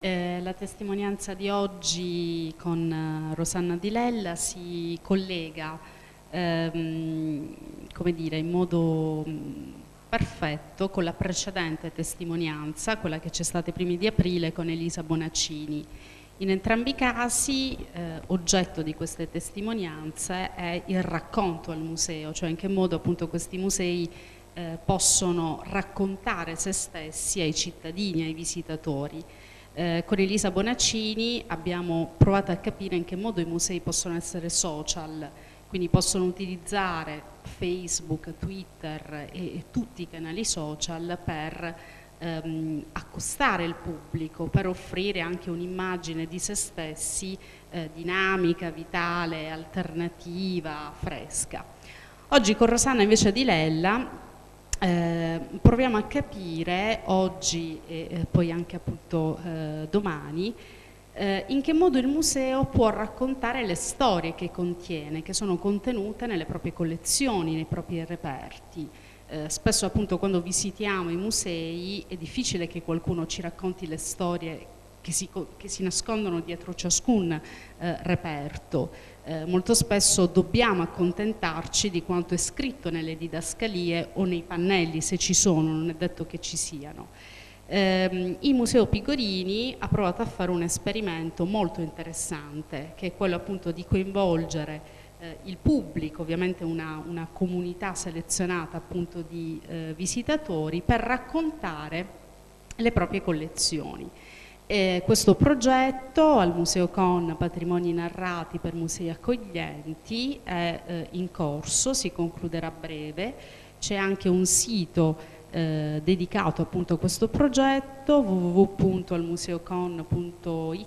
La testimonianza di oggi con Rosanna Di Lella si collega, come dire, in modo perfetto con la precedente testimonianza, quella che c'è stata ai primi di aprile con Elisa Bonaccini. In entrambi i casi, oggetto di queste testimonianze è il racconto al museo, cioè in che modo appunto questi musei possono raccontare se stessi ai cittadini, ai visitatori. Con Elisa Bonaccini abbiamo provato a capire in che modo i musei possono essere social, quindi possono utilizzare Facebook, Twitter e tutti i canali social per accostare il pubblico, per offrire anche un'immagine di se stessi dinamica, vitale, alternativa, fresca. Oggi con Rosanna invece Di Lella proviamo a capire oggi e poi anche appunto domani in che modo il museo può raccontare le storie che contiene, che sono contenute nelle proprie collezioni, nei propri reperti. Spesso appunto quando visitiamo i musei è difficile che qualcuno ci racconti le storie che si nascondono dietro ciascun reperto. Molto spesso dobbiamo accontentarci di quanto è scritto nelle didascalie o nei pannelli, se ci sono, non è detto che ci siano. Il Museo Pigorini ha provato a fare un esperimento molto interessante, che è quello appunto di coinvolgere il pubblico, ovviamente una comunità selezionata appunto di visitatori, per raccontare le proprie collezioni. Questo progetto al Museo Con Patrimoni Narrati per Musei Accoglienti è in corso, si concluderà a breve. C'è anche un sito dedicato appunto a questo progetto, www.almuseocon.it,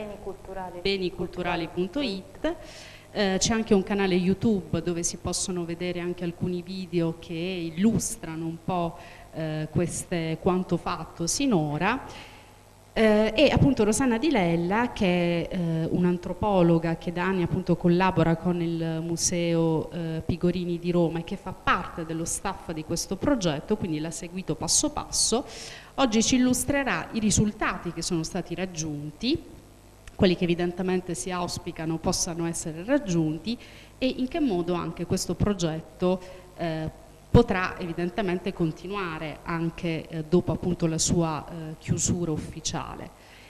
beniculturali.it. C'è anche un canale YouTube dove si possono vedere anche alcuni video che illustrano un po' quanto fatto sinora. E appunto Rosanna Di Lella, che è un'antropologa che da anni appunto collabora con il Museo Pigorini di Roma e che fa parte dello staff di questo progetto, quindi l'ha seguito passo passo, oggi ci illustrerà i risultati che sono stati raggiunti, quelli che evidentemente si auspicano possano essere raggiunti, e in che modo anche questo progetto potrà evidentemente continuare anche dopo appunto la sua chiusura ufficiale.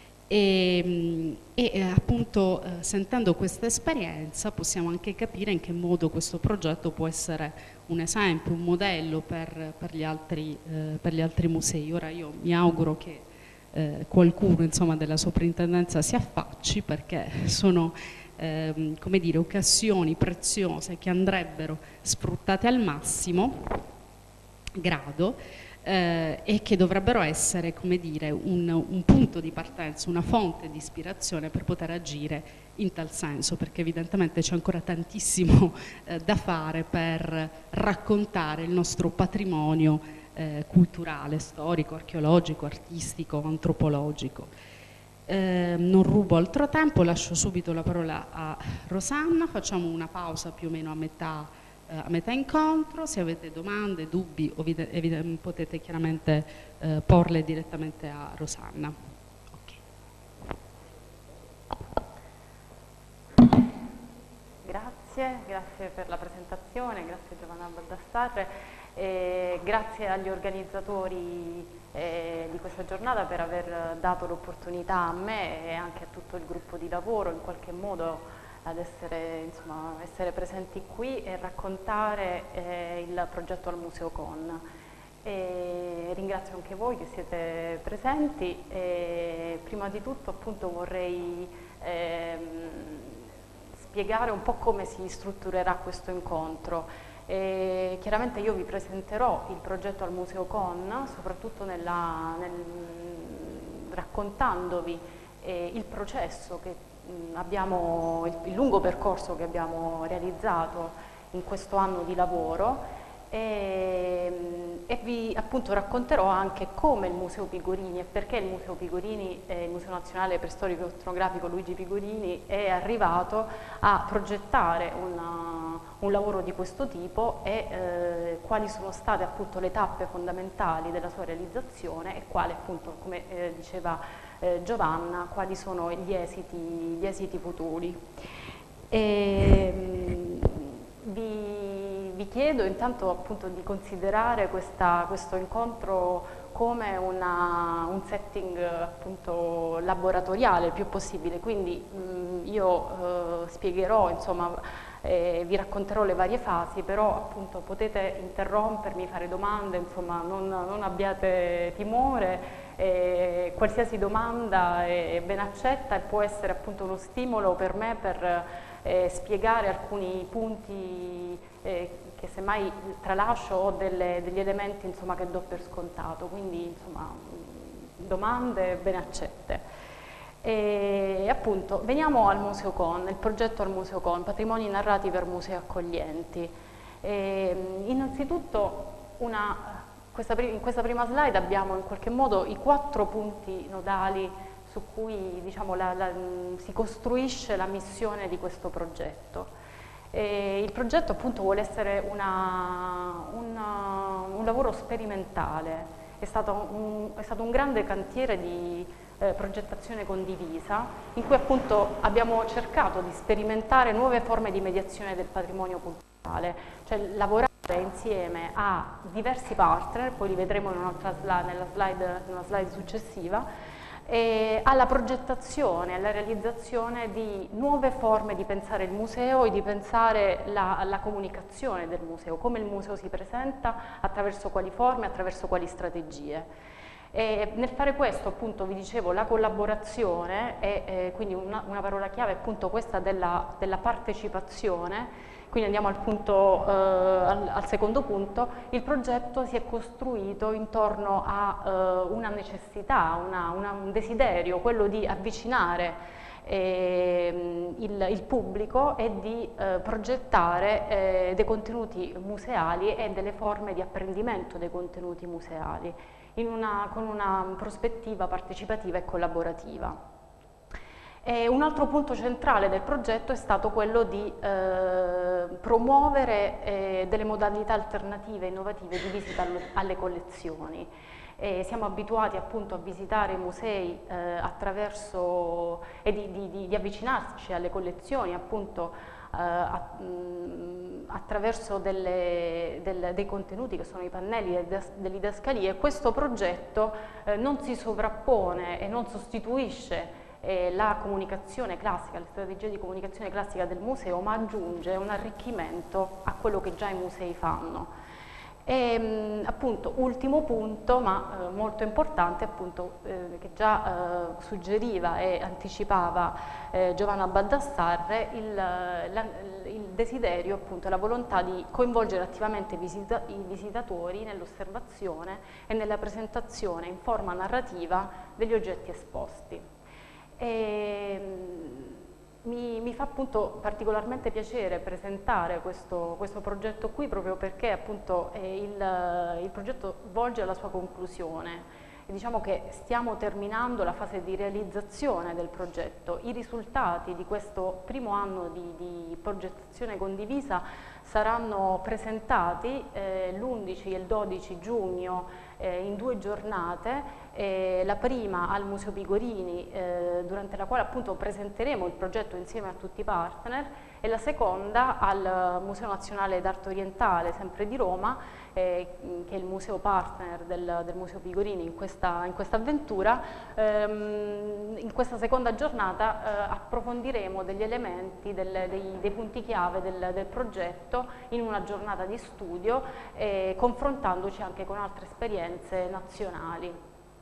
Appunto sentendo questa esperienza possiamo anche capire in che modo questo progetto può essere un esempio, un modello per gli altri musei. Ora io mi auguro che qualcuno insomma, della soprintendenza si affacci, perché sono come dire, occasioni preziose che andrebbero sfruttate al massimo grado e che dovrebbero essere, come dire, un punto di partenza, una fonte di ispirazione per poter agire in tal senso, perché evidentemente c'è ancora tantissimo da fare per raccontare il nostro patrimonio culturale, storico, archeologico, artistico, antropologico. Non rubo altro tempo, lascio subito la parola a Rosanna, facciamo una pausa più o meno a metà incontro. Se avete domande, dubbi, potete chiaramente porle direttamente a Rosanna. Okay. Grazie per la presentazione, grazie Giovanna Baldassarre. Grazie agli organizzatori di questa giornata per aver dato l'opportunità a me e anche a tutto il gruppo di lavoro in qualche modo ad essere presenti qui e raccontare il progetto al Museo Con. Ringrazio anche voi che siete presenti. Prima di tutto appunto vorrei spiegare un po' come si strutturerà questo incontro. Chiaramente io vi presenterò il progetto al Museo Con, soprattutto raccontandovi il processo che abbiamo, il lungo percorso che abbiamo realizzato in questo anno di lavoro e vi appunto racconterò anche come il Museo Pigorini e perché il Museo Pigorini, il Museo Nazionale per Storico Etnografico Luigi Pigorini, è arrivato a progettare un lavoro di questo tipo e quali sono state appunto le tappe fondamentali della sua realizzazione e quale appunto, come diceva Giovanna quali sono gli esiti futuri. Vi chiedo intanto appunto di considerare questo incontro come un setting appunto laboratoriale il più possibile, quindi io spiegherò, insomma, vi racconterò le varie fasi, però appunto potete interrompermi, fare domande, insomma non abbiate timore, qualsiasi domanda è ben accetta e può essere appunto uno stimolo per me per spiegare alcuni punti che semmai tralascio o degli elementi, insomma, che do per scontato, quindi insomma domande ben accette. E appunto veniamo al Museocon, il progetto al Museocon, patrimoni narrati per musei accoglienti. Innanzitutto in questa prima slide abbiamo in qualche modo i 4 punti nodali su cui, diciamo, si costruisce la missione di questo progetto. Il progetto appunto vuole essere un lavoro sperimentale, è stato un grande cantiere di progettazione condivisa in cui appunto abbiamo cercato di sperimentare nuove forme di mediazione del patrimonio culturale, cioè lavorare insieme a diversi partner, poi li vedremo in nella slide successiva, alla progettazione, alla realizzazione di nuove forme di pensare il museo e di pensare la comunicazione del museo, come il museo si presenta, attraverso quali forme, attraverso quali strategie. E nel fare questo, appunto, vi dicevo, la collaborazione è quindi una parola chiave, appunto, questa della partecipazione. Quindi andiamo al secondo punto. Il progetto si è costruito intorno a una necessità, un desiderio, quello di avvicinare il pubblico e di progettare dei contenuti museali e delle forme di apprendimento dei contenuti museali con una prospettiva partecipativa e collaborativa. Un altro punto centrale del progetto è stato quello di promuovere delle modalità alternative e innovative di visita alle collezioni. Siamo abituati appunto a visitare i musei e di avvicinarci alle collezioni appunto attraverso dei contenuti che sono i pannelli delle didascalie, e questo progetto non si sovrappone e non sostituisce la comunicazione classica, le strategie di comunicazione classica del museo, ma aggiunge un arricchimento a quello che già i musei fanno. E appunto, ultimo punto, ma molto importante, appunto, che già suggeriva e anticipava Giovanna Baldassarre, il desiderio, appunto, la volontà di coinvolgere attivamente i visitatori nell'osservazione e nella presentazione in forma narrativa degli oggetti esposti. Mi fa appunto particolarmente piacere presentare questo progetto qui, proprio perché appunto il progetto volge alla sua conclusione. E diciamo che stiamo terminando la fase di realizzazione del progetto. I risultati di questo primo anno di progettazione condivisa saranno presentati l'11 e il 12 giugno in 2 giornate, la prima al Museo Pigorini, durante la quale appunto presenteremo il progetto insieme a tutti i partner, e la seconda al Museo Nazionale d'Arte Orientale, sempre di Roma, che è il museo partner del Museo Pigorini in questa avventura. In questa seconda giornata approfondiremo degli elementi, dei punti chiave del progetto in una giornata di studio, confrontandoci anche con altre esperienze nazionali.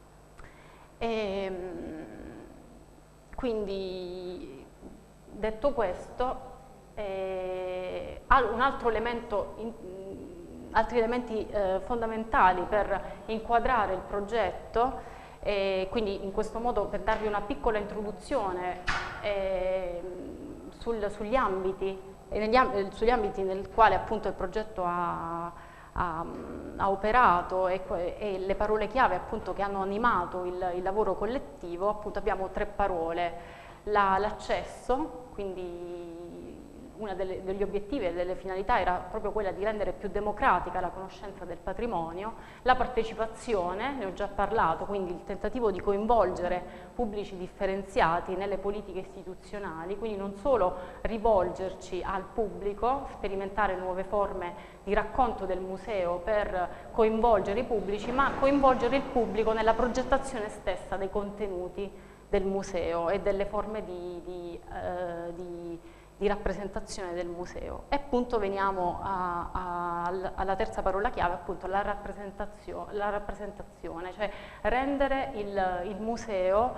Quindi, detto questo, altri elementi fondamentali per inquadrare il progetto, quindi in questo modo per darvi una piccola introduzione sugli ambiti nel quale appunto il progetto ha operato e le parole chiave appunto che hanno animato il lavoro collettivo. Appunto abbiamo 3 parole: l'accesso, quindi una degli obiettivi e delle finalità era proprio quella di rendere più democratica la conoscenza del patrimonio, la partecipazione, ne ho già parlato, quindi il tentativo di coinvolgere pubblici differenziati nelle politiche istituzionali, quindi non solo rivolgerci al pubblico, sperimentare nuove forme di racconto del museo per coinvolgere i pubblici, ma coinvolgere il pubblico nella progettazione stessa dei contenuti del museo e delle forme di rappresentazione del museo. E appunto veniamo alla terza parola chiave, appunto la rappresentazione, cioè rendere il museo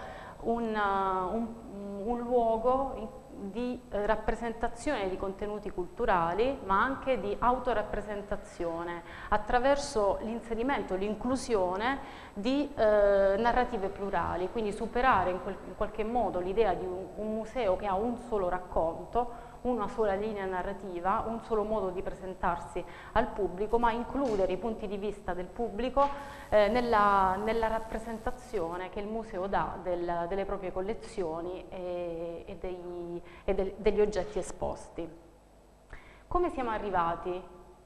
un luogo di rappresentazione di contenuti culturali, ma anche di autorappresentazione attraverso l'inserimento, l'inclusione di narrative plurali, quindi superare in qualche modo l'idea di un museo che ha un solo racconto, una sola linea narrativa, un solo modo di presentarsi al pubblico, ma includere i punti di vista del pubblico nella rappresentazione che il museo dà delle proprie collezioni e degli oggetti esposti. Come siamo arrivati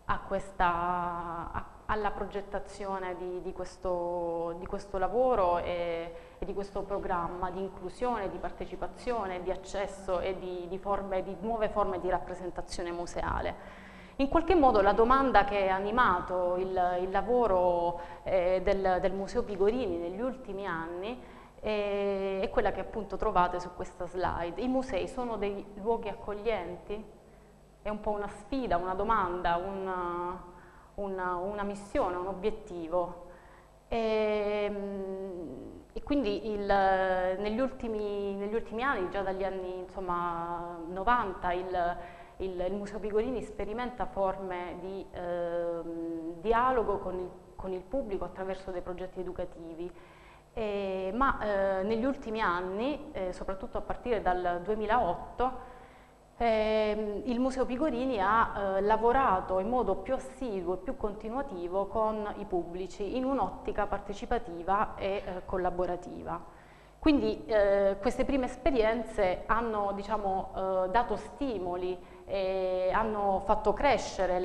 alla progettazione di questo lavoro e di questo programma di inclusione, di partecipazione, di accesso e di nuove forme di rappresentazione museale? In qualche modo la domanda che ha animato il lavoro del Museo Pigorini negli ultimi anni è quella che appunto trovate su questa slide. I musei sono dei luoghi accoglienti? È un po' una sfida, una domanda, una missione, un obiettivo. E quindi negli ultimi anni, già dagli anni 90, il Museo Pigorini sperimenta forme di dialogo con il pubblico attraverso dei progetti educativi, ma negli ultimi anni, soprattutto a partire dal 2008, il Museo Pigorini ha lavorato in modo più assiduo e più continuativo con i pubblici in un'ottica partecipativa e collaborativa. Quindi queste prime esperienze hanno dato stimoli e hanno fatto crescere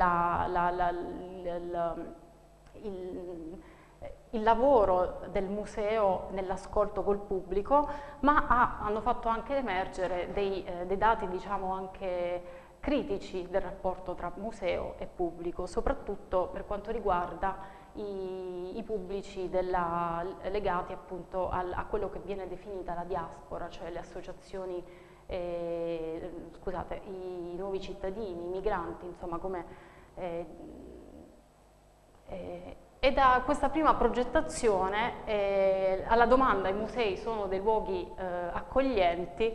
il lavoro del museo nell'ascolto col pubblico, ma hanno fatto anche emergere dei dati anche critici del rapporto tra museo e pubblico, soprattutto per quanto riguarda i pubblici legati appunto a quello che viene definita la diaspora, cioè le associazioni, scusate, i nuovi cittadini, i migranti, insomma, come e da questa prima progettazione alla domanda i musei sono dei luoghi accoglienti,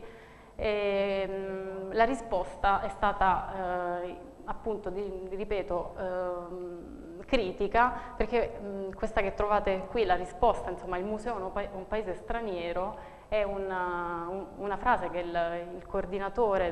la risposta è stata appunto, ripeto, critica, perché questa che trovate qui, la risposta, insomma, il museo è un paese straniero, è una frase che il coordinatore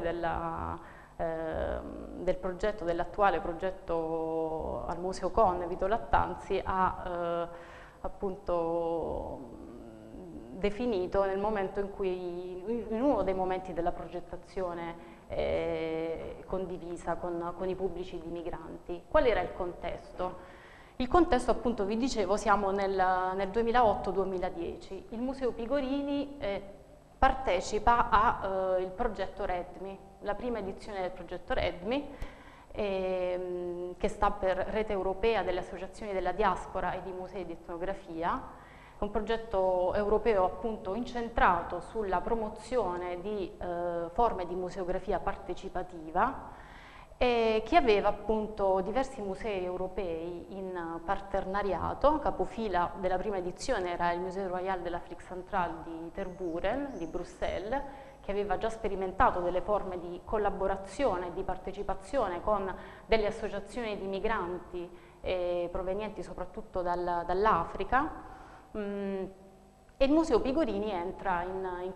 del progetto, dell'attuale progetto al Museo Con, Vito Lattanzi, ha appunto definito nel momento in cui, in uno dei momenti della progettazione condivisa con i pubblici di migranti. Qual era il contesto? Il contesto, appunto, vi dicevo, siamo nel 2008-2010. Il Museo Pigorini partecipa al progetto REDMI, la prima edizione del progetto REDMI, che sta per Rete Europea delle Associazioni della Diaspora e di Musei di Etnografia. È un progetto europeo appunto incentrato sulla promozione di forme di museografia partecipativa, che aveva appunto diversi musei europei in partenariato. Capofila della prima edizione era il Musée Royal de l'Afrique Centrale di Tervuren, di Bruxelles, che aveva già sperimentato delle forme di collaborazione e di partecipazione con delle associazioni di migranti provenienti soprattutto dall'Africa. E il Museo Pigorini entra in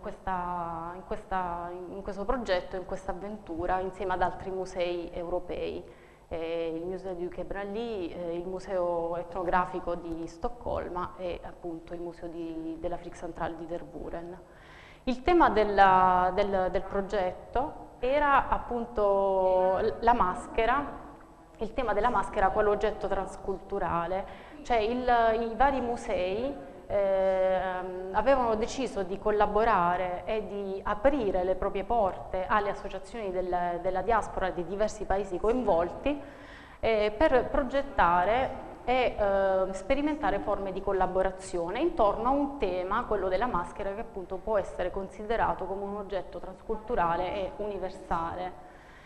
questo progetto, in questa avventura, insieme ad altri musei europei, il Museo du Quai Branly, il Museo Etnografico di Stoccolma e appunto il Museo dell'Afrique Centrale di Tervuren. Il tema del progetto era appunto la maschera, il tema della maschera quale oggetto transculturale, cioè i vari musei avevano deciso di collaborare e di aprire le proprie porte alle associazioni della diaspora dei diversi paesi coinvolti per progettare e sperimentare forme di collaborazione intorno a un tema, quello della maschera, che appunto può essere considerato come un oggetto transculturale e universale.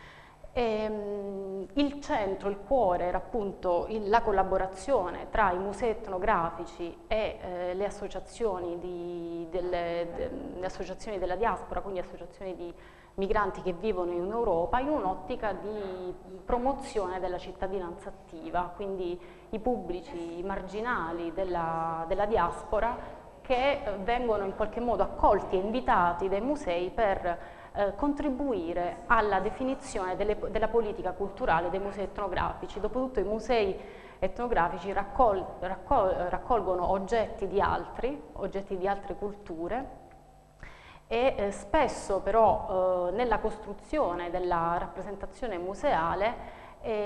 Il centro, il cuore era appunto la collaborazione tra i musei etnografici e le associazioni le associazioni della diaspora, quindi associazioni di migranti che vivono in Europa, in un'ottica di promozione della cittadinanza attiva, quindi i pubblici marginali della diaspora che vengono in qualche modo accolti e invitati dai musei per contribuire alla definizione della politica culturale dei musei etnografici. Dopotutto i musei etnografici raccolgono oggetti di altre culture e spesso però nella costruzione della rappresentazione museale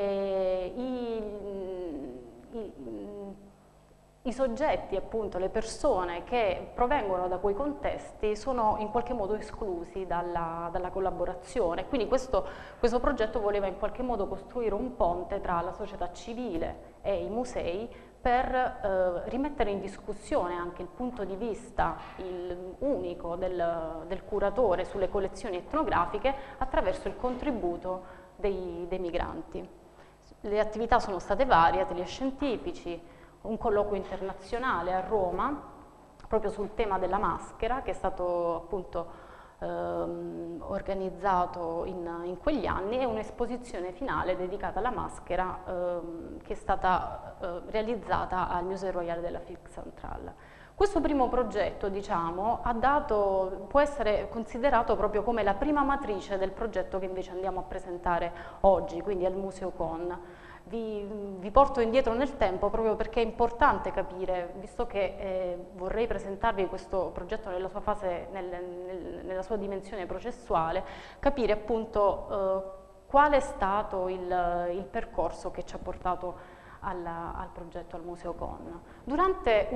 i soggetti, appunto, le persone che provengono da quei contesti sono in qualche modo esclusi dalla collaborazione. Quindi questo progetto voleva in qualche modo costruire un ponte tra la società civile e i musei per rimettere in discussione anche il punto di vista unico del curatore sulle collezioni etnografiche attraverso il contributo dei migranti. Le attività sono state varie, atelier scientifici, un colloquio internazionale a Roma proprio sul tema della maschera che è stato appunto organizzato in quegli anni e un'esposizione finale dedicata alla maschera che è stata realizzata al Musée Royal de l'Afrique Centrale. Questo primo progetto, diciamo, può essere considerato proprio come la prima matrice del progetto che invece andiamo a presentare oggi, quindi al Museo Con. Vi porto indietro nel tempo proprio perché è importante capire, visto che vorrei presentarvi questo progetto nella sua fase, nella sua dimensione processuale, capire appunto qual è stato il percorso che ci ha portato al progetto al Museo Con. Durante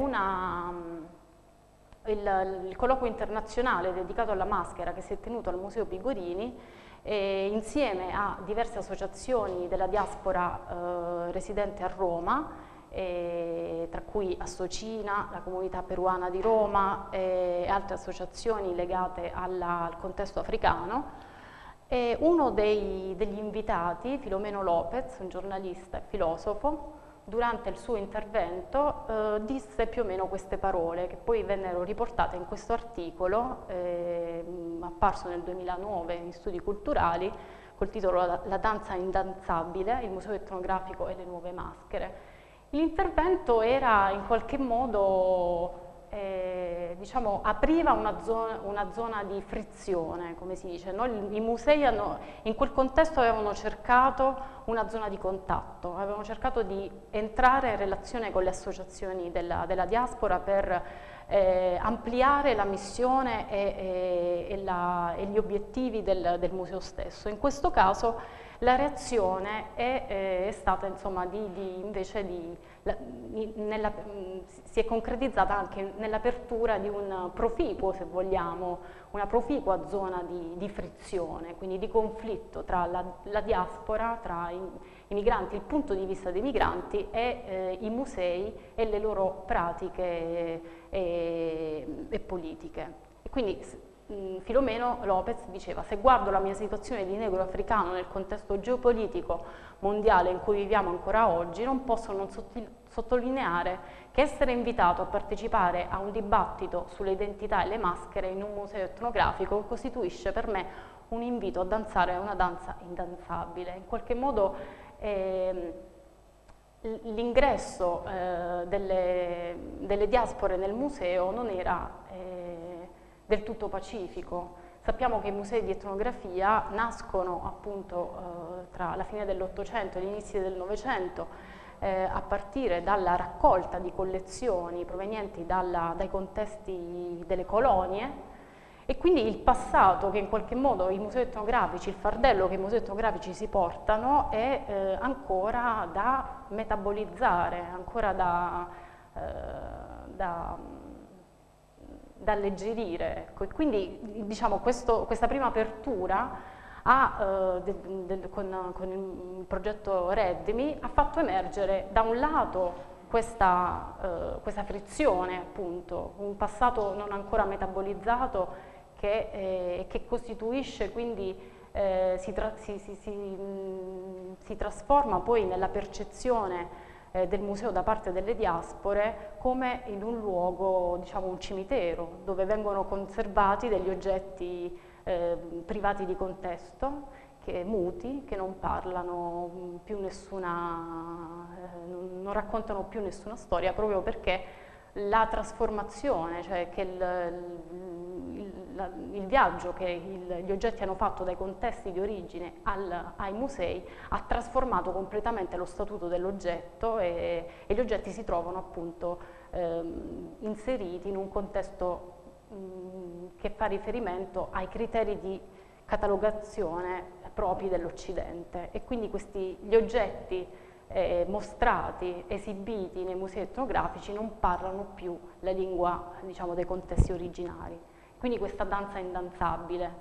il colloquio internazionale dedicato alla maschera che si è tenuto al Museo Pigorini, insieme a diverse associazioni della diaspora residente a Roma, tra cui Associna, la comunità peruana di Roma e altre associazioni legate al contesto africano, uno degli invitati, Filomeno Lopez, un giornalista e filosofo, durante il suo intervento disse più o meno queste parole che poi vennero riportate in questo articolo apparso nel 2009 in Studi Culturali col titolo La danza indanzabile, il museo etnografico e le nuove maschere. L'intervento era in qualche modo diciamo, apriva una zona di frizione, come si dice, no? I musei in quel contesto avevano cercato una zona di contatto, avevano cercato di entrare in relazione con le associazioni della diaspora per ampliare la missione e gli obiettivi del museo stesso. In questo caso la reazione è stata, insomma, si è concretizzata anche nell'apertura di un proficuo, se vogliamo, una proficua zona di frizione, quindi di conflitto tra la diaspora, tra i migranti, il punto di vista dei migranti e i musei e le loro pratiche e politiche. E quindi Filomeno Lopez diceva: se guardo la mia situazione di negro africano nel contesto geopolitico mondiale in cui viviamo ancora oggi, non posso non sottolineare che essere invitato a partecipare a un dibattito sulle identità e le maschere in un museo etnografico costituisce per me un invito a danzare una danza indanzabile. In qualche modo l'ingresso delle diaspore nel museo non era del tutto pacifico. Sappiamo che i musei di etnografia nascono appunto tra la fine dell'Ottocento e gli inizi del Novecento a partire dalla raccolta di collezioni provenienti dai contesti delle colonie E quindi il passato che in qualche modo i musei etnografici, il fardello che i musei etnografici si portano è ancora da metabolizzare, ancora da alleggerire. Ecco. E quindi diciamo, questa prima apertura con il progetto Reddimi ha fatto emergere da un lato questa frizione, appunto, un passato non ancora metabolizzato che costituisce quindi, si trasforma poi nella percezione del museo da parte delle diaspore come in un luogo, diciamo un cimitero, dove vengono conservati degli oggetti privati di contesto, muti, che non parlano più non raccontano più nessuna storia, proprio perché la trasformazione, cioè che il viaggio che gli oggetti hanno fatto dai contesti di origine ai musei ha trasformato completamente lo statuto dell'oggetto e gli oggetti si trovano appunto inseriti in un contesto che fa riferimento ai criteri di catalogazione propri dell'Occidente, e quindi gli oggetti mostrati, esibiti nei musei etnografici non parlano più la lingua, diciamo, dei contesti originari. Quindi questa danza indanzabile.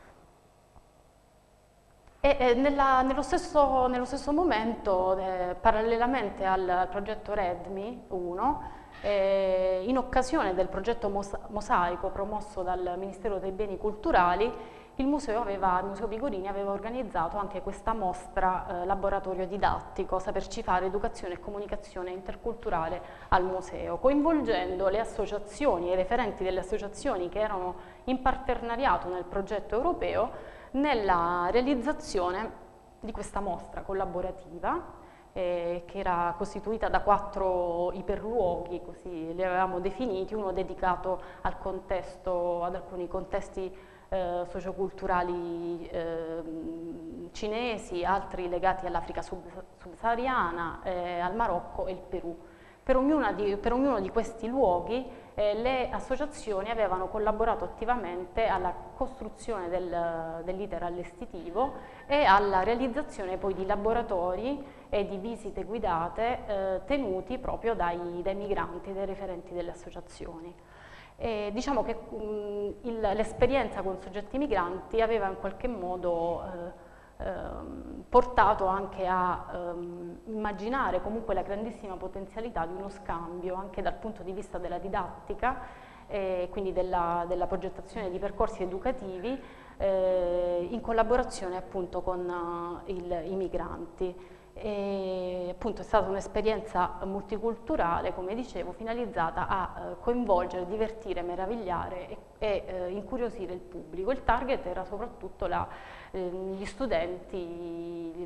E nello stesso momento, parallelamente al progetto Redmi 1, in occasione del progetto Mosaico promosso dal Ministero dei Beni Culturali, il Museo Vigorini aveva organizzato anche questa mostra laboratorio didattico, Saperci fare, educazione e comunicazione interculturale al museo, coinvolgendo le associazioni e i referenti delle associazioni che erano in partenariato nel progetto europeo nella realizzazione di questa mostra collaborativa che era costituita da 4 iperluoghi, così li avevamo definiti, uno dedicato al contesto, ad alcuni contesti socioculturali cinesi, altri legati all'Africa subsahariana, al Marocco e il Perù. Per ognuno di questi luoghi le associazioni avevano collaborato attivamente alla costruzione dell'iter allestitivo e alla realizzazione poi di laboratori e di visite guidate tenuti proprio dai migranti, dai referenti delle associazioni. E diciamo che l'esperienza con soggetti migranti aveva in qualche modo portato anche a immaginare comunque la grandissima potenzialità di uno scambio anche dal punto di vista della didattica e quindi della progettazione di percorsi educativi in collaborazione appunto con i migranti. E appunto è stata un'esperienza multiculturale, come dicevo, finalizzata a coinvolgere, divertire, meravigliare e incuriosire il pubblico. Il target era soprattutto gli studenti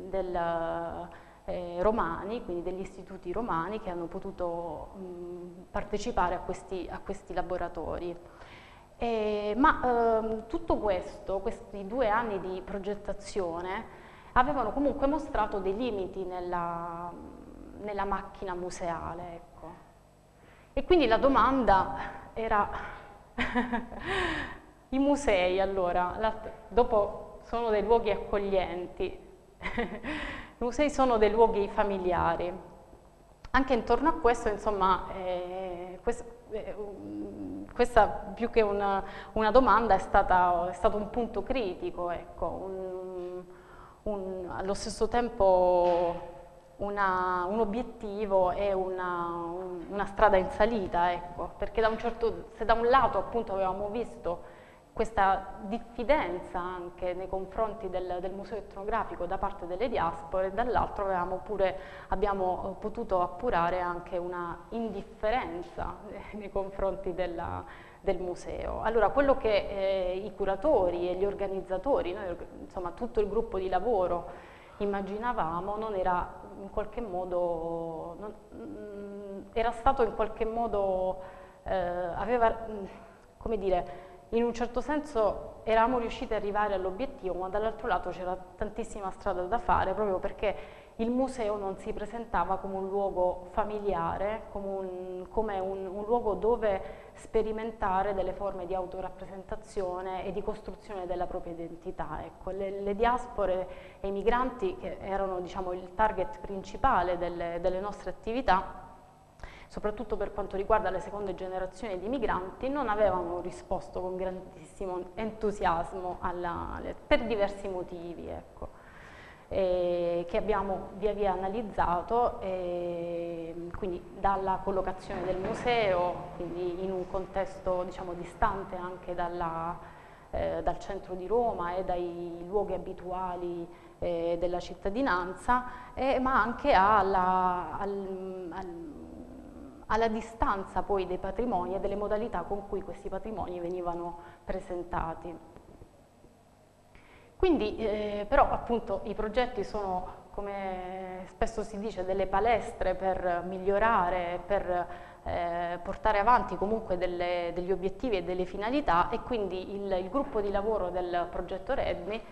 romani, quindi degli istituti romani che hanno potuto partecipare a questi laboratori. Tutto questo, questi 2 anni di progettazione, avevano comunque mostrato dei limiti nella macchina museale, ecco. E quindi la domanda era i musei allora, dopo sono dei luoghi accoglienti, i musei sono dei luoghi familiari. Anche intorno a questo, insomma, questa più che una domanda è stato un punto critico, ecco, allo stesso tempo un obiettivo e una strada in salita, ecco, perché se da un lato appunto avevamo visto questa diffidenza anche nei confronti del museo etnografico da parte delle diaspore, dall'altro abbiamo potuto appurare anche una indifferenza nei confronti del museo. Allora, quello che i curatori e gli organizzatori, noi, insomma tutto il gruppo di lavoro immaginavamo, non era in qualche modo, era stato in qualche modo, aveva, come dire, in un certo senso eravamo riusciti ad arrivare all'obiettivo, ma dall'altro lato c'era tantissima strada da fare, proprio perché il museo non si presentava come un luogo familiare, come un luogo dove sperimentare delle forme di autorappresentazione e di costruzione della propria identità. Ecco, le diaspore e i migranti, che erano, diciamo, il target principale delle nostre attività, soprattutto per quanto riguarda le seconde generazioni di migranti, non avevano risposto con grandissimo entusiasmo per diversi motivi, ecco, che abbiamo via via analizzato, quindi dalla collocazione del museo, quindi in un contesto, diciamo, distante anche dal centro di Roma e dai luoghi abituali della cittadinanza, ma anche alla distanza poi dei patrimoni e delle modalità con cui questi patrimoni venivano presentati. Quindi però appunto i progetti sono, come spesso si dice, delle palestre per migliorare, per portare avanti comunque degli obiettivi e delle finalità, e quindi il gruppo di lavoro del progetto REDMI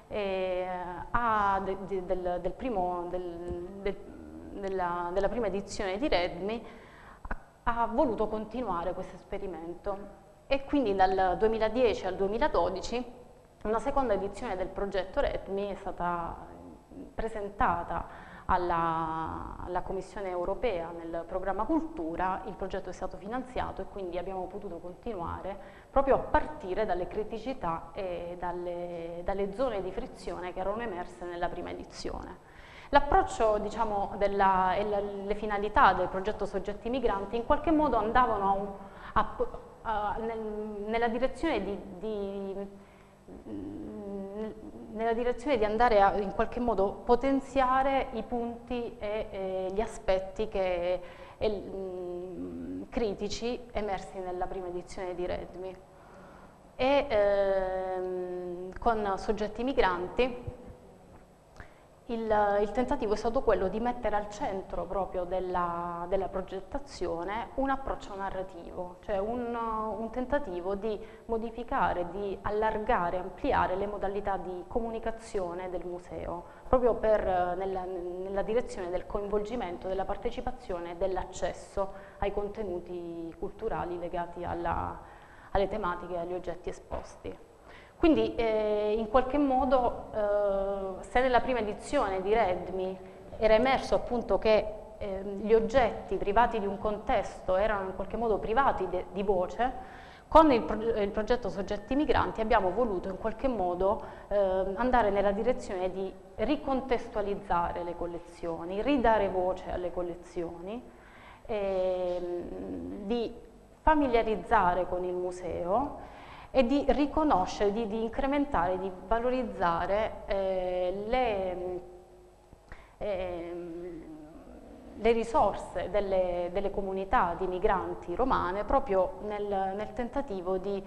della prima edizione di REDMI ha voluto continuare questo esperimento, e quindi dal 2010 al 2012 una seconda edizione del progetto REDMI è stata presentata alla Commissione europea nel programma Cultura. Il progetto è stato finanziato e quindi abbiamo potuto continuare proprio a partire dalle criticità e dalle zone di frizione che erano emerse nella prima edizione. L'approccio, diciamo, e le finalità del progetto Soggetti Migranti in qualche modo andavano nella direzione di andare a in qualche modo potenziare i punti e gli aspetti critici emersi nella prima edizione di REDMI. Con Soggetti Migranti il tentativo è stato quello di mettere al centro proprio della progettazione un approccio narrativo, cioè un tentativo di modificare, di allargare, ampliare le modalità di comunicazione del museo, proprio nella direzione del coinvolgimento, della partecipazione e dell'accesso ai contenuti culturali legati alle tematiche e agli oggetti esposti. Quindi in qualche modo, se nella prima edizione di REDMI era emerso appunto che gli oggetti privati di un contesto erano in qualche modo privati di voce, con il progetto Soggetti Migranti abbiamo voluto in qualche modo andare nella direzione di ricontestualizzare le collezioni, ridare voce alle collezioni, di familiarizzare con il museo e di riconoscere, di incrementare, di valorizzare le risorse delle comunità di migranti romane, proprio nel tentativo di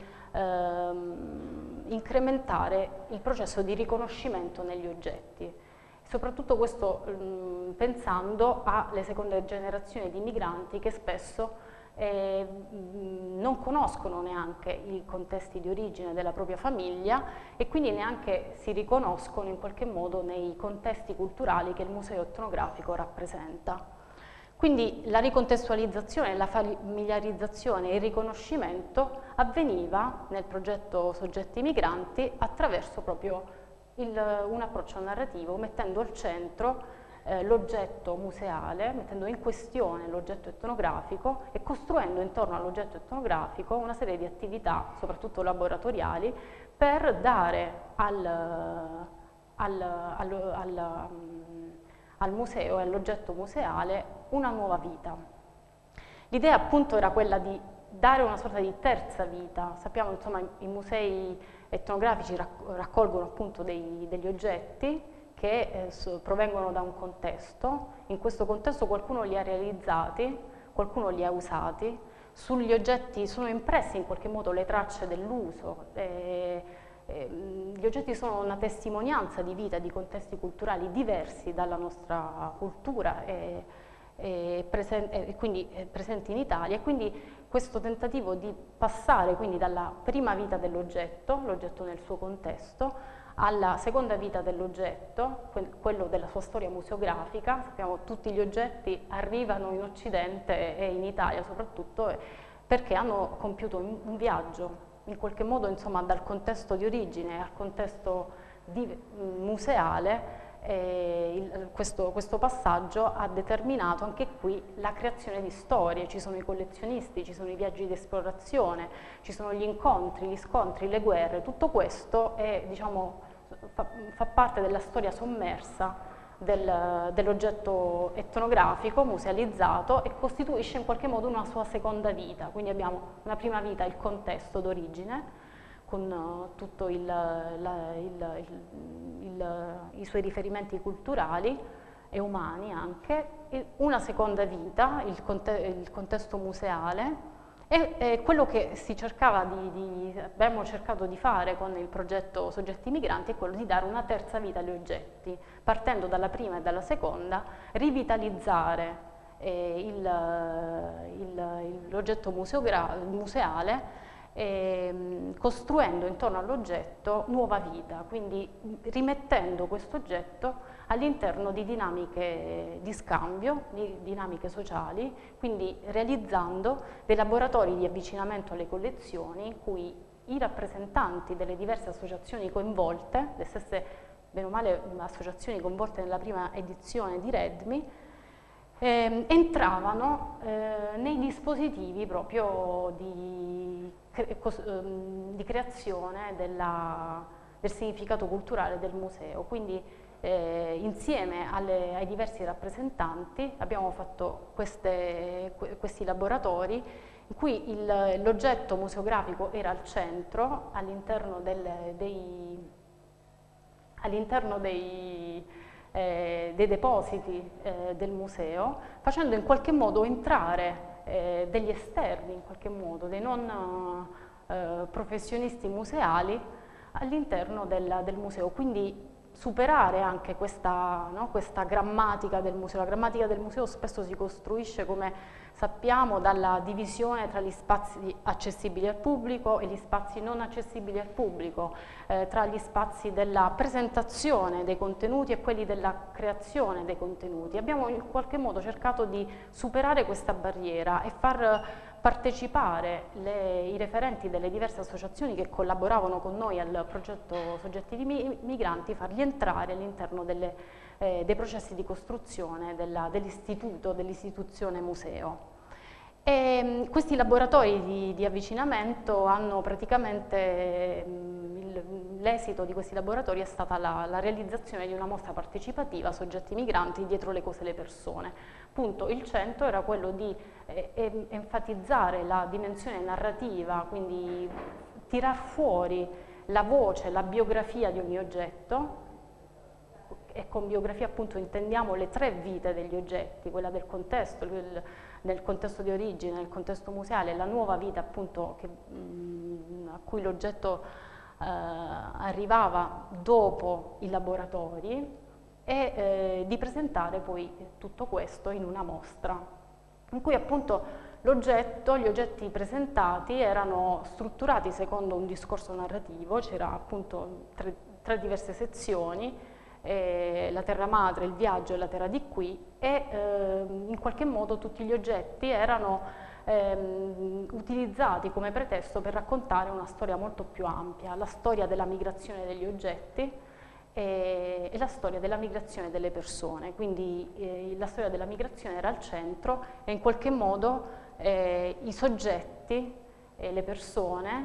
incrementare il processo di riconoscimento negli oggetti. Soprattutto questo pensando alle seconde generazioni di migranti che spesso non conoscono neanche i contesti di origine della propria famiglia e quindi neanche si riconoscono in qualche modo nei contesti culturali che il museo etnografico rappresenta. Quindi la ricontestualizzazione, la familiarizzazione e il riconoscimento avveniva nel progetto Soggetti Migranti attraverso proprio un approccio narrativo, mettendo al centro l'oggetto museale, mettendo in questione l'oggetto etnografico e costruendo intorno all'oggetto etnografico una serie di attività, soprattutto laboratoriali, per dare al museo e all'oggetto museale una nuova vita. L'idea appunto era quella di dare una sorta di terza vita. Sappiamo, insomma, i musei etnografici raccolgono appunto degli oggetti che provengono da un contesto. In questo contesto qualcuno li ha realizzati, qualcuno li ha usati, sugli oggetti sono impresse in qualche modo le tracce dell'uso, gli oggetti sono una testimonianza di vita di contesti culturali diversi dalla nostra cultura e quindi presenti in Italia, e quindi questo tentativo di passare quindi dalla prima vita dell'oggetto, l'oggetto nel suo contesto, alla seconda vita dell'oggetto, quello della sua storia museografica. Sappiamo che tutti gli oggetti arrivano in Occidente e in Italia soprattutto perché hanno compiuto un viaggio, in qualche modo insomma dal contesto di origine al contesto museale. Questo passaggio ha determinato anche qui la creazione di storie. Ci sono i collezionisti, ci sono i viaggi di esplorazione, ci sono gli incontri, gli scontri, le guerre. Tutto questo è, diciamo, fa parte della storia sommersa dell'oggetto etnografico musealizzato e costituisce in qualche modo una sua seconda vita. Quindi abbiamo una prima vita, il contesto d'origine, con tutto i suoi riferimenti culturali e umani anche, una seconda vita, il contesto museale, e quello che abbiamo cercato di fare con il progetto Soggetti Migranti è quello di dare una terza vita agli oggetti, partendo dalla prima e dalla seconda, rivitalizzare l'oggetto museale, costruendo intorno all'oggetto nuova vita, quindi rimettendo questo oggetto all'interno di dinamiche di scambio, di dinamiche sociali, quindi realizzando dei laboratori di avvicinamento alle collezioni in cui i rappresentanti delle diverse associazioni coinvolte, le stesse bene o male associazioni coinvolte nella prima edizione di REDMI, entravano nei dispositivi proprio di creazione del significato culturale del museo. Quindi insieme ai diversi rappresentanti abbiamo fatto questi laboratori in cui l'oggetto museografico era al centro, all'interno dei depositi del museo, facendo in qualche modo entrare degli esterni, in qualche modo, dei non professionisti museali all'interno del museo. Quindi superare anche questa grammatica del museo. La grammatica del museo spesso si costruisce, come sappiamo, dalla divisione tra gli spazi accessibili al pubblico e gli spazi non accessibili al pubblico, tra gli spazi della presentazione dei contenuti e quelli della creazione dei contenuti. Abbiamo in qualche modo cercato di superare questa barriera e far partecipare i referenti delle diverse associazioni che collaboravano con noi al progetto Soggetti Migranti, farli entrare all'interno dei processi di costruzione dell'istituto, dell'istituzione museo. E questi laboratori di avvicinamento hanno praticamente, l'esito di questi laboratori è stata la realizzazione di una mostra partecipativa, Soggetti Migranti, dietro le cose e le persone. Appunto, il centro era quello di enfatizzare la dimensione narrativa, quindi tirar fuori la voce, la biografia di ogni oggetto, e con biografia appunto intendiamo le tre vite degli oggetti, quella del contesto, nel contesto di origine, nel contesto museale, la nuova vita appunto a cui l'oggetto arrivava dopo i laboratori, e di presentare poi tutto questo in una mostra, in cui appunto gli oggetti presentati erano strutturati secondo un discorso narrativo. C'era appunto tre diverse sezioni, la terra madre, il viaggio e la terra di qui, e in qualche modo tutti gli oggetti erano utilizzati come pretesto per raccontare una storia molto più ampia, la storia della migrazione degli oggetti e la storia della migrazione delle persone. Quindi la storia della migrazione era al centro e in qualche modo i soggetti e le persone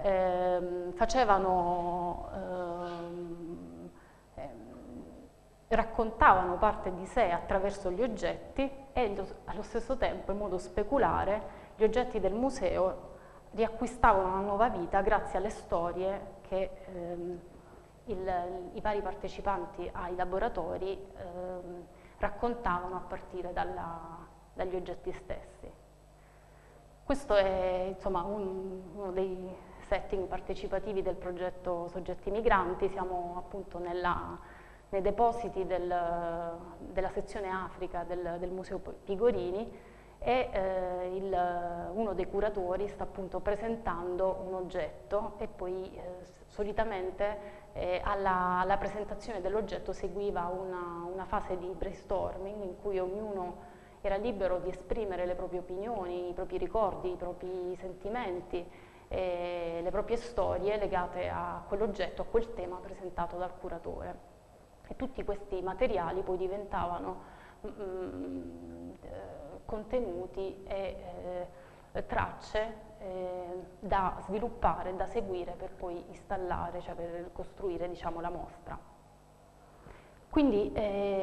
raccontavano parte di sé attraverso gli oggetti, e allo stesso tempo, in modo speculare, gli oggetti del museo riacquistavano una nuova vita grazie alle storie che i vari partecipanti ai laboratori raccontavano a partire dagli oggetti stessi. Questo è insomma uno dei setting partecipativi del progetto Soggetti Migranti. Siamo appunto nei depositi della sezione Africa del Museo Pigorini, e uno dei curatori sta appunto presentando un oggetto e poi solitamente alla presentazione dell'oggetto seguiva una fase di brainstorming in cui ognuno era libero di esprimere le proprie opinioni, i propri ricordi, i propri sentimenti, le proprie storie legate a quell'oggetto, a quel tema presentato dal curatore. E tutti questi materiali poi diventavano contenuti e tracce da sviluppare, da seguire per poi installare, cioè per costruire, diciamo, la mostra. Quindi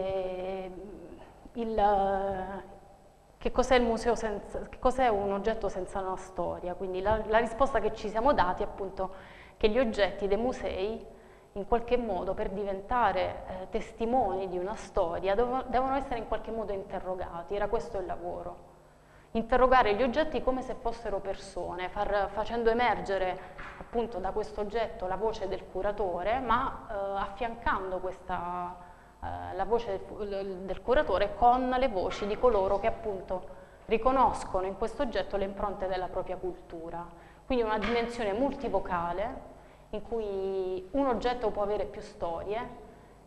che cos'è il museo che cos'è un oggetto senza una storia? Quindi la risposta che ci siamo dati è appunto che gli oggetti dei musei in qualche modo per diventare testimoni di una storia devono essere in qualche modo interrogati, era questo il lavoro. Interrogare gli oggetti come se fossero persone, facendo emergere appunto da questo oggetto la voce del curatore, ma affiancando la voce del curatore con le voci di coloro che appunto riconoscono in questo oggetto le impronte della propria cultura. Quindi una dimensione multivocale in cui un oggetto può avere più storie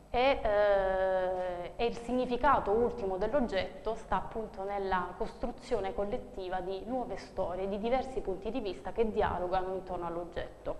e il significato ultimo dell'oggetto sta appunto nella costruzione collettiva di nuove storie, di diversi punti di vista che dialogano intorno all'oggetto.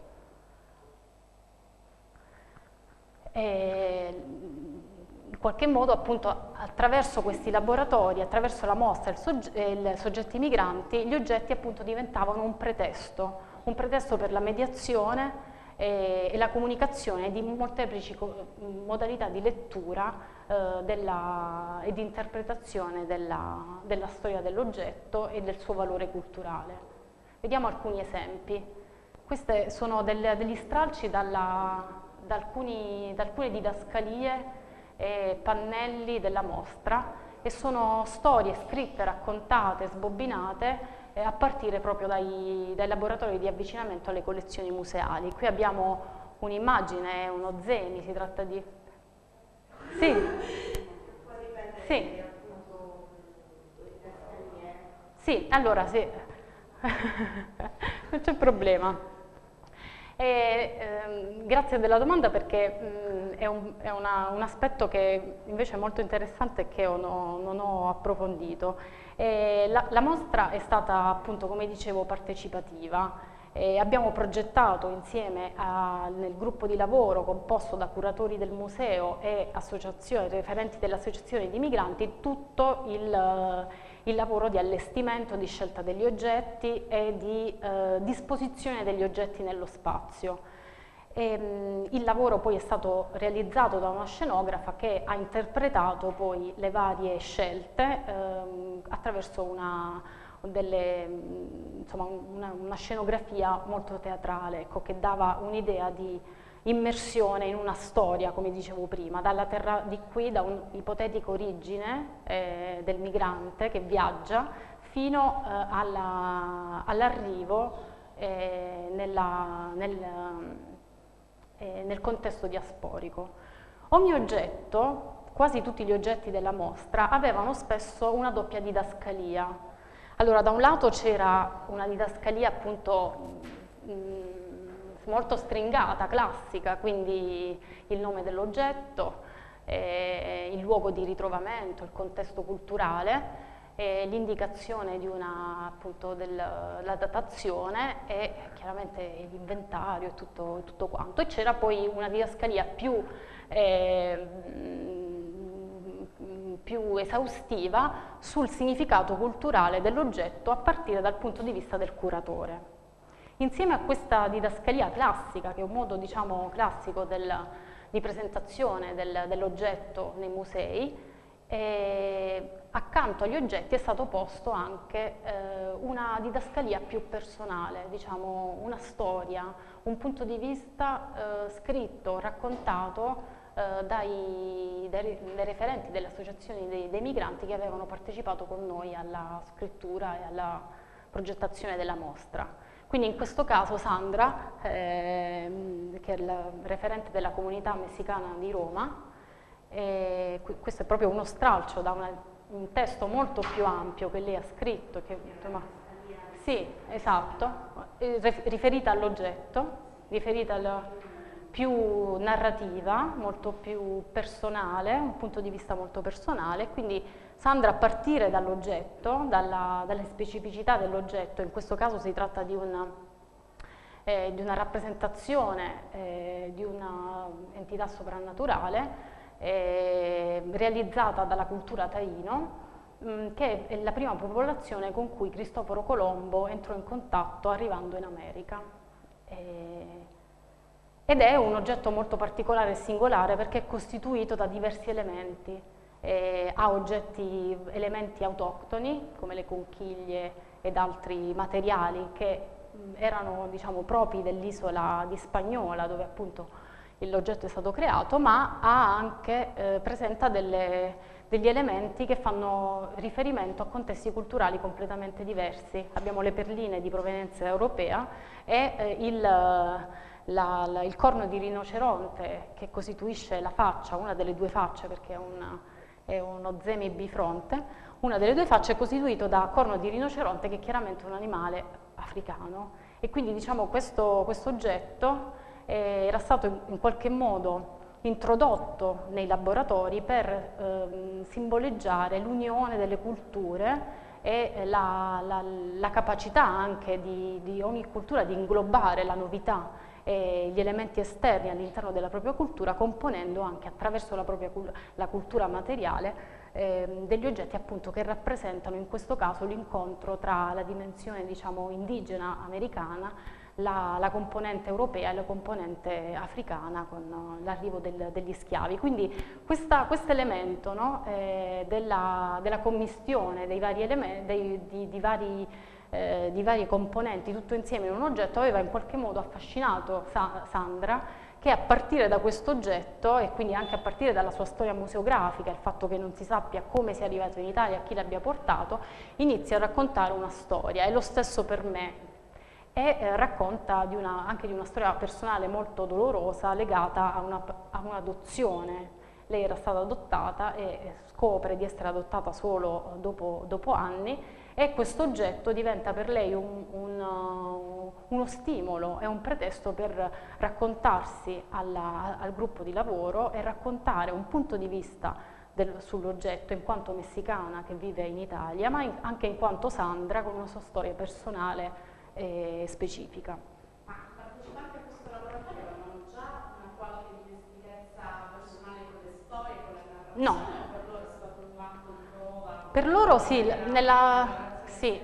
In qualche modo appunto attraverso questi laboratori, attraverso la mostra e i soggetti migranti, gli oggetti appunto diventavano un pretesto per la mediazione e la comunicazione di molteplici modalità di lettura e di interpretazione della storia dell'oggetto e del suo valore culturale. Vediamo alcuni esempi. Questi sono degli stralci da alcune didascalie e pannelli della mostra e sono storie scritte, raccontate, sbobbinate a partire proprio dai laboratori di avvicinamento alle collezioni museali. Qui abbiamo un'immagine, uno Zeni, si tratta di... Sì. Sì. Sì, allora sì, non c'è problema. Grazie della domanda perché è un aspetto che invece è molto interessante e che non ho approfondito. La mostra è stata appunto, come dicevo, partecipativa. Abbiamo progettato insieme nel gruppo di lavoro composto da curatori del museo e referenti delle associazioni di migranti tutto il lavoro di allestimento, di scelta degli oggetti e di disposizione degli oggetti nello spazio. Il lavoro poi è stato realizzato da una scenografa che ha interpretato poi le varie scelte attraverso una scenografia molto teatrale, ecco, che dava un'idea di immersione in una storia, come dicevo prima, dalla terra di qui, da un'ipotetica origine del migrante che viaggia fino all'arrivo nel contesto diasporico. Ogni oggetto, quasi tutti gli oggetti della mostra, avevano spesso una doppia didascalia. Allora, da un lato c'era una didascalia appunto molto stringata, classica, quindi il nome dell'oggetto, il luogo di ritrovamento, il contesto culturale, l'indicazione di la datazione e chiaramente l'inventario e tutto quanto. E c'era poi una didascalia più esaustiva sul significato culturale dell'oggetto a partire dal punto di vista del curatore. Insieme a questa didascalia classica, che è un modo, diciamo, classico di presentazione dell'oggetto nei musei, accanto agli oggetti è stato posto anche una didascalia più personale, diciamo una storia, un punto di vista scritto, raccontato dai referenti delle associazioni dei migranti che avevano partecipato con noi alla scrittura e alla progettazione della mostra. Quindi in questo caso Sandra, che è la referente della comunità messicana di Roma, questo è proprio uno stralcio da un testo molto più ampio che lei ha scritto, che, sì, esatto, riferita all'oggetto, più narrativa, molto più personale, un punto di vista molto personale, quindi Sandra a partire dall'oggetto, dalle specificità dell'oggetto, in questo caso si tratta di una rappresentazione di una entità soprannaturale realizzata dalla cultura taino, che è la prima popolazione con cui Cristoforo Colombo entrò in contatto arrivando in America. Ed è un oggetto molto particolare e singolare perché è costituito da diversi elementi. Ha elementi autoctoni come le conchiglie ed altri materiali che erano, diciamo, propri dell'isola di Spagnola, dove appunto l'oggetto è stato creato, ma presenta degli elementi che fanno riferimento a contesti culturali completamente diversi. Abbiamo le perline di provenienza europea e il corno di rinoceronte che costituisce la faccia, una delle due facce perché è uno zemi bifronte, una delle due facce è costituito da corno di rinoceronte che è chiaramente un animale africano e quindi diciamo questo oggetto era stato in qualche modo introdotto nei laboratori per simboleggiare l'unione delle culture e la capacità anche di ogni cultura di inglobare la novità e gli elementi esterni all'interno della propria cultura, componendo anche attraverso la cultura materiale degli oggetti appunto che rappresentano in questo caso l'incontro tra la dimensione, diciamo, indigena americana, la componente europea e la componente africana con l'arrivo degli schiavi. Quindi questo elemento, no, della commistione dei vari elementi, di varie componenti tutto insieme in un oggetto aveva in qualche modo affascinato Sandra, che a partire da questo oggetto e quindi anche a partire dalla sua storia museografica, il fatto che non si sappia come sia arrivato in Italia, chi l'abbia portato, inizia a raccontare una storia. È lo stesso per me. E racconta anche di una storia personale molto dolorosa legata a un'adozione. Lei era stata adottata e scopre di essere adottata solo dopo anni e questo oggetto diventa per lei uno stimolo, è un pretesto per raccontarsi al gruppo di lavoro e raccontare un punto di vista sull'oggetto in quanto messicana che vive in Italia, ma anche in quanto Sandra con una sua storia personale specifica. Ma i partecipanti a questo laboratorio avevano già una qualche dimestichezza personale con le storie, con la narrazione? No. O per loro è stato un atto di prova? Per loro sì,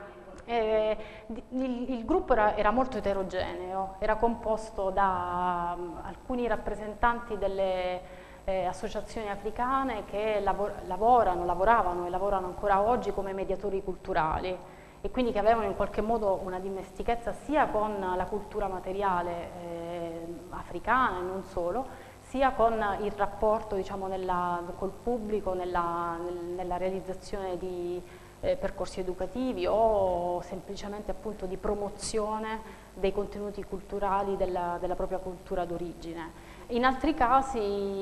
il gruppo era molto eterogeneo, era composto da alcuni rappresentanti delle associazioni africane che lavoravano e lavorano ancora oggi come mediatori culturali e quindi che avevano in qualche modo una dimestichezza sia con la cultura materiale africana e non solo, sia con il rapporto, diciamo, col pubblico nella realizzazione di percorsi educativi o semplicemente appunto di promozione dei contenuti culturali della propria cultura d'origine. In altri casi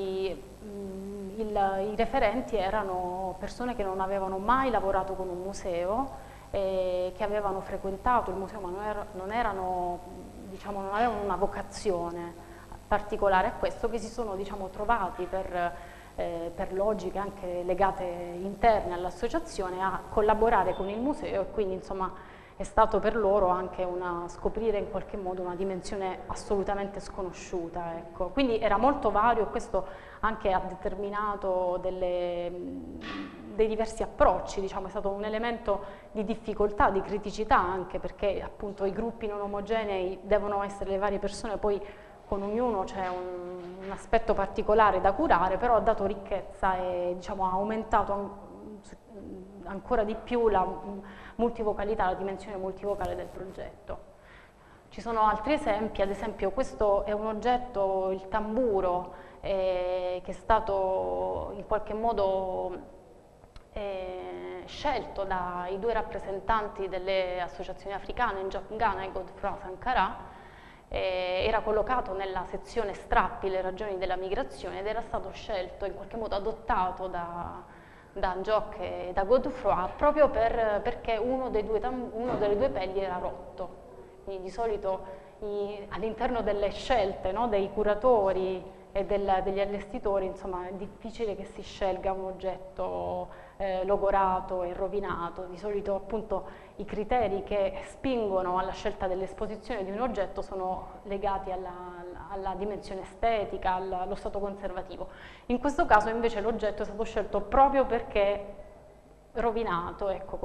i referenti erano persone che non avevano mai lavorato con un museo, che avevano frequentato il museo ma non avevano una vocazione particolare a questo, che si sono, diciamo, trovati per logiche anche legate interne all'associazione a collaborare con il museo e quindi insomma è stato per loro anche scoprire in qualche modo una dimensione assolutamente sconosciuta, ecco. Quindi era molto vario e questo anche ha determinato dei diversi approcci, diciamo, è stato un elemento di difficoltà, di criticità anche perché appunto i gruppi non omogenei devono essere le varie persone, poi con ognuno c'è un aspetto particolare da curare, però ha dato ricchezza e, diciamo, ha aumentato ancora di più la multivocalità, la dimensione multivocale del progetto. Ci sono altri esempi, ad esempio questo è un oggetto, il tamburo, che è stato in qualche modo scelto dai due rappresentanti delle associazioni africane in Ghana e Godfrey Sankara. Era collocato nella sezione strappi, le ragioni della migrazione, ed era stato scelto, in qualche modo adottato da Njoc e da Godefroy proprio perché uno delle due pelli era rotto. Quindi di solito all'interno delle scelte, no, dei curatori e degli allestitori, insomma, è difficile che si scelga un oggetto logorato e rovinato. Di solito appunto i criteri che spingono alla scelta dell'esposizione di un oggetto sono legati alla dimensione estetica, allo stato conservativo. In questo caso invece l'oggetto è stato scelto proprio perché rovinato, ecco,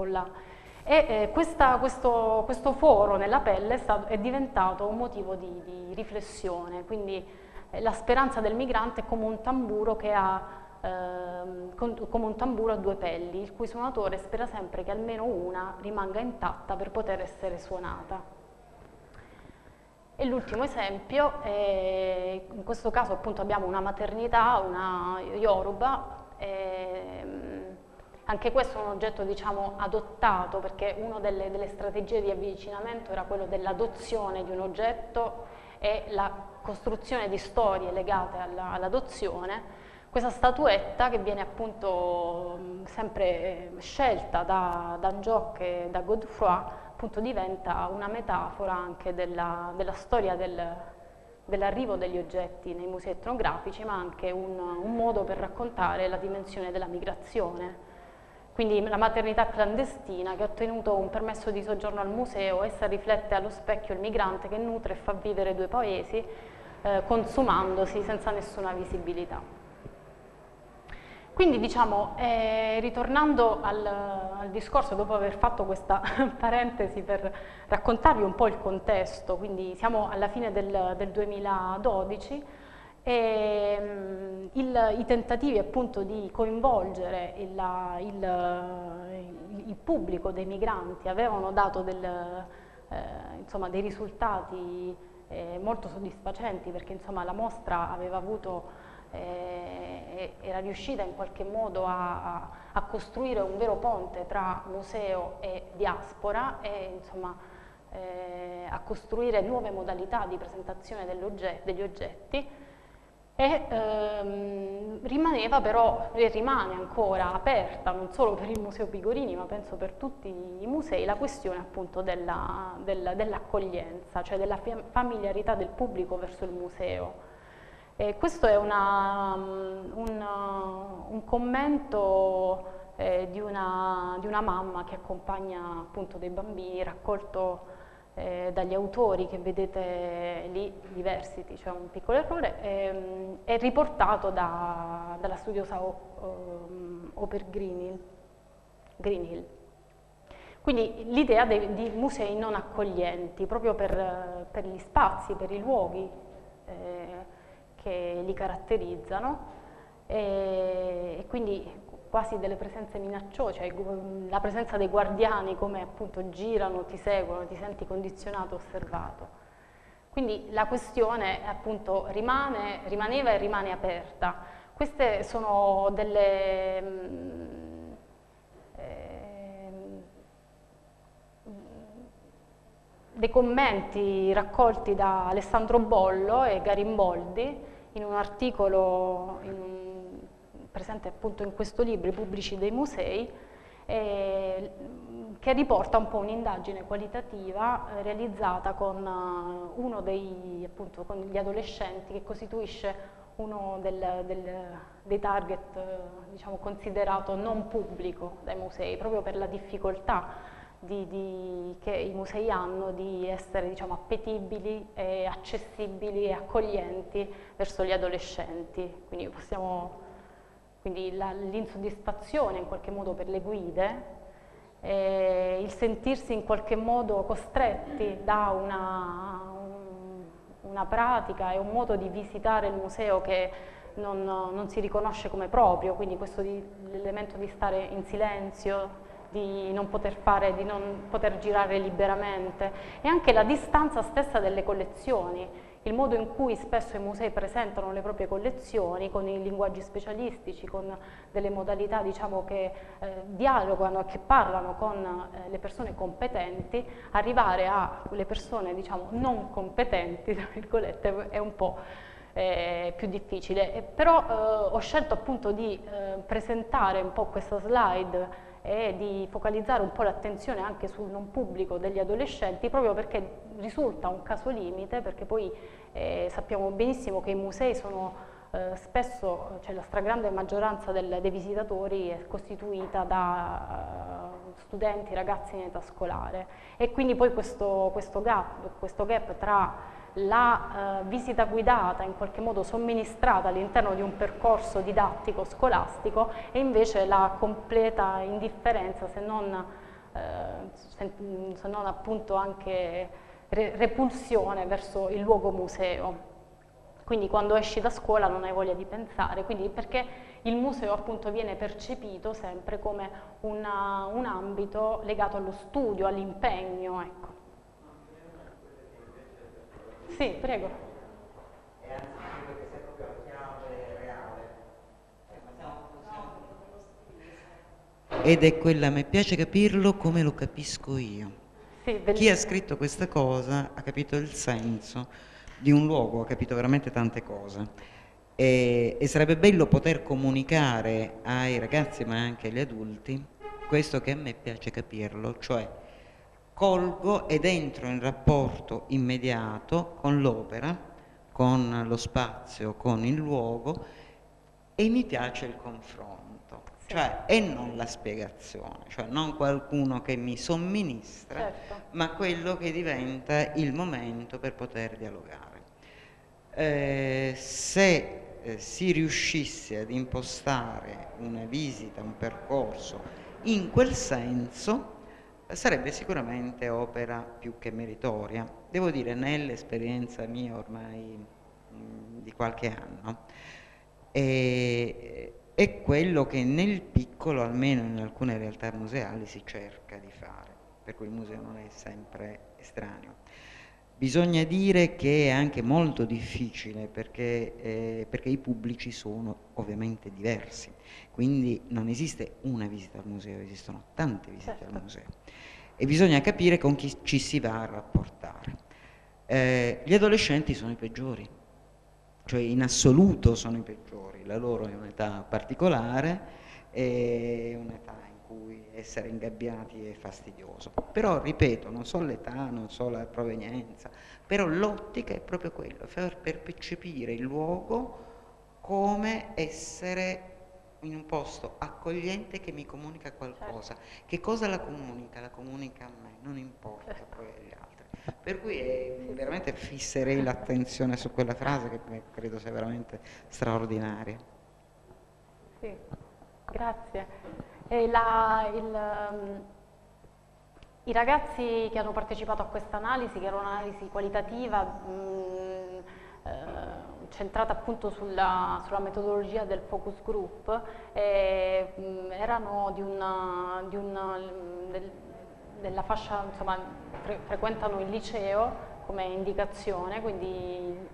questo foro nella pelle è diventato un motivo di riflessione, quindi la speranza del migrante è come un tamburo che come un tamburo a due pelli, il cui suonatore spera sempre che almeno una rimanga intatta per poter essere suonata. E l'ultimo esempio, in questo caso appunto abbiamo una maternità, una Yoruba, anche questo è un oggetto, diciamo, adottato, perché una delle strategie di avvicinamento era quello dell'adozione di un oggetto e la costruzione di storie legate all'adozione. Questa statuetta, che viene appunto sempre scelta da Njoc e da Godefroy, appunto diventa una metafora anche della storia dell'arrivo degli oggetti nei musei etnografici, ma anche un modo per raccontare la dimensione della migrazione. Quindi la maternità clandestina che ha ottenuto un permesso di soggiorno al museo, essa riflette allo specchio il migrante che nutre e fa vivere due paesi, consumandosi senza nessuna visibilità. Quindi, diciamo, ritornando al discorso, dopo aver fatto questa parentesi per raccontarvi un po' il contesto, quindi siamo alla fine del 2012, e i tentativi appunto di coinvolgere il pubblico dei migranti avevano dato insomma, dei risultati molto soddisfacenti, perché insomma, la mostra aveva avuto, era riuscita in qualche modo a costruire un vero ponte tra museo e diaspora e insomma, a costruire nuove modalità di presentazione degli oggetti. E rimaneva però, e rimane ancora aperta, non solo per il Museo Pigorini, ma penso per tutti i musei, la questione appunto dell'accoglienza, cioè della familiarità del pubblico verso il museo. E questo è un commento di una mamma che accompagna appunto dei bambini, raccolto dagli autori che vedete lì, Diversity, cioè un piccolo errore, è riportato dalla studiosa Oper Greenhill. Quindi l'idea di musei non accoglienti, proprio per gli spazi, per i luoghi che li caratterizzano, e quindi quasi delle presenze minacciose, cioè la presenza dei guardiani come appunto girano, ti seguono, ti senti condizionato, osservato. Quindi la questione appunto rimaneva e rimane aperta. Queste sono dei commenti raccolti da Alessandro Bollo e Garimboldi in un articolo presente appunto in questo libro, I pubblici dei musei, che riporta un po' un'indagine qualitativa realizzata con con gli adolescenti, che costituisce uno dei target, diciamo, considerato non pubblico dai musei, proprio per la difficoltà che i musei hanno di essere, diciamo, appetibili, accessibili e accoglienti verso gli adolescenti. Quindi l'insoddisfazione in qualche modo per le guide, il sentirsi in qualche modo costretti da una pratica e un modo di visitare il museo che non si riconosce come proprio, quindi questo l'elemento di stare in silenzio, di non poter girare liberamente, e anche la distanza stessa delle collezioni, il modo in cui spesso i musei presentano le proprie collezioni con i linguaggi specialistici, con delle modalità, diciamo, che dialogano e che parlano con le persone competenti. Arrivare alle persone, diciamo, non competenti, tra virgolette, è un po' più difficile. Però ho scelto appunto di presentare un po' questa slide e di focalizzare un po' l'attenzione anche sul non pubblico degli adolescenti, proprio perché risulta un caso limite, perché poi sappiamo benissimo che i musei sono spesso, cioè la stragrande maggioranza dei visitatori è costituita da studenti, ragazzi in età scolare, e quindi poi questo gap tra la visita guidata, in qualche modo somministrata all'interno di un percorso didattico scolastico, e invece la completa indifferenza, se non appunto anche repulsione verso il luogo museo. Quindi quando esci da scuola non hai voglia di pensare, quindi perché il museo appunto viene percepito sempre come un ambito legato allo studio, all'impegno, ecco. Sì, prego. E anzi, credo che sia proprio la chiave reale. Ed è quella, mi piace capirlo come lo capisco io. Sì, chi ha scritto questa cosa ha capito il senso di un luogo, ha capito veramente tante cose. E sarebbe bello poter comunicare ai ragazzi ma anche agli adulti questo che a me piace capirlo, cioè colgo ed entro in rapporto immediato con l'opera, con lo spazio, con il luogo, e mi piace il confronto, cioè, e non la spiegazione, cioè non qualcuno che mi somministra, certo, ma quello che diventa il momento per poter dialogare. Se si riuscisse ad impostare una visita, un percorso in quel senso, sarebbe sicuramente opera più che meritoria. Devo dire, nell'esperienza mia ormai di qualche anno, è quello che nel piccolo, almeno in alcune realtà museali, si cerca di fare, per cui il museo non è sempre estraneo. Bisogna dire che è anche molto difficile perché i pubblici sono ovviamente diversi, quindi non esiste una visita al museo, esistono tante visite al museo e bisogna capire con chi ci si va a rapportare. Gli adolescenti sono i peggiori, cioè in assoluto sono i peggiori, la loro è un'età particolare, è un'età in cui essere ingabbiati è fastidioso, però ripeto, non so l'età, non so la provenienza, però l'ottica è proprio quella, per percepire il luogo come essere in un posto accogliente che mi comunica qualcosa. Certo. Che cosa la comunica? La comunica a me, non importa poi agli altri. Per cui veramente fisserei l'attenzione su quella frase che credo sia veramente straordinaria. Sì, grazie. I ragazzi che hanno partecipato a questa analisi, che era un'analisi qualitativa, centrata appunto sulla metodologia del focus group, erano della fascia, insomma, frequentano il liceo come indicazione, quindi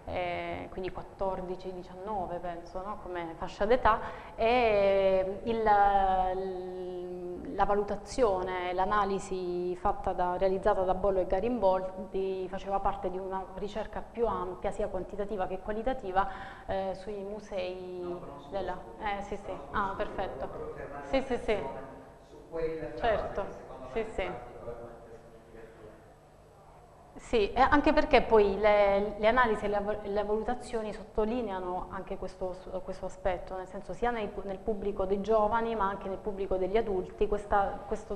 14-19 penso, no? Come fascia d'età, e la valutazione, l'analisi realizzata da Bollo e Garimboldi faceva parte di una ricerca più ampia, sia quantitativa che qualitativa, sui musei della... sì, sì, ah, perfetto. Sì, sì, sì. Certo, sì, sì. Sì, anche perché poi le analisi e le valutazioni sottolineano anche questo aspetto, nel senso sia nel pubblico dei giovani ma anche nel pubblico degli adulti, questo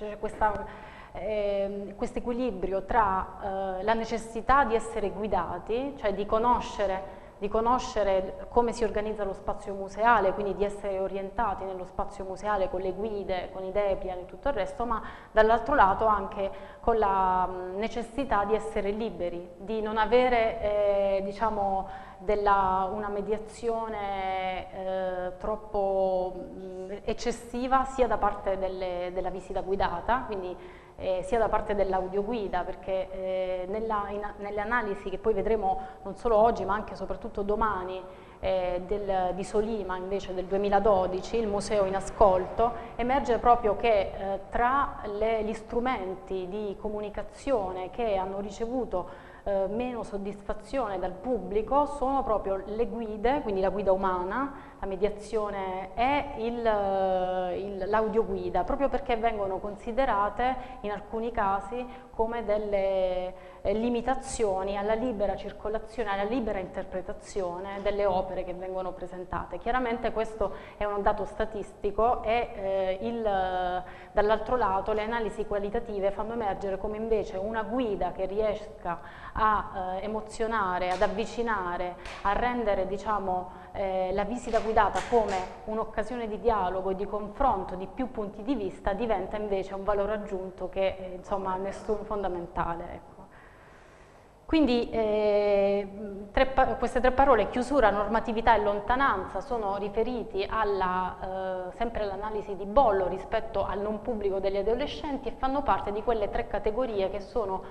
equilibrio tra la necessità di essere guidati, cioè di conoscere come si organizza lo spazio museale, quindi di essere orientati nello spazio museale con le guide, con i depliant e tutto il resto, ma dall'altro lato anche con la necessità di essere liberi, di non avere diciamo una mediazione troppo eccessiva sia da parte della visita guidata, quindi sia da parte dell'audioguida, perché nelle analisi che poi vedremo non solo oggi ma anche e soprattutto domani di Solima invece del 2012, il museo in ascolto, emerge proprio che tra gli strumenti di comunicazione che hanno ricevuto meno soddisfazione dal pubblico sono proprio le guide, quindi la guida umana, la mediazione e l'audioguida, proprio perché vengono considerate in alcuni casi come delle limitazioni alla libera circolazione, alla libera interpretazione delle opere che vengono presentate. Chiaramente questo è un dato statistico e dall'altro lato le analisi qualitative fanno emergere come invece una guida che riesca a emozionare, ad avvicinare, a rendere, diciamo, la visita guidata come un'occasione di dialogo e di confronto di più punti di vista diventa invece un valore aggiunto che insomma nessun fondamentale. Ecco. Quindi queste tre parole, chiusura, normatività e lontananza, sono riferiti sempre all'analisi di Bollo rispetto al non pubblico degli adolescenti e fanno parte di quelle tre categorie che sono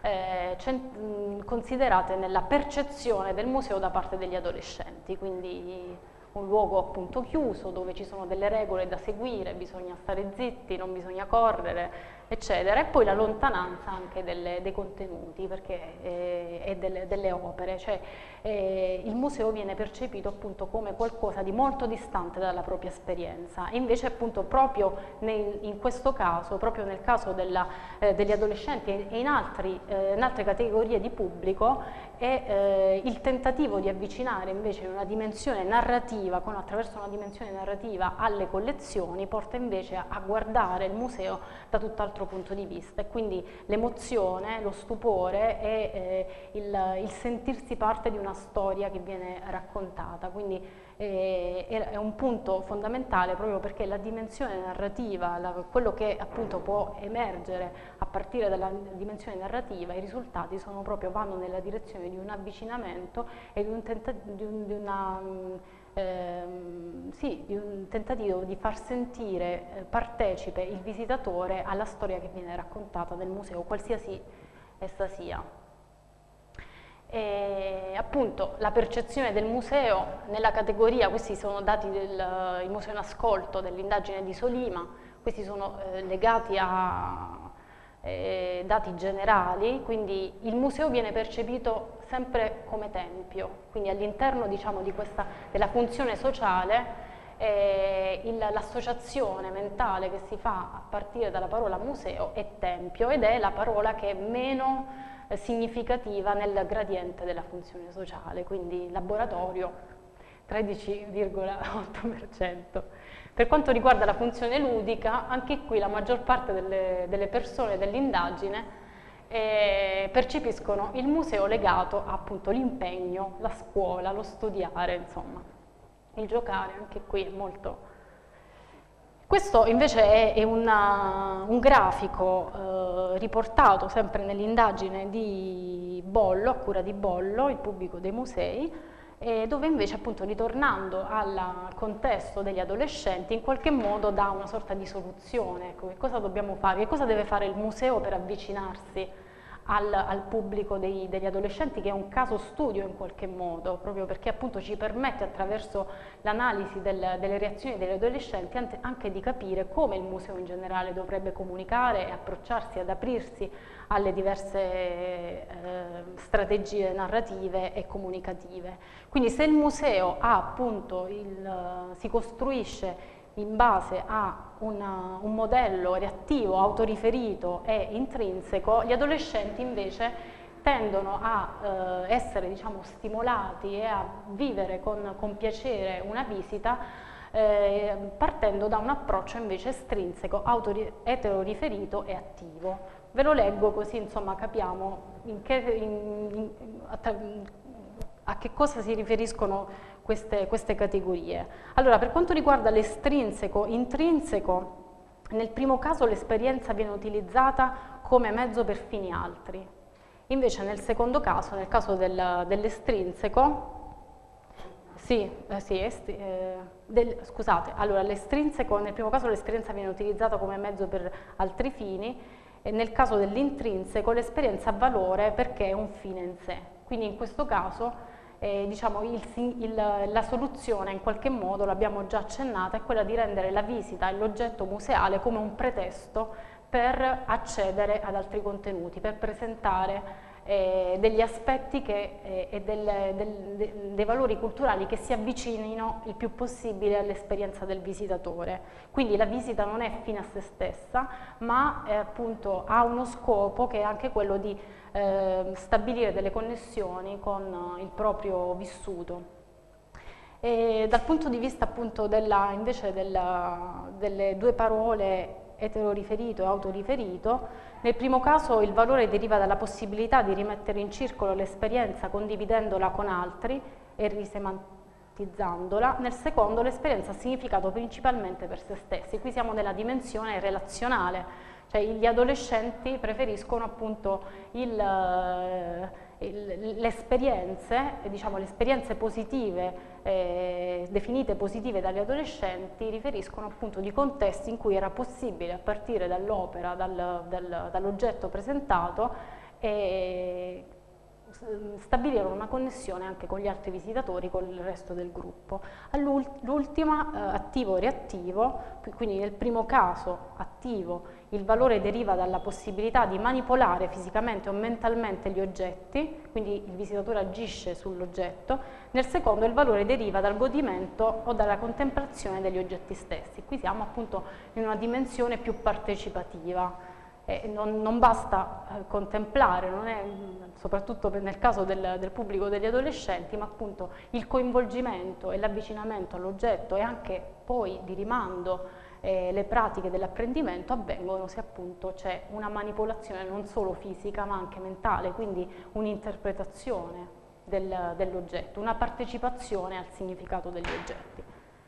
considerate nella percezione del museo da parte degli adolescenti, quindi un luogo appunto chiuso dove ci sono delle regole da seguire, bisogna stare zitti, non bisogna correre, eccetera, e poi la lontananza anche dei contenuti e delle opere, cioè il museo viene percepito appunto come qualcosa di molto distante dalla propria esperienza e invece appunto proprio in questo caso, proprio nel caso degli adolescenti e in altre categorie di pubblico è il tentativo di avvicinare invece una dimensione narrativa, attraverso una dimensione narrativa alle collezioni, porta invece a guardare il museo da tutt'altro punto di vista e quindi l'emozione, lo stupore e il sentirsi parte di una storia che viene raccontata, quindi è un punto fondamentale proprio perché la dimensione narrativa, quello che appunto può emergere a partire dalla dimensione narrativa, i risultati vanno nella direzione di un avvicinamento e di un tentativo di far sentire partecipe il visitatore alla storia che viene raccontata del museo, qualsiasi essa sia. E appunto la percezione del museo nella categoria, questi sono dati del Museo in Ascolto dell'indagine di Solima, questi sono legati a dati generali, quindi il museo viene percepito sempre come tempio, quindi all'interno diciamo, della funzione sociale l'associazione mentale che si fa a partire dalla parola museo è tempio ed è la parola che è meno significativa nel gradiente della funzione sociale, quindi laboratorio 13,8%. Per quanto riguarda la funzione ludica, anche qui la maggior parte delle persone dell'indagine percepiscono il museo legato appunto all'impegno, la scuola, lo studiare, insomma, il giocare, anche qui è molto... Questo invece è un grafico riportato sempre nell'indagine di Bollo, a cura di Bollo, il pubblico dei musei, dove invece appunto ritornando al contesto degli adolescenti in qualche modo dà una sorta di soluzione, ecco, che cosa dobbiamo fare, che cosa deve fare il museo per avvicinarsi al pubblico degli adolescenti, che è un caso studio in qualche modo, proprio perché appunto ci permette attraverso l'analisi delle reazioni degli adolescenti anche di capire come il museo in generale dovrebbe comunicare e approcciarsi ad aprirsi alle diverse strategie narrative e comunicative. Quindi se il museo ha appunto si costruisce in base a un modello reattivo, autoriferito e intrinseco, gli adolescenti invece tendono a essere diciamo, stimolati e a vivere con piacere una visita partendo da un approccio invece estrinseco, eteroriferito e attivo. Ve lo leggo così insomma capiamo a che cosa si riferiscono queste categorie. Allora, per quanto riguarda l'estrinseco, intrinseco, nel primo caso l'esperienza viene utilizzata come mezzo per fini altri. Invece nel secondo caso, nel caso dell'estrinseco, scusate, allora l'estrinseco, nel primo caso l'esperienza viene utilizzata come mezzo per altri fini e nel caso dell'intrinseco l'esperienza ha valore perché è un fine in sé. Quindi in questo caso diciamo, la soluzione in qualche modo, l'abbiamo già accennata, è quella di rendere la visita e l'oggetto museale come un pretesto per accedere ad altri contenuti, per presentare degli aspetti e dei valori culturali che si avvicinino il più possibile all'esperienza del visitatore. Quindi la visita non è fine a se stessa, ma appunto ha uno scopo che è anche quello di stabilire delle connessioni con il proprio vissuto. E dal punto di vista appunto invece delle due parole eteroriferito e autoriferito, nel primo caso il valore deriva dalla possibilità di rimettere in circolo l'esperienza condividendola con altri e risemantizzandola, nel secondo l'esperienza ha significato principalmente per se stessi. Qui siamo nella dimensione relazionale, cioè gli adolescenti preferiscono appunto le esperienze positive, definite positive dagli adolescenti, riferiscono appunto di contesti in cui era possibile, a partire dall'opera, dall'oggetto presentato, stabilire una connessione anche con gli altri visitatori, con il resto del gruppo. L'ultima, attivo-reattivo, quindi nel primo caso attivo il valore deriva dalla possibilità di manipolare fisicamente o mentalmente gli oggetti, quindi il visitatore agisce sull'oggetto. Nel secondo il valore deriva dal godimento o dalla contemplazione degli oggetti stessi. Qui siamo appunto in una dimensione più partecipativa. Non basta contemplare, non è, soprattutto nel caso del pubblico degli adolescenti, ma appunto il coinvolgimento e l'avvicinamento all'oggetto e anche poi di rimando le pratiche dell'apprendimento avvengono se appunto c'è una manipolazione non solo fisica ma anche mentale, quindi un'interpretazione dell'oggetto, una partecipazione al significato degli oggetti.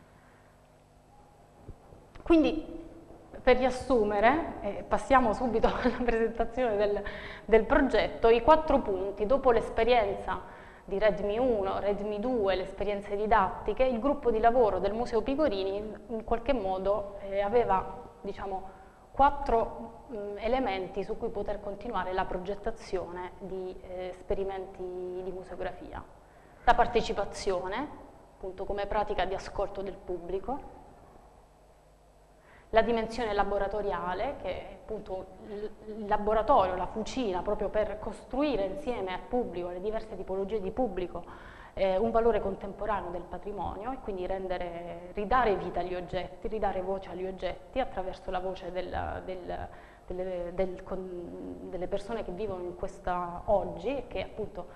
Quindi, per riassumere, passiamo subito alla presentazione del progetto, i 4 punti, dopo l'esperienza di Redmi 1, Redmi 2, le esperienze didattiche, il gruppo di lavoro del Museo Pigorini in qualche modo aveva, diciamo, 4 elementi su cui poter continuare la progettazione di esperimenti di museografia. La partecipazione, appunto come pratica di ascolto del pubblico, la dimensione laboratoriale, che è appunto il laboratorio, la fucina, proprio per costruire insieme al pubblico, le diverse tipologie di pubblico, un valore contemporaneo del patrimonio e quindi ridare vita agli oggetti, ridare voce agli oggetti attraverso la voce delle persone che vivono in questa oggi e che appunto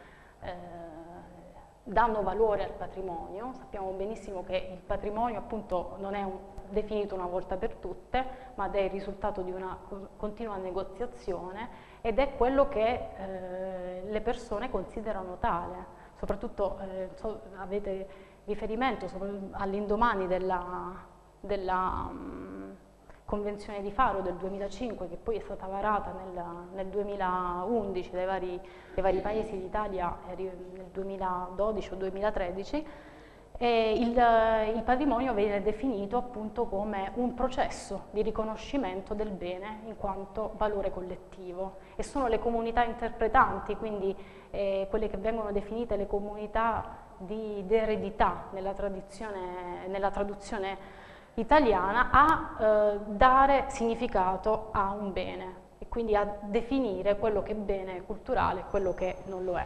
danno valore al patrimonio. Sappiamo benissimo che il patrimonio appunto non è definito una volta per tutte, ma è il risultato di una continua negoziazione ed è quello che le persone considerano tale. Soprattutto avete riferimento all'indomani della Convenzione di Faro del 2005, che poi è stata varata nel 2011 dai vari paesi d'Italia nel 2012 o 2013, e il patrimonio viene definito appunto come un processo di riconoscimento del bene in quanto valore collettivo e sono le comunità interpretanti, quindi quelle che vengono definite le comunità di eredità nella traduzione italiana, a dare significato a un bene e quindi a definire quello che è bene culturale e quello che non lo è.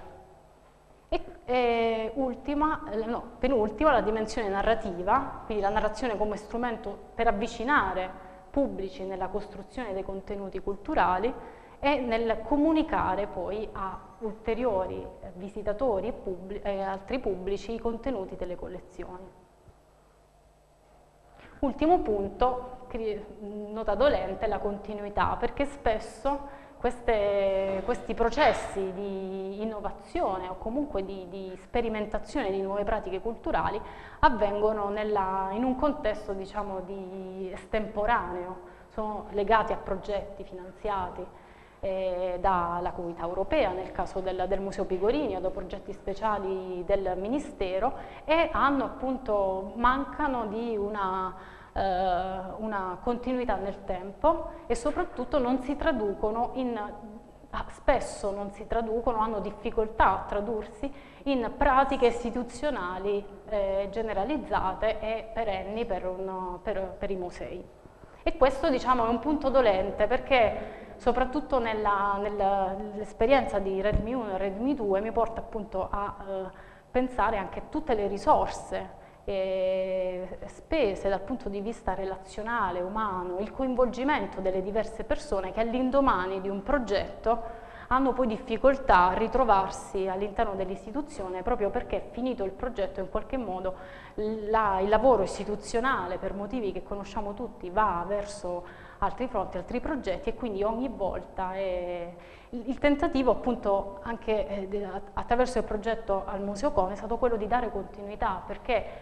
E penultima, la dimensione narrativa, quindi la narrazione come strumento per avvicinare pubblici nella costruzione dei contenuti culturali e nel comunicare poi a ulteriori visitatori e altri pubblici i contenuti delle collezioni. Ultimo punto, nota dolente, la continuità, perché spesso questi processi di innovazione o comunque di sperimentazione di nuove pratiche culturali avvengono in un contesto, diciamo, di estemporaneo, sono legati a progetti finanziati dalla Comunità Europea, nel caso del Museo Pigorini, o da progetti speciali del Ministero, e mancano di una continuità nel tempo e soprattutto spesso non si traducono, hanno difficoltà a tradursi in pratiche istituzionali generalizzate e perenni per i musei. E questo, diciamo, è un punto dolente, perché soprattutto nell'esperienza di Redmi 1 e Redmi 2 mi porta appunto a pensare anche a tutte le risorse spese dal punto di vista relazionale, umano, il coinvolgimento delle diverse persone che all'indomani di un progetto hanno poi difficoltà a ritrovarsi all'interno dell'istituzione proprio perché finito il progetto in qualche modo il lavoro istituzionale per motivi che conosciamo tutti va verso altri fronti, altri progetti e quindi ogni volta il tentativo appunto anche attraverso il progetto al Museo Cono è stato quello di dare continuità perché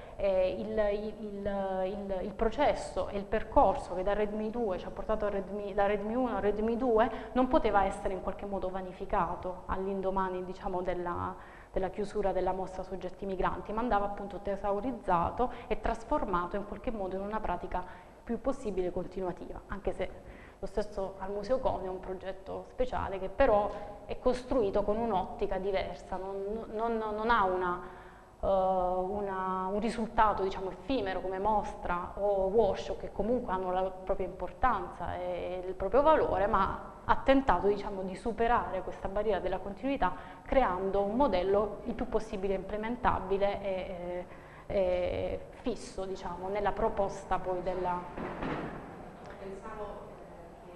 il processo e il percorso che da Redmi 2 ci ha portato da Redmi 1 a Redmi 2 non poteva essere in qualche modo vanificato all'indomani diciamo della chiusura della mostra Soggetti Migranti, ma andava appunto tesaurizzato e trasformato in qualche modo in una pratica più possibile continuativa, anche se lo stesso al Museo Cono è un progetto speciale che però è costruito con un'ottica diversa, non ha un risultato diciamo effimero come mostra o workshop che comunque hanno la propria importanza e il proprio valore, ma ha tentato diciamo di superare questa barriera della continuità creando un modello il più possibile implementabile e fisso diciamo nella proposta poi della... Pensavo che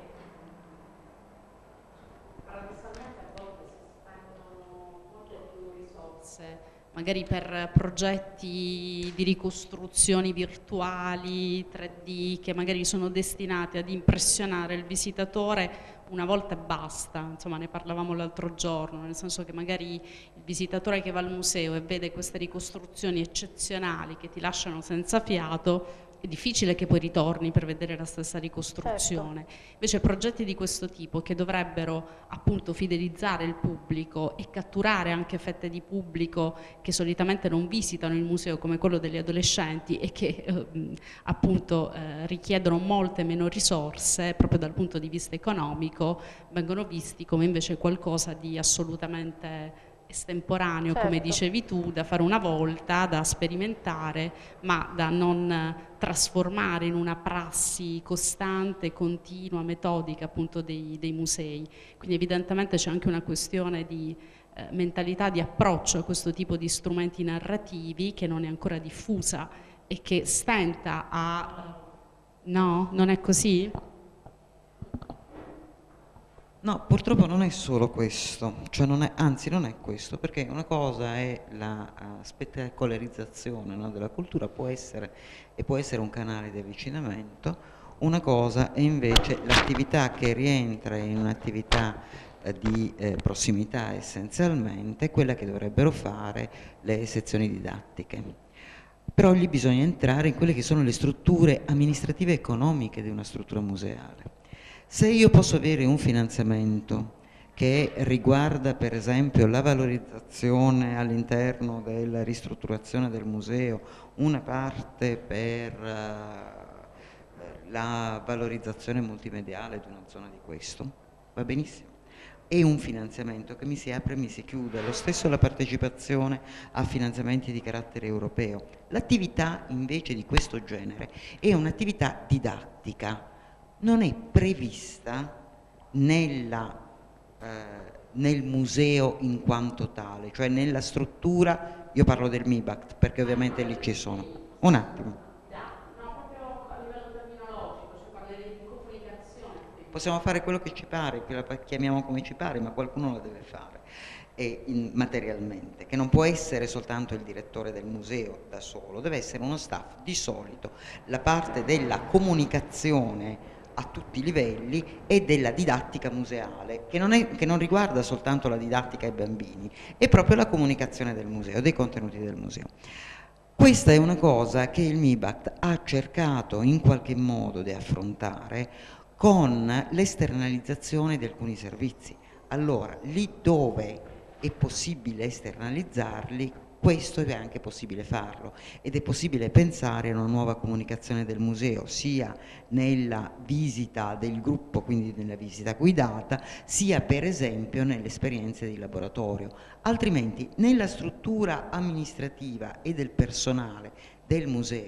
paradossalmente a volte si spendono molte più risorse magari per progetti di ricostruzioni virtuali 3D che magari sono destinati ad impressionare il visitatore una volta e basta, insomma ne parlavamo l'altro giorno, nel senso che magari il visitatore che va al museo e vede queste ricostruzioni eccezionali che ti lasciano senza fiato, è difficile che poi ritorni per vedere la stessa ricostruzione. Certo. Invece progetti di questo tipo che dovrebbero appunto fidelizzare il pubblico e catturare anche fette di pubblico che solitamente non visitano il museo come quello degli adolescenti e che appunto richiedono molte meno risorse proprio dal punto di vista economico, vengono visti come invece qualcosa di assolutamente estemporaneo, certo. Come dicevi tu, da fare una volta, da sperimentare, ma da non trasformare in una prassi costante, continua, metodica appunto dei musei. Quindi evidentemente c'è anche una questione di mentalità, di approccio a questo tipo di strumenti narrativi che non è ancora diffusa e che stenta a... No? Non è così? No, purtroppo non è solo questo, cioè anzi non è questo, perché una cosa è la spettacolarizzazione, no, della cultura, può essere un canale di avvicinamento, una cosa è invece l'attività che rientra in un'attività di prossimità essenzialmente, quella che dovrebbero fare le sezioni didattiche. Però lì bisogna entrare in quelle che sono le strutture amministrative e economiche di una struttura museale. Se io posso avere un finanziamento che riguarda per esempio la valorizzazione all'interno della ristrutturazione del museo, una parte per la valorizzazione multimediale di una zona di questo, va benissimo. È un finanziamento che mi si apre e mi si chiude, lo stesso la partecipazione a finanziamenti di carattere europeo. L'attività invece di questo genere è un'attività didattica, non è prevista nel museo in quanto tale, cioè nella struttura, io parlo del MIBACT perché ovviamente lì ci sono. Un attimo. No, proprio a livello terminologico, cioè parlerei di comunicazione. Possiamo fare quello che ci pare, la chiamiamo come ci pare, ma qualcuno la deve fare. Materialmente, che non può essere soltanto il direttore del museo da solo, deve essere uno staff, di solito la parte della comunicazione a tutti i livelli e della didattica museale, che non riguarda soltanto la didattica ai bambini, è proprio la comunicazione del museo, dei contenuti del museo. Questa è una cosa che il MIBACT ha cercato in qualche modo di affrontare con l'esternalizzazione di alcuni servizi. Allora, lì dove è possibile esternalizzarli, questo è anche possibile farlo ed è possibile pensare a una nuova comunicazione del museo, sia nella visita del gruppo, quindi nella visita guidata, sia per esempio nelle esperienze di laboratorio. Altrimenti nella struttura amministrativa e del personale del museo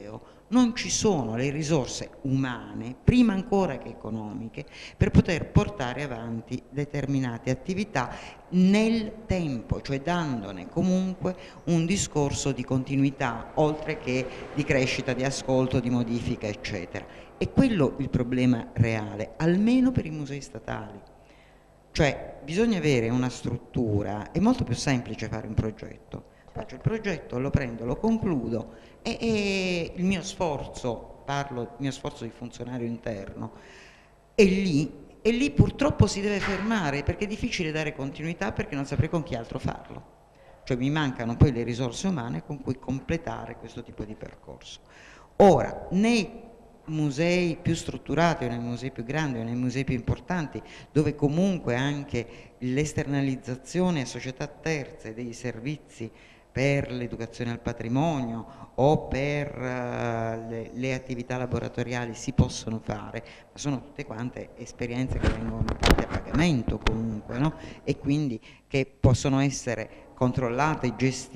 non ci sono le risorse umane, prima ancora che economiche, per poter portare avanti determinate attività nel tempo, cioè dandone comunque un discorso di continuità, oltre che di crescita, di ascolto, di modifica, eccetera. È quello il problema reale, almeno per i musei statali. Cioè bisogna avere una struttura, è molto più semplice fare un progetto. Faccio il progetto, lo prendo, lo concludo e il mio sforzo, parlo del mio sforzo di funzionario interno, è lì, e lì purtroppo si deve fermare perché è difficile dare continuità, perché non saprei con chi altro farlo. Cioè mi mancano poi le risorse umane con cui completare questo tipo di percorso. Ora, nei musei più strutturati o nei musei più grandi o nei musei più importanti, dove comunque anche l'esternalizzazione a società terze dei servizi per l'educazione al patrimonio o per le attività laboratoriali si possono fare, ma sono tutte quante esperienze che vengono fatte a pagamento comunque, no? E quindi che possono essere controllate,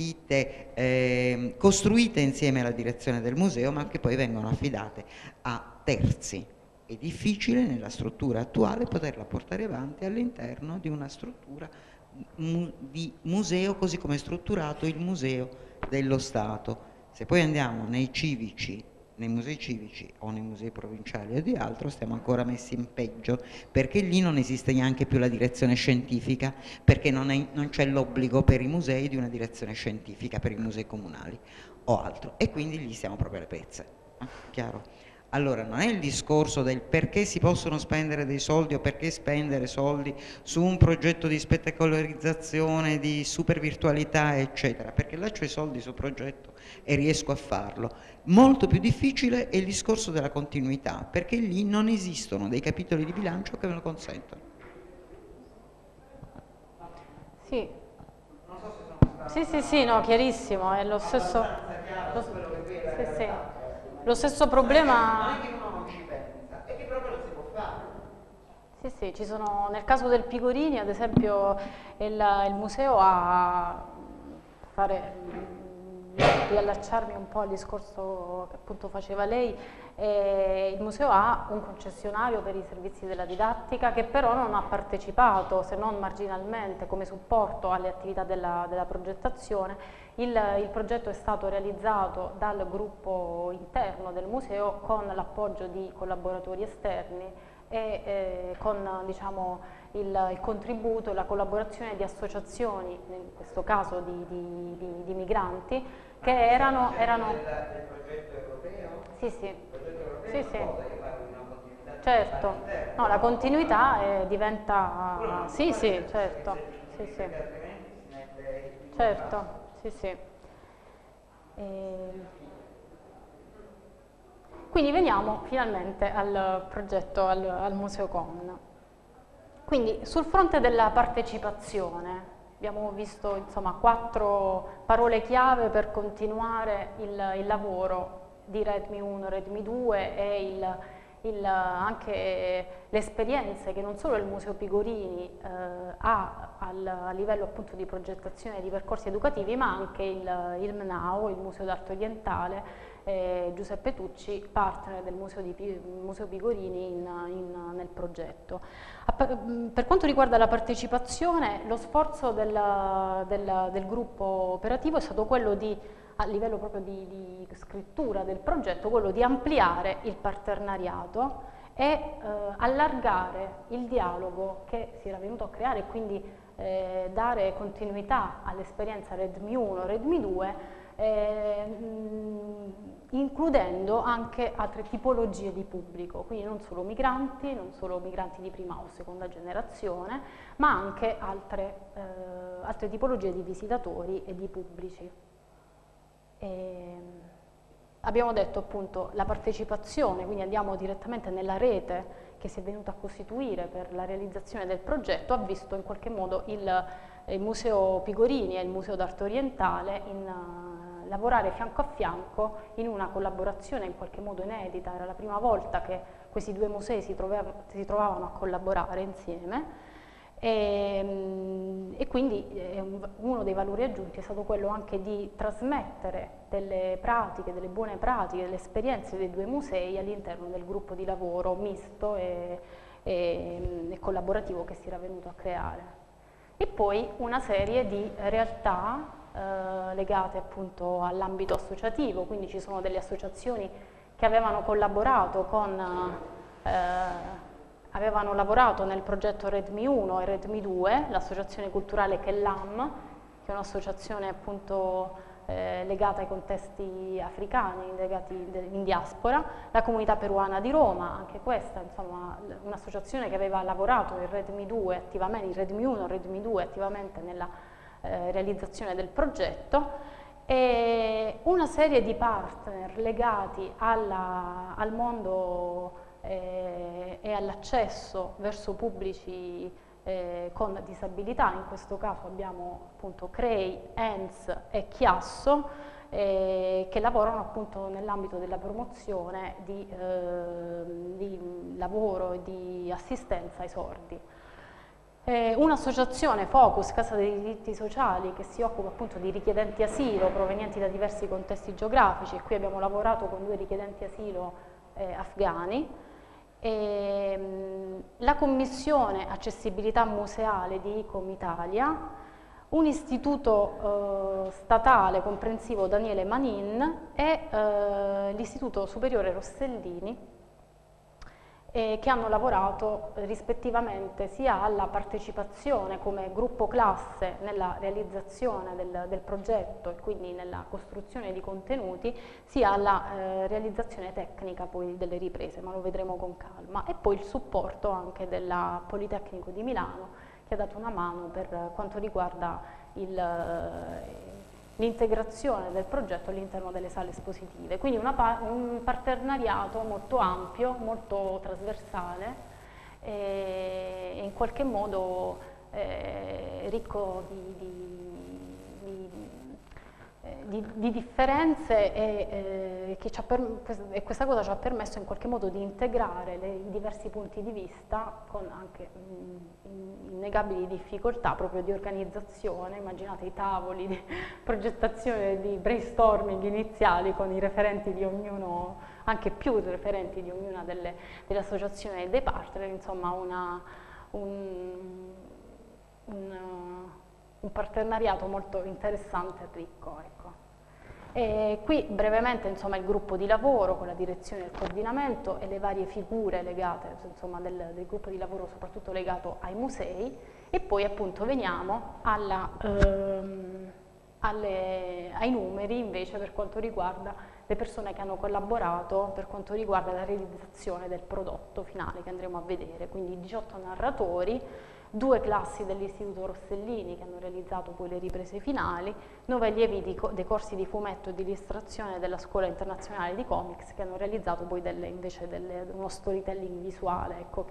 gestite, costruite insieme alla direzione del museo, ma che poi vengono affidate a terzi. È difficile nella struttura attuale poterla portare avanti all'interno di una struttura di museo così come è strutturato il museo dello Stato. Se poi andiamo nei civici, nei musei civici o nei musei provinciali o di altro, stiamo ancora messi in peggio, perché lì non esiste neanche più la direzione scientifica, perché non c'è l'obbligo per i musei di una direzione scientifica, per i musei comunali o altro, e quindi lì siamo proprio alle pezze, chiaro? Allora non è il discorso del perché si possono spendere dei soldi o perché spendere soldi su un progetto di spettacolarizzazione, di super virtualità, eccetera, perché là c'ho i soldi sul progetto e riesco a farlo. Molto più difficile è il discorso della continuità, perché lì non esistono dei capitoli di bilancio che me lo consentono. Sì. Sì, no, chiarissimo, è lo stesso, lo stesso problema. Non è che uno non ci pensa, è che proprio non si può fare. Sì, ci sono, nel caso del Pigorini, ad esempio, il museo ha, riallacciarmi un po' al discorso che appunto faceva lei, il museo ha un concessionario per i servizi della didattica che però non ha partecipato, se non marginalmente, come supporto alle attività della progettazione. Il progetto è stato realizzato dal gruppo interno del museo con l'appoggio di collaboratori esterni e con diciamo, il contributo e la collaborazione di associazioni, in questo caso di migranti, che erano... Del progetto europeo? Sì. Il progetto europeo Sì. una continuità. Certo, no, la continuità diventa... Sì, certo. Certo, sì. Quindi veniamo finalmente al progetto, al Museo Con. Quindi sul fronte della partecipazione abbiamo visto insomma 4 parole chiave per continuare il lavoro di Redmi 1, Redmi 2 e anche le esperienze che non solo il Museo Pigorini ha a livello appunto di progettazione di percorsi educativi, ma anche il MNAO, il Museo d'Arte Orientale, Giuseppe Tucci, partner del Museo Pigorini nel progetto. Per quanto riguarda la partecipazione, lo sforzo del gruppo operativo è stato quello di, a livello proprio di scrittura del progetto, quello di ampliare il partenariato e allargare il dialogo che si era venuto a creare e quindi dare continuità all'esperienza Redmi 1, Redmi 2, includendo anche altre tipologie di pubblico, quindi non solo migranti di prima o seconda generazione, ma anche altre tipologie di visitatori e di pubblici. Abbiamo detto appunto la partecipazione, quindi andiamo direttamente nella rete che si è venuta a costituire per la realizzazione del progetto, ha visto in qualche modo il Museo Pigorini e il Museo d'Arte Orientale lavorare fianco a fianco in una collaborazione in qualche modo inedita. Era la prima volta che questi due musei si trovavano a collaborare insieme E quindi uno dei valori aggiunti è stato quello anche di trasmettere delle pratiche, delle buone pratiche, delle esperienze dei due musei all'interno del gruppo di lavoro misto e collaborativo che si era venuto a creare. E poi una serie di realtà legate appunto all'ambito associativo, quindi ci sono delle associazioni che avevano collaborato avevano lavorato nel progetto Redmi 1 e Redmi 2, l'associazione culturale Kellam, che è un'associazione appunto legata ai contesti africani, legati in diaspora, la comunità peruana di Roma, anche questa, insomma, un'associazione che aveva lavorato in Redmi 2 attivamente, in Redmi 1 e Redmi 2 attivamente nella realizzazione del progetto, e una serie di partner legati al mondo e all'accesso verso pubblici con disabilità. In questo caso abbiamo appunto CREI, ENS e Chiasso, che lavorano appunto nell'ambito della promozione di lavoro e di assistenza ai sordi. Un'associazione Focus, Casa dei Diritti Sociali, che si occupa appunto di richiedenti asilo provenienti da diversi contesti geografici, e qui abbiamo lavorato con 2 richiedenti asilo afghani. La Commissione Accessibilità Museale di ICOM Italia, un istituto statale comprensivo Daniele Manin e l'Istituto Superiore Rossellini, che hanno lavorato rispettivamente sia alla partecipazione come gruppo classe nella realizzazione del progetto e quindi nella costruzione di contenuti, sia alla realizzazione tecnica poi delle riprese, ma lo vedremo con calma, e poi il supporto anche del Politecnico di Milano, che ha dato una mano per quanto riguarda l'integrazione del progetto all'interno delle sale espositive. Quindi un partenariato molto ampio, molto trasversale e in qualche modo ricco di differenze, e questa cosa ci ha permesso in qualche modo di integrare i diversi punti di vista con anche innegabili difficoltà proprio di organizzazione. Immaginate i tavoli di progettazione, di brainstorming iniziali con i referenti di ognuno, anche più referenti di ognuna delle associazioni e dei partner, insomma un partenariato molto interessante e ricco. Ecco. E qui brevemente insomma, il gruppo di lavoro con la direzione e il coordinamento e le varie figure legate insomma, del gruppo di lavoro, soprattutto legato ai musei, e poi appunto veniamo ai numeri invece per quanto riguarda le persone che hanno collaborato, per quanto riguarda la realizzazione del prodotto finale che andremo a vedere, quindi 18 narratori, 2 classi dell'Istituto Rossellini che hanno realizzato poi le riprese finali, 9 allievi dei corsi di fumetto e di illustrazione della Scuola Internazionale di Comics che hanno realizzato poi invece uno storytelling visuale, ecco,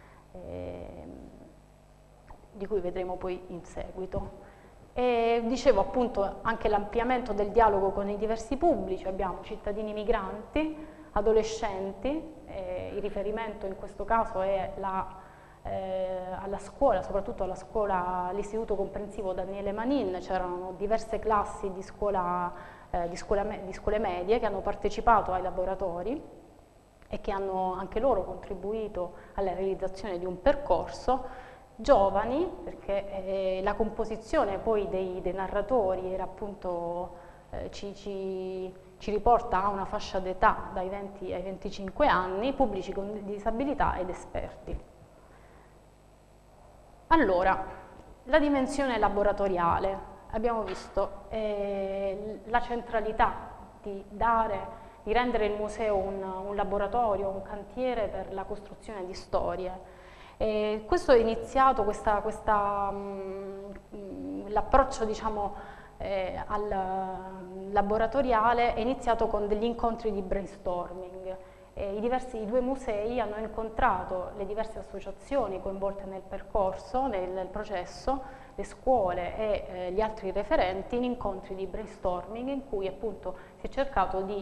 di cui vedremo poi in seguito. E dicevo appunto anche l'ampliamento del dialogo con i diversi pubblici, abbiamo cittadini migranti, adolescenti, il riferimento in questo caso è alla scuola, soprattutto all'Istituto Comprensivo Daniele Manin. C'erano diverse classi di scuole medie che hanno partecipato ai laboratori e che hanno anche loro contribuito alla realizzazione di un percorso. Giovani, perché la composizione poi dei narratori era appunto, ci riporta a una fascia d'età dai 20 ai 25 anni, pubblici con disabilità ed esperti. Allora, la dimensione laboratoriale, abbiamo visto la centralità di rendere il museo un laboratorio, un cantiere per la costruzione di storie. Questo è iniziato, l'approccio diciamo, al laboratoriale è iniziato con degli incontri di brainstorming. I 2 musei hanno incontrato le diverse associazioni coinvolte nel percorso, nel processo, le scuole e gli altri referenti in incontri di brainstorming in cui appunto si è cercato di,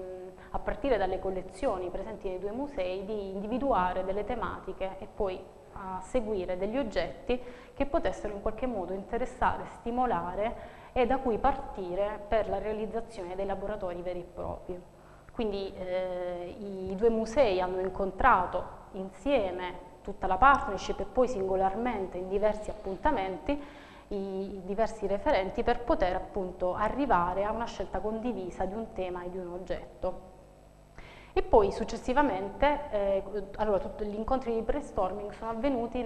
a partire dalle collezioni presenti nei 2 musei, di individuare delle tematiche e poi a seguire degli oggetti che potessero in qualche modo interessare, stimolare e da cui partire per la realizzazione dei laboratori veri e propri. Quindi i due musei hanno incontrato insieme tutta la partnership e poi singolarmente in diversi appuntamenti i diversi referenti per poter appunto arrivare a una scelta condivisa di un tema e di un oggetto. E poi successivamente, allora, tutti gli incontri di brainstorming sono avvenuti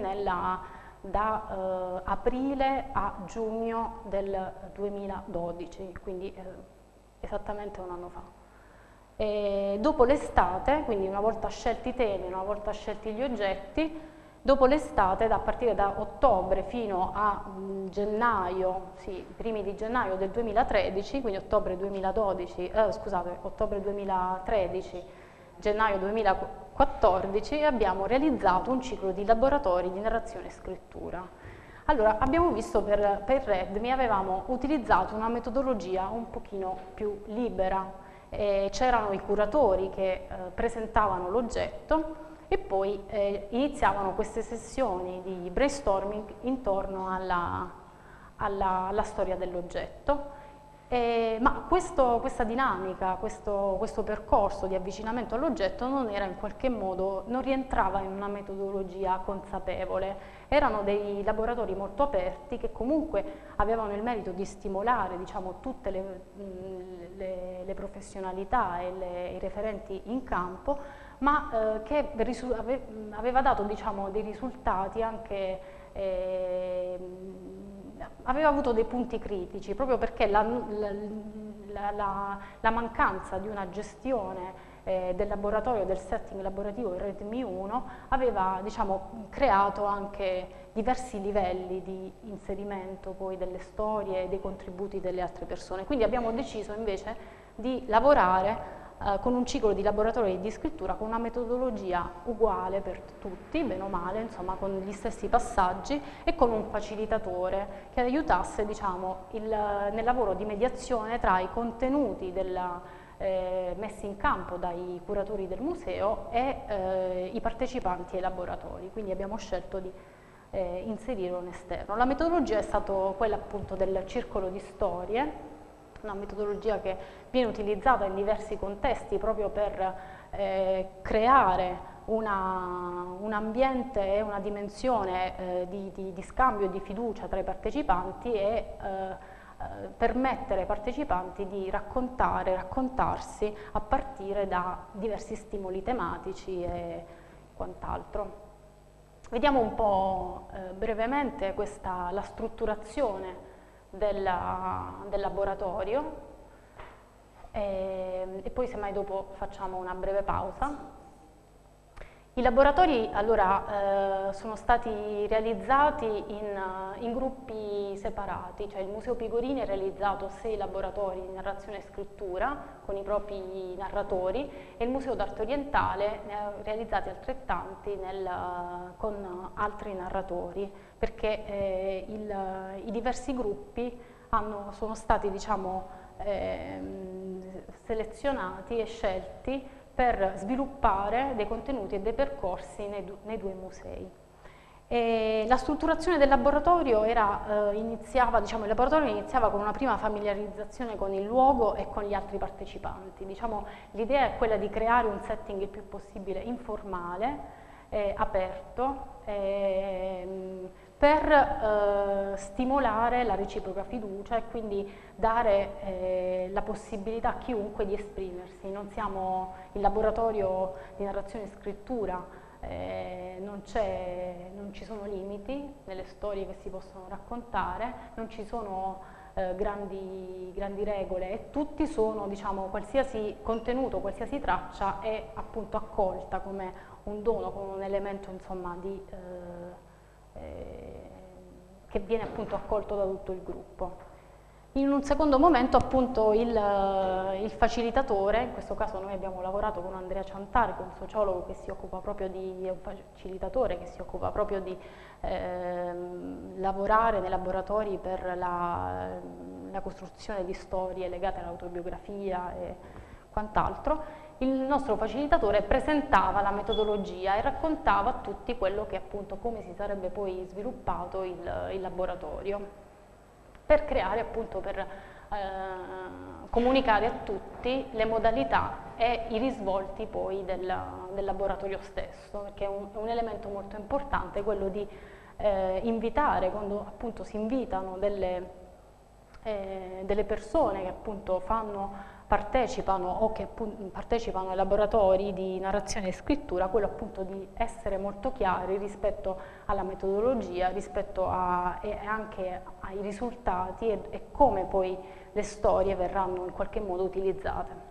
da aprile a giugno del 2012, quindi esattamente un anno fa. E dopo l'estate, quindi una volta scelti i temi, una volta scelti gli oggetti, dopo l'estate, a partire da ottobre fino a gennaio, sì, i primi di gennaio del 2013, quindi ottobre 2012, ottobre 2013, gennaio 2014, abbiamo realizzato un ciclo di laboratori di narrazione e scrittura. Allora, abbiamo visto per REDMI avevamo utilizzato una metodologia un pochino più libera. C'erano i curatori che presentavano l'oggetto e poi iniziavano queste sessioni di brainstorming intorno alla storia dell'oggetto. Ma questa dinamica, questo percorso di avvicinamento all'oggetto non era in qualche modo, non rientrava in una metodologia consapevole. Erano dei laboratori molto aperti che comunque avevano il merito di stimolare, diciamo, tutte le professionalità e i referenti in campo, ma che aveva dato, diciamo, dei risultati anche, aveva avuto dei punti critici, proprio perché la mancanza di una gestione del laboratorio, del setting laborativo in REDMI 1 aveva, diciamo, creato anche diversi livelli di inserimento poi delle storie e dei contributi delle altre persone. Quindi abbiamo deciso invece di lavorare con un ciclo di laboratorio di scrittura con una metodologia uguale per tutti, bene o male, insomma, con gli stessi passaggi e con un facilitatore che aiutasse, diciamo, nel lavoro di mediazione tra i contenuti messi in campo dai curatori del museo e i partecipanti ai laboratori. Quindi abbiamo scelto di inserire un esterno. La metodologia è stata quella appunto del circolo di storie, una metodologia che viene utilizzata in diversi contesti proprio per creare un ambiente e una dimensione di scambio e di fiducia tra i partecipanti e permettere ai partecipanti di raccontarsi a partire da diversi stimoli tematici e quant'altro. Vediamo un po' brevemente la strutturazione del laboratorio e poi semmai dopo facciamo una breve pausa. I laboratori allora sono stati realizzati in gruppi separati, cioè il Museo Pigorini ha realizzato 6 laboratori di narrazione e scrittura con i propri narratori e il Museo d'Arte Orientale ne ha realizzati altrettanti con altri narratori, perché i diversi gruppi sono stati, diciamo, selezionati e scelti per sviluppare dei contenuti e dei percorsi nei due musei. La strutturazione del laboratorio diciamo, il laboratorio iniziava con una prima familiarizzazione con il luogo e con gli altri partecipanti. Diciamo, l'idea è quella di creare un setting il più possibile informale, aperto, per stimolare la reciproca fiducia e quindi dare la possibilità a chiunque di esprimersi. Non siamo il laboratorio di narrazione e scrittura, non ci sono limiti nelle storie che si possono raccontare, non ci sono grandi regole e tutti sono, diciamo, qualsiasi contenuto, qualsiasi traccia è appunto accolta come un dono, come un elemento, insomma, che viene appunto accolto da tutto il gruppo. In un secondo momento appunto il facilitatore, in questo caso noi abbiamo lavorato con Andrea Ciantari, che è un sociologo che si occupa proprio un facilitatore che si occupa proprio di lavorare nei laboratori per la costruzione di storie legate all'autobiografia e quant'altro. il nostro facilitatore presentava la metodologia e raccontava a tutti quello che appunto come si sarebbe poi sviluppato il laboratorio, per creare appunto, per comunicare a tutti le modalità e i risvolti poi del laboratorio stesso, perché è un elemento molto importante quello di invitare, quando appunto si invitano delle persone che appunto partecipano o che partecipano ai laboratori di narrazione e scrittura, quello appunto di essere molto chiari rispetto alla metodologia, rispetto e anche ai risultati e come poi le storie verranno in qualche modo utilizzate.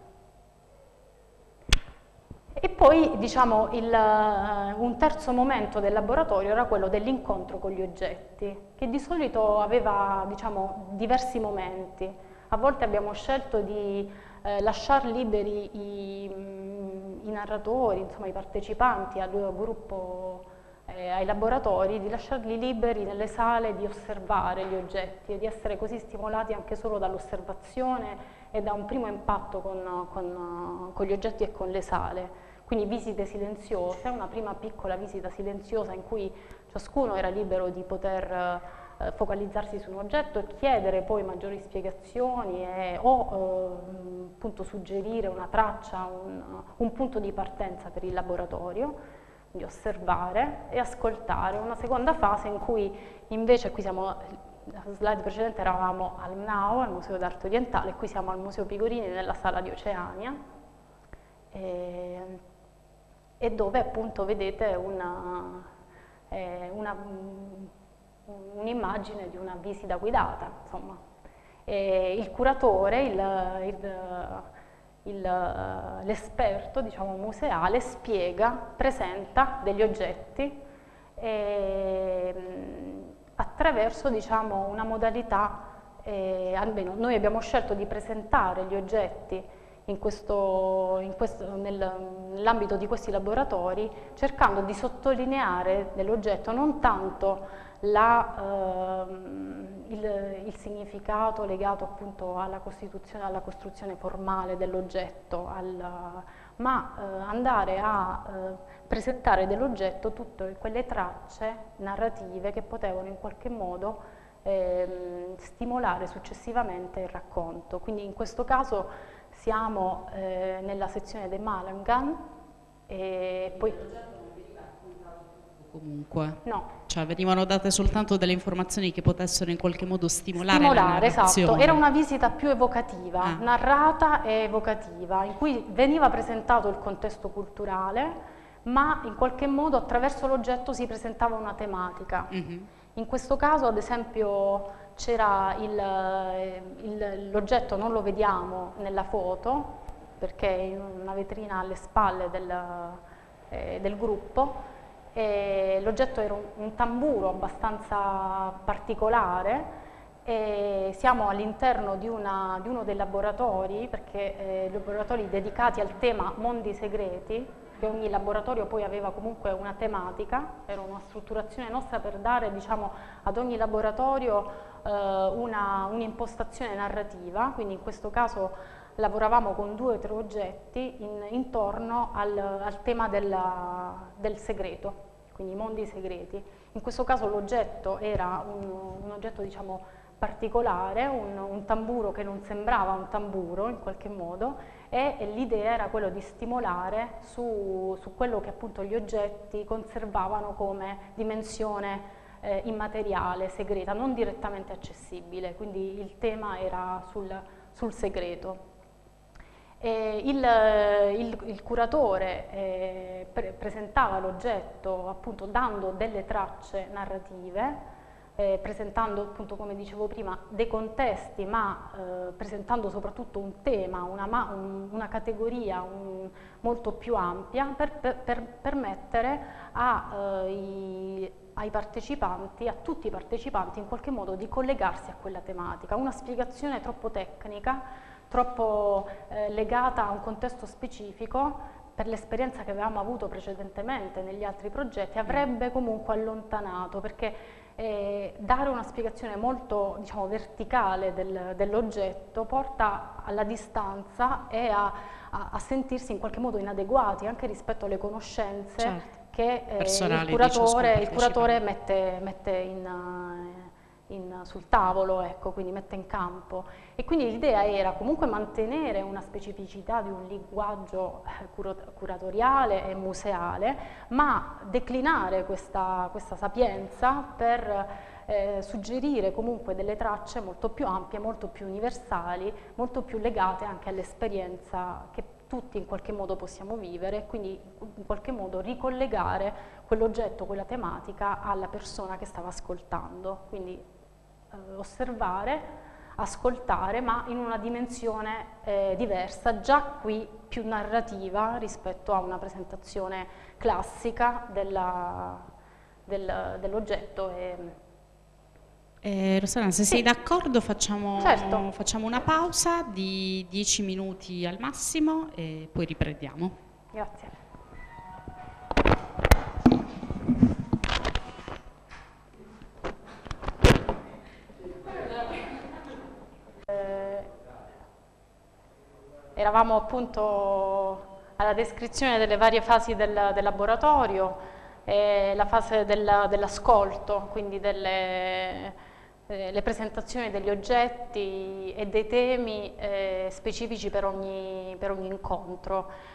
E poi, diciamo, un terzo momento del laboratorio era quello dell'incontro con gli oggetti, che di solito aveva, diciamo, diversi momenti. A volte abbiamo scelto di lasciar liberi i narratori, insomma i partecipanti al gruppo, ai laboratori, di lasciarli liberi nelle sale di osservare gli oggetti e di essere così stimolati anche solo dall'osservazione e da un primo impatto con gli oggetti e con le sale. Quindi visite silenziose, una prima piccola visita silenziosa in cui ciascuno era libero di poter focalizzarsi su un oggetto e chiedere poi maggiori spiegazioni o appunto suggerire una traccia, un punto di partenza per il laboratorio, quindi osservare e ascoltare. Una seconda fase in cui invece, qui siamo, la slide precedente eravamo al MNAO, al Museo d'Arte Orientale, qui siamo al Museo Pigorini nella sala di Oceania, e dove appunto vedete un'immagine di una visita guidata, insomma. Il curatore, l'esperto, diciamo, museale spiega, presenta degli oggetti attraverso, diciamo, una modalità, almeno noi abbiamo scelto di presentare gli oggetti nell'ambito di questi laboratori, cercando di sottolineare nell'oggetto non tanto il significato legato appunto alla costruzione formale dell'oggetto, ma andare a presentare dell'oggetto tutte quelle tracce narrative che potevano in qualche modo stimolare successivamente il racconto. Quindi in questo caso siamo nella sezione dei Malangan e poi... Comunque, no. Cioè venivano date soltanto delle informazioni che potessero in qualche modo stimolare la narrazione. Esatto, era una visita più evocativa, narrata e evocativa, in cui veniva presentato il contesto culturale, ma in qualche modo attraverso l'oggetto si presentava una tematica. In questo caso, ad esempio, c'era l'oggetto, non lo vediamo nella foto, perché è in una vetrina alle spalle del gruppo. L'oggetto era un tamburo abbastanza particolare e siamo all'interno di uno dei laboratori, perché laboratori dedicati al tema mondi segreti, che ogni laboratorio poi aveva comunque una tematica, era una strutturazione nostra per dare, diciamo, ad ogni laboratorio un'impostazione narrativa, quindi in questo caso lavoravamo con 2 o 3 oggetti intorno al tema del segreto, quindi i mondi segreti. In questo caso l'oggetto era un oggetto, diciamo, particolare, un tamburo che non sembrava un tamburo in qualche modo, e l'idea era quello di stimolare su quello che appunto gli oggetti conservavano come dimensione immateriale, segreta, non direttamente accessibile, quindi il tema era sul segreto. Il curatore presentava l'oggetto appunto dando delle tracce narrative, presentando appunto, come dicevo prima, dei contesti, ma presentando soprattutto un tema, una categoria molto più ampia per permettere ai partecipanti, a tutti i partecipanti in qualche modo di collegarsi a quella tematica. Una spiegazione troppo tecnica, troppo legata a un contesto specifico, per l'esperienza che avevamo avuto precedentemente negli altri progetti, avrebbe comunque allontanato, perché dare una spiegazione molto, diciamo, verticale dell'oggetto porta alla distanza e a sentirsi in qualche modo inadeguati anche rispetto alle conoscenze, certo, che il curatore mette sul tavolo, ecco, quindi mette in campo. E quindi l'idea era comunque mantenere una specificità di un linguaggio curatoriale e museale, ma declinare questa sapienza per suggerire comunque delle tracce molto più ampie, molto più universali, molto più legate anche all'esperienza che tutti in qualche modo possiamo vivere, quindi in qualche modo ricollegare quell'oggetto, quella tematica alla persona che stava ascoltando, quindi osservare, ascoltare, ma in una dimensione diversa, già qui più narrativa rispetto a una presentazione classica dell'oggetto. Rossana, se sei d'accordo facciamo certo, una pausa di 10 minuti al massimo e poi riprendiamo. Grazie. Eravamo appunto alla descrizione delle varie fasi del laboratorio, la fase dell'ascolto, quindi le presentazioni degli oggetti e dei temi specifici per ogni incontro.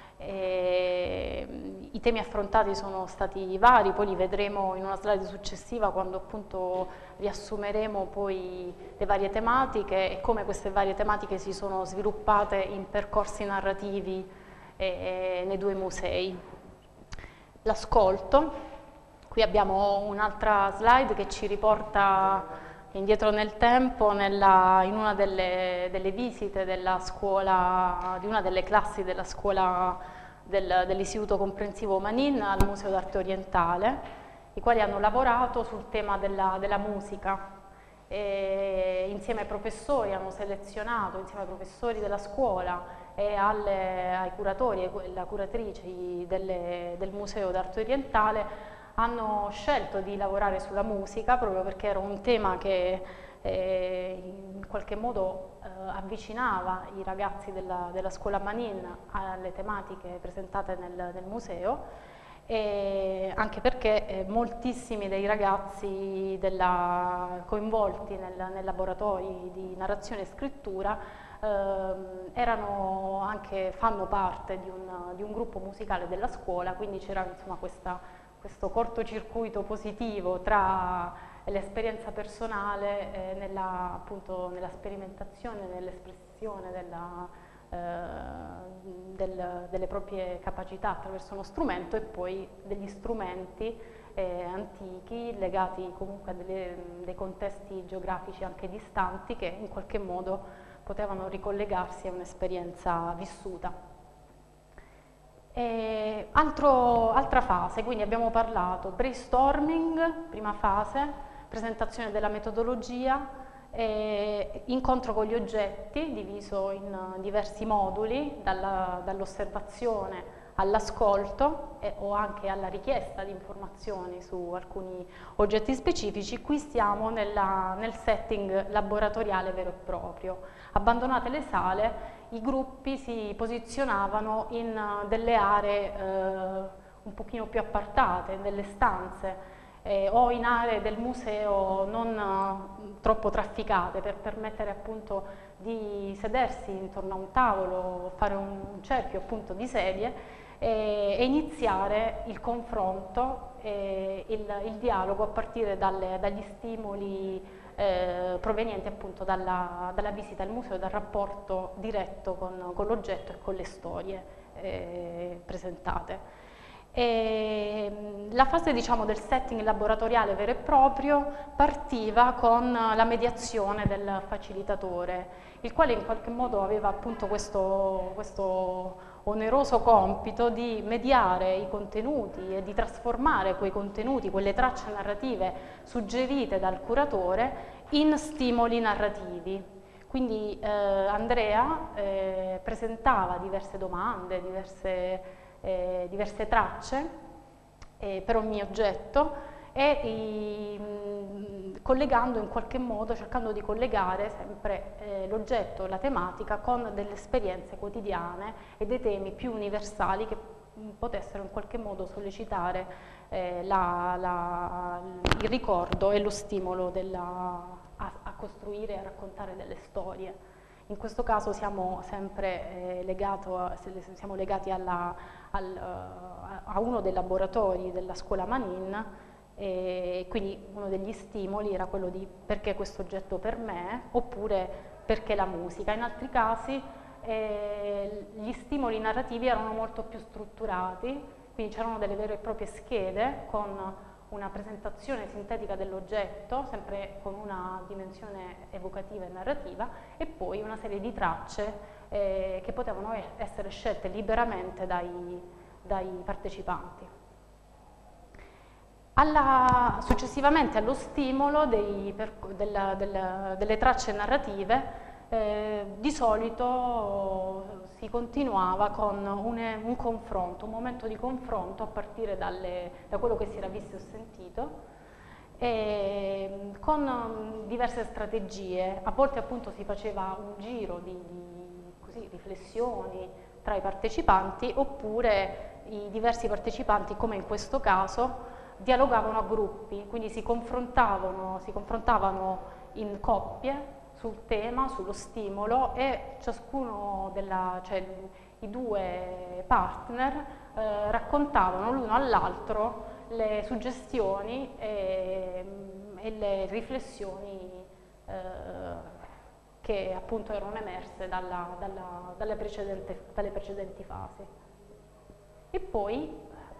I temi affrontati sono stati vari, poi li vedremo in una slide successiva quando appunto riassumeremo poi le varie tematiche e come queste varie tematiche si sono sviluppate in percorsi narrativi nei due musei. L'ascolto, qui abbiamo un'altra slide che ci riporta indietro nel tempo in una delle visite della scuola, di una delle classi della scuola dell'Istituto Comprensivo Manin al Museo d'Arte Orientale, i quali hanno lavorato sul tema della musica. Insieme ai professori hanno selezionato, insieme ai professori della scuola e ai curatori e alla curatrice del Museo d'Arte Orientale, hanno scelto di lavorare sulla musica proprio perché era un tema che in qualche modo avvicinava i ragazzi della scuola Manin alle tematiche presentate nel museo, e anche perché moltissimi dei ragazzi coinvolti nel laboratori di narrazione e scrittura fanno parte di un gruppo musicale della scuola, quindi c'era insomma questo cortocircuito positivo tra l'esperienza personale nella sperimentazione, nell'espressione delle proprie capacità attraverso uno strumento e poi degli strumenti antichi legati comunque a dei contesti geografici anche distanti che in qualche modo potevano ricollegarsi a un'esperienza vissuta. Altra fase, quindi abbiamo parlato brainstorming, prima fase, presentazione della metodologia, incontro con gli oggetti diviso in diversi moduli, dall'osservazione all'ascolto o anche alla richiesta di informazioni su alcuni oggetti specifici. Qui siamo nel setting laboratoriale vero e proprio. Abbandonate le sale, i gruppi si posizionavano in delle aree un pochino più appartate, delle stanze o in aree del museo non troppo trafficate, per permettere appunto di sedersi intorno a un tavolo, fare un cerchio appunto di sedie e iniziare il confronto e il dialogo a partire dagli stimoli provenienti appunto dalla visita al museo, dal rapporto diretto con l'oggetto e con le storie presentate. La fase, diciamo, del setting laboratoriale vero e proprio partiva con la mediazione del facilitatore, il quale in qualche modo aveva appunto questo oneroso compito di mediare i contenuti e di trasformare quei contenuti, quelle tracce narrative suggerite dal curatore, in stimoli narrativi. Quindi Andrea presentava diverse domande, diverse tracce per ogni oggetto e collegando in qualche modo, cercando di collegare sempre l'oggetto, la tematica con delle esperienze quotidiane e dei temi più universali che potessero in qualche modo sollecitare il ricordo e lo stimolo a costruire e a raccontare delle storie. In questo caso siamo sempre legati a uno dei laboratori della scuola Manin, e quindi uno degli stimoli era quello di perché questo oggetto per me, oppure perché la musica. In altri casi gli stimoli narrativi erano molto più strutturati, quindi c'erano delle vere e proprie schede con una presentazione sintetica dell'oggetto, sempre con una dimensione evocativa e narrativa, e poi una serie di tracce che potevano essere scelte liberamente dai partecipanti. Successivamente allo stimolo delle tracce narrative, di solito si continuava con un confronto, un momento di confronto a partire da quello che si era visto e sentito, con diverse strategie. A volte appunto si faceva un giro di riflessioni tra i partecipanti, oppure i diversi partecipanti, come in questo caso, dialogavano a gruppi, quindi si confrontavano in coppie sul tema, sullo stimolo, e ciascuno i due partner raccontavano l'uno all'altro le suggestioni e le riflessioni che appunto erano emerse dalle precedenti fasi. E poi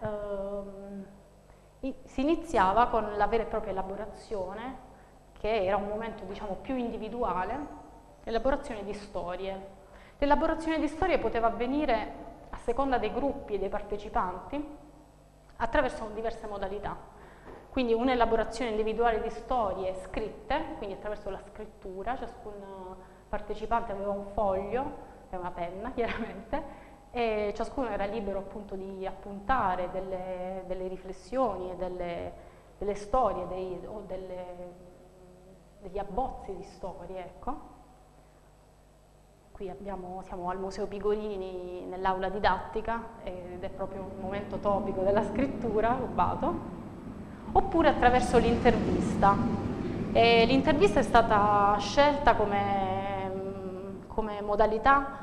si iniziava con la vera e propria elaborazione, che era un momento diciamo più individuale, l'elaborazione di storie. L'elaborazione di storie poteva avvenire a seconda dei gruppi e dei partecipanti attraverso diverse modalità. Quindi un'elaborazione individuale di storie scritte, quindi attraverso la scrittura, ciascun partecipante aveva un foglio e una penna chiaramente, e ciascuno era libero appunto di appuntare delle riflessioni e delle storie o degli abbozzi di storie, ecco. Qui siamo al Museo Pigorini nell'aula didattica ed è proprio un momento topico della scrittura rubato. Oppure attraverso l'intervista. L'intervista è stata scelta come modalità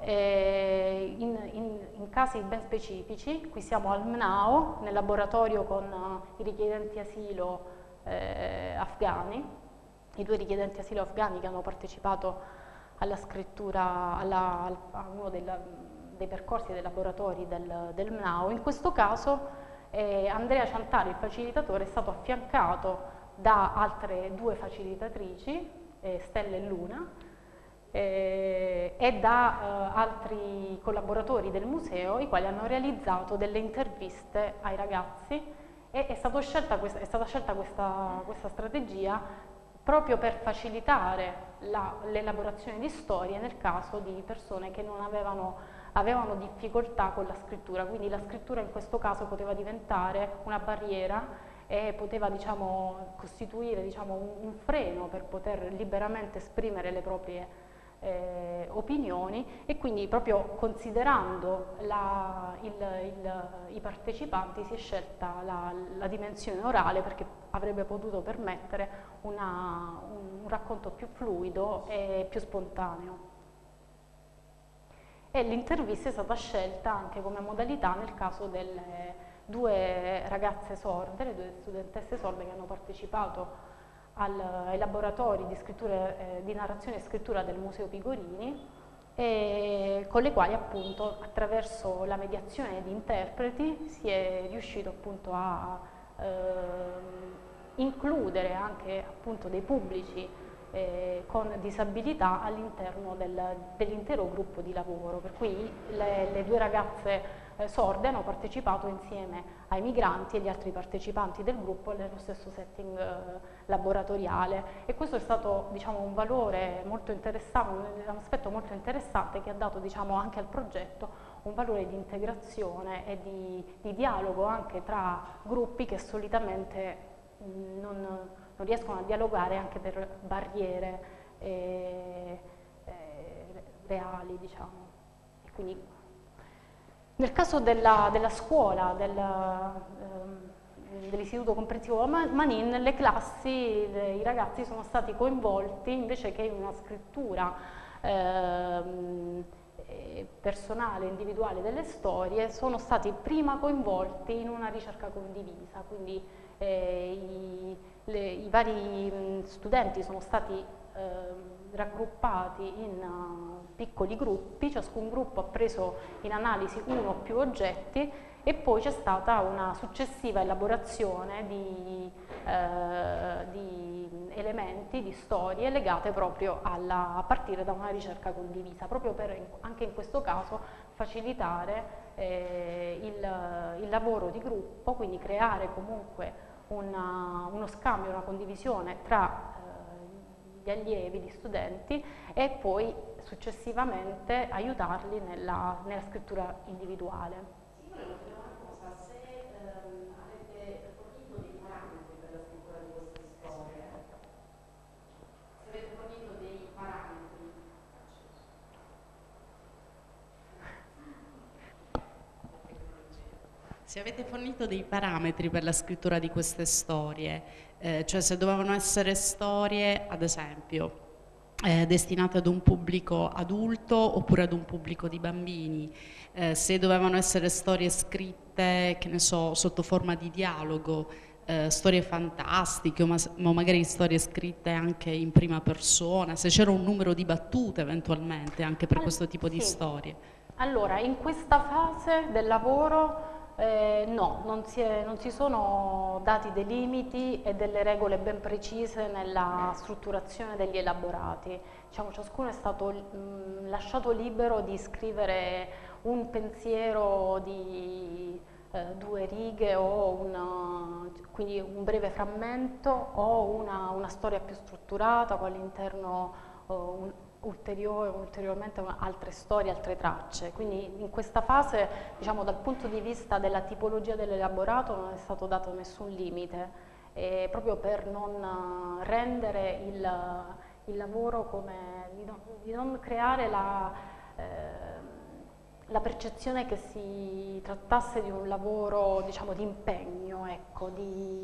in casi ben specifici. Qui siamo al MNAO, nel laboratorio con i richiedenti asilo afghani, i 2 richiedenti asilo afghani che hanno partecipato alla scrittura, a uno dei percorsi dei laboratori del MNAO. In questo caso Andrea Ciantari, il facilitatore, è stato affiancato da altre 2 facilitatrici, Stella e Luna, e da altri collaboratori del museo, i quali hanno realizzato delle interviste ai ragazzi, e è stata scelta questa strategia proprio per facilitare l'elaborazione di storie nel caso di persone che non avevano difficoltà con la scrittura. Quindi la scrittura in questo caso poteva diventare una barriera e poteva costituire un freno per poter liberamente esprimere le proprie opinioni, e quindi proprio considerando i partecipanti si è scelta la dimensione orale, perché avrebbe potuto permettere un racconto più fluido e più spontaneo. E l'intervista è stata scelta anche come modalità nel caso delle 2 ragazze sorde, le 2 studentesse sorde che hanno partecipato ai laboratori di narrazione e scrittura del Museo Pigorini, e con le quali appunto attraverso la mediazione di interpreti si è riuscito appunto a includere anche appunto dei pubblici con disabilità all'interno dell'intero gruppo di lavoro, per cui le 2 ragazze sorde hanno partecipato insieme ai migranti e gli altri partecipanti del gruppo nello stesso setting laboratoriale, e questo è stato un valore molto interessante, un aspetto molto interessante che ha dato anche al progetto un valore di integrazione e di dialogo anche tra gruppi che solitamente riescono a dialogare anche per barriere reali, diciamo. E quindi, nel caso della scuola, dell'Istituto Comprensivo Manin, le classi, i ragazzi sono stati coinvolti invece che in una scrittura personale, individuale delle storie, sono stati prima coinvolti in una ricerca condivisa, quindi i vari studenti sono stati raggruppati in piccoli gruppi, ciascun gruppo ha preso in analisi uno o più oggetti e poi c'è stata una successiva elaborazione di elementi, di storie legate proprio a partire da una ricerca condivisa, proprio per anche in questo caso facilitare il lavoro di gruppo, quindi creare comunque uno scambio, una condivisione tra gli allievi, gli studenti e poi successivamente aiutarli nella scrittura individuale. Se avete fornito dei parametri per la scrittura di queste storie, cioè se dovevano essere storie, ad esempio, destinate ad un pubblico adulto oppure ad un pubblico di bambini, se dovevano essere storie scritte, che ne so, sotto forma di dialogo, storie fantastiche o magari storie scritte anche in prima persona, se c'era un numero di battute eventualmente anche per questo tipo di storie. Allora, in questa fase del lavoro no, non si sono dati dei limiti e delle regole ben precise nella strutturazione degli elaborati. Diciamo, ciascuno è stato lasciato libero di scrivere un pensiero di 2 righe o quindi un breve frammento o una storia più strutturata con all'interno ulteriormente altre storie, altre tracce. Quindi in questa fase, diciamo, dal punto di vista della tipologia dell'elaborato non è stato dato nessun limite, proprio per non rendere il lavoro di non creare la percezione che si trattasse di un lavoro, diciamo, di impegno, ecco,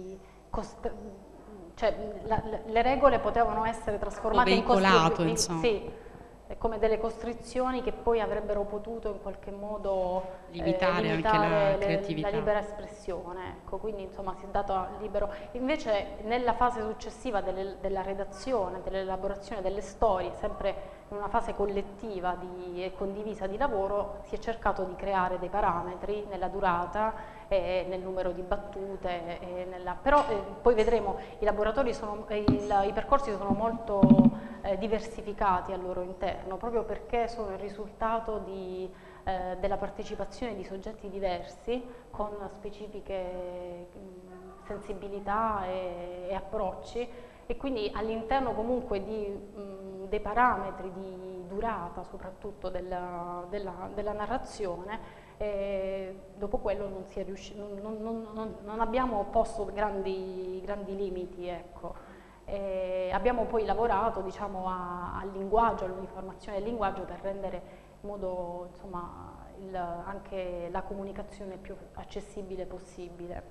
cioè le regole potevano essere trasformate in insomma. sì, come delle costrizioni che poi avrebbero potuto in qualche modo limitare anche la creatività, la libera espressione, ecco, quindi insomma si è dato libero. Invece nella fase successiva della redazione, dell'elaborazione delle storie, sempre in una fase collettiva e condivisa di lavoro, si è cercato di creare dei parametri nella durata e nel numero di battute, però poi vedremo i percorsi sono molto diversificati al loro interno, proprio perché sono il risultato della partecipazione di soggetti diversi con specifiche sensibilità e approcci, e quindi all'interno comunque dei parametri di durata soprattutto della narrazione. Dopo quello non si è non abbiamo posto grandi limiti, ecco. Abbiamo poi lavorato, diciamo, al linguaggio, all'uniformazione del linguaggio per rendere in modo, insomma, anche la comunicazione più accessibile possibile.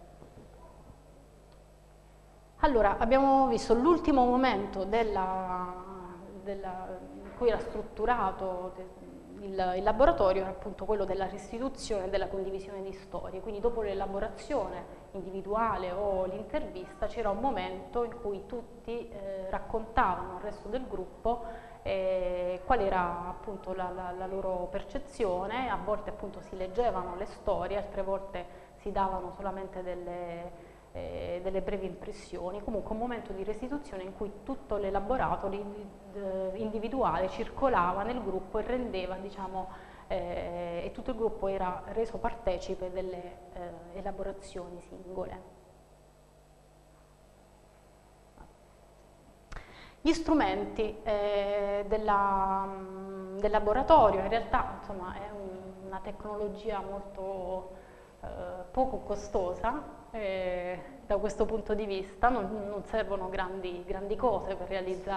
Allora, abbiamo visto l'ultimo momento in cui era strutturato il laboratorio, era appunto quello della restituzione e della condivisione di storie. Quindi dopo l'elaborazione individuale o l'intervista c'era un momento in cui tutti raccontavano al resto del gruppo qual era appunto la loro percezione. A volte appunto si leggevano le storie, altre volte si davano solamente delle brevi impressioni, comunque un momento di restituzione in cui tutto l'elaborato individuale circolava nel gruppo e rendeva, diciamo, e tutto il gruppo era reso partecipe delle elaborazioni singole. Gli strumenti del laboratorio, in realtà, insomma, è una tecnologia molto poco costosa, da questo punto di vista, non servono grandi cose per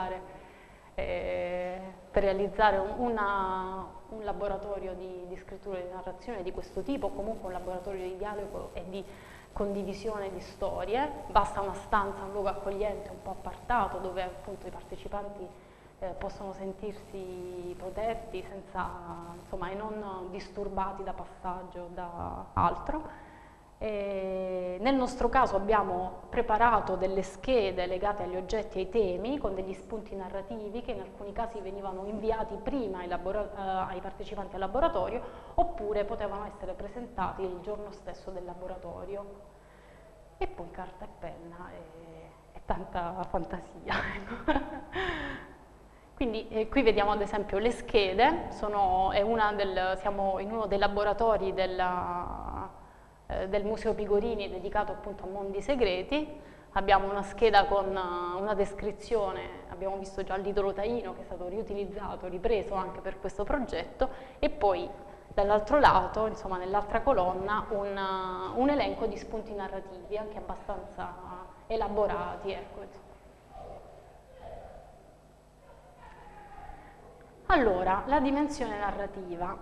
realizzare un laboratorio di scrittura e di narrazione di questo tipo, o comunque un laboratorio di dialogo e di condivisione di storie. Basta una stanza, un luogo accogliente, un po' appartato, dove appunto i partecipanti possono sentirsi protetti senza, insomma, e non disturbati da passaggio o da altro. Nel nostro caso abbiamo preparato delle schede legate agli oggetti e ai temi con degli spunti narrativi che in alcuni casi venivano inviati prima ai partecipanti al laboratorio, oppure potevano essere presentati il giorno stesso del laboratorio. E poi carta e penna e tanta fantasia. Quindi qui vediamo ad esempio le schede, siamo in uno dei laboratori del Museo Pigorini dedicato appunto a mondi segreti. Abbiamo una scheda con una descrizione, abbiamo visto già l'idolo taino che è stato riutilizzato, ripreso anche per questo progetto, e poi dall'altro lato, insomma nell'altra colonna, un elenco di spunti narrativi anche abbastanza elaborati, ecco, insomma. Allora, la dimensione narrativa.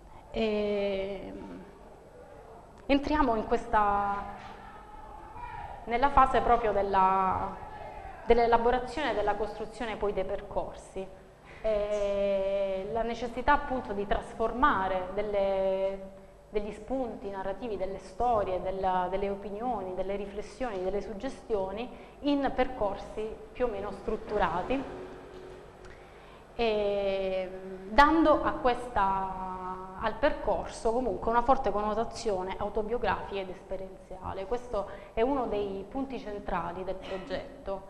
Entriamo nella fase proprio dell'elaborazione e della costruzione poi dei percorsi. La necessità appunto di trasformare degli spunti narrativi, delle storie, delle opinioni, delle riflessioni, delle suggestioni in percorsi più o meno strutturati, dando al percorso comunque una forte connotazione autobiografica ed esperienziale. Questo è uno dei punti centrali del progetto.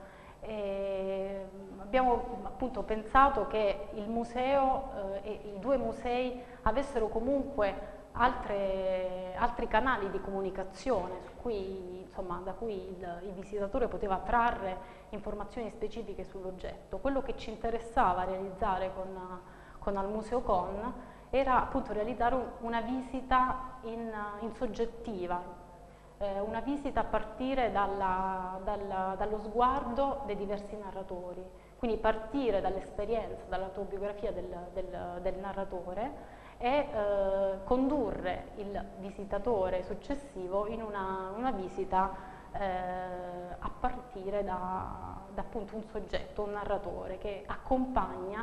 Abbiamo appunto pensato che il museo e i due musei avessero comunque altri canali di comunicazione da cui il visitatore poteva trarre informazioni specifiche sull'oggetto. Quello che ci interessava realizzare con Al Museo Con era appunto realizzare una visita in soggettiva, una visita a partire dallo sguardo dei diversi narratori, quindi partire dall'esperienza, dall'autobiografia del narratore e condurre il visitatore successivo in una visita a partire da appunto un soggetto, un narratore che accompagna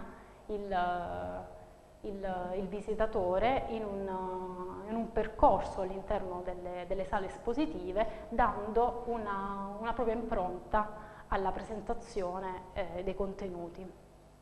il visitatore in un percorso all'interno delle sale espositive, dando una propria impronta alla presentazione dei contenuti.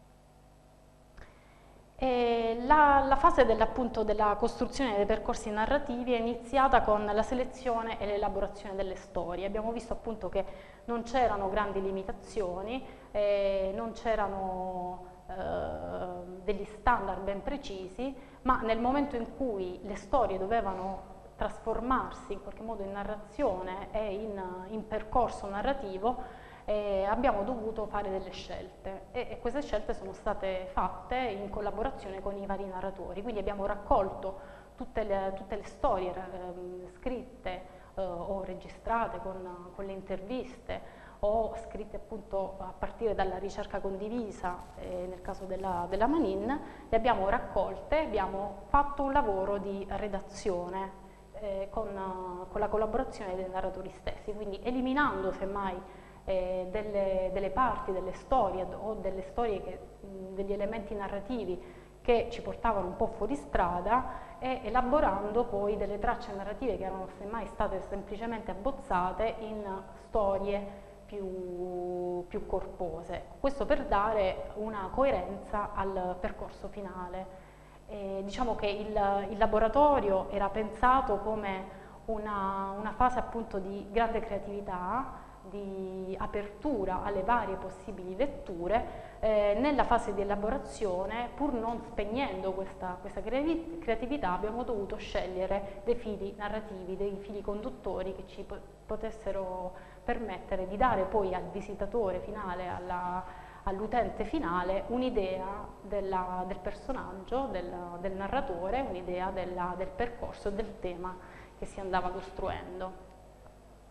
La fase della costruzione dei percorsi narrativi è iniziata con la selezione e l'elaborazione delle storie. Abbiamo visto appunto che non c'erano grandi limitazioni, non c'erano degli standard ben precisi, ma nel momento in cui le storie dovevano trasformarsi in qualche modo in narrazione e in percorso narrativo, abbiamo dovuto fare delle scelte e queste scelte sono state fatte in collaborazione con i vari narratori. Quindi abbiamo raccolto tutte le storie scritte o registrate con le interviste o scritte appunto a partire dalla ricerca condivisa, nel caso della Manin, le abbiamo raccolte, abbiamo fatto un lavoro di redazione con la collaborazione dei narratori stessi, quindi eliminando semmai delle parti, delle storie o degli elementi narrativi che ci portavano un po' fuori strada e elaborando poi delle tracce narrative che erano semmai state semplicemente abbozzate in storie più corpose. Questo per dare una coerenza al percorso finale. Diciamo che il laboratorio era pensato come una fase appunto di grande creatività, di apertura alle varie possibili letture. Nella fase di elaborazione, pur non spegnendo questa creatività, abbiamo dovuto scegliere dei fili narrativi, dei fili conduttori che ci potessero permettere di dare poi al visitatore finale, all'utente finale, un'idea del personaggio, del narratore, un'idea del percorso e del tema che si andava costruendo.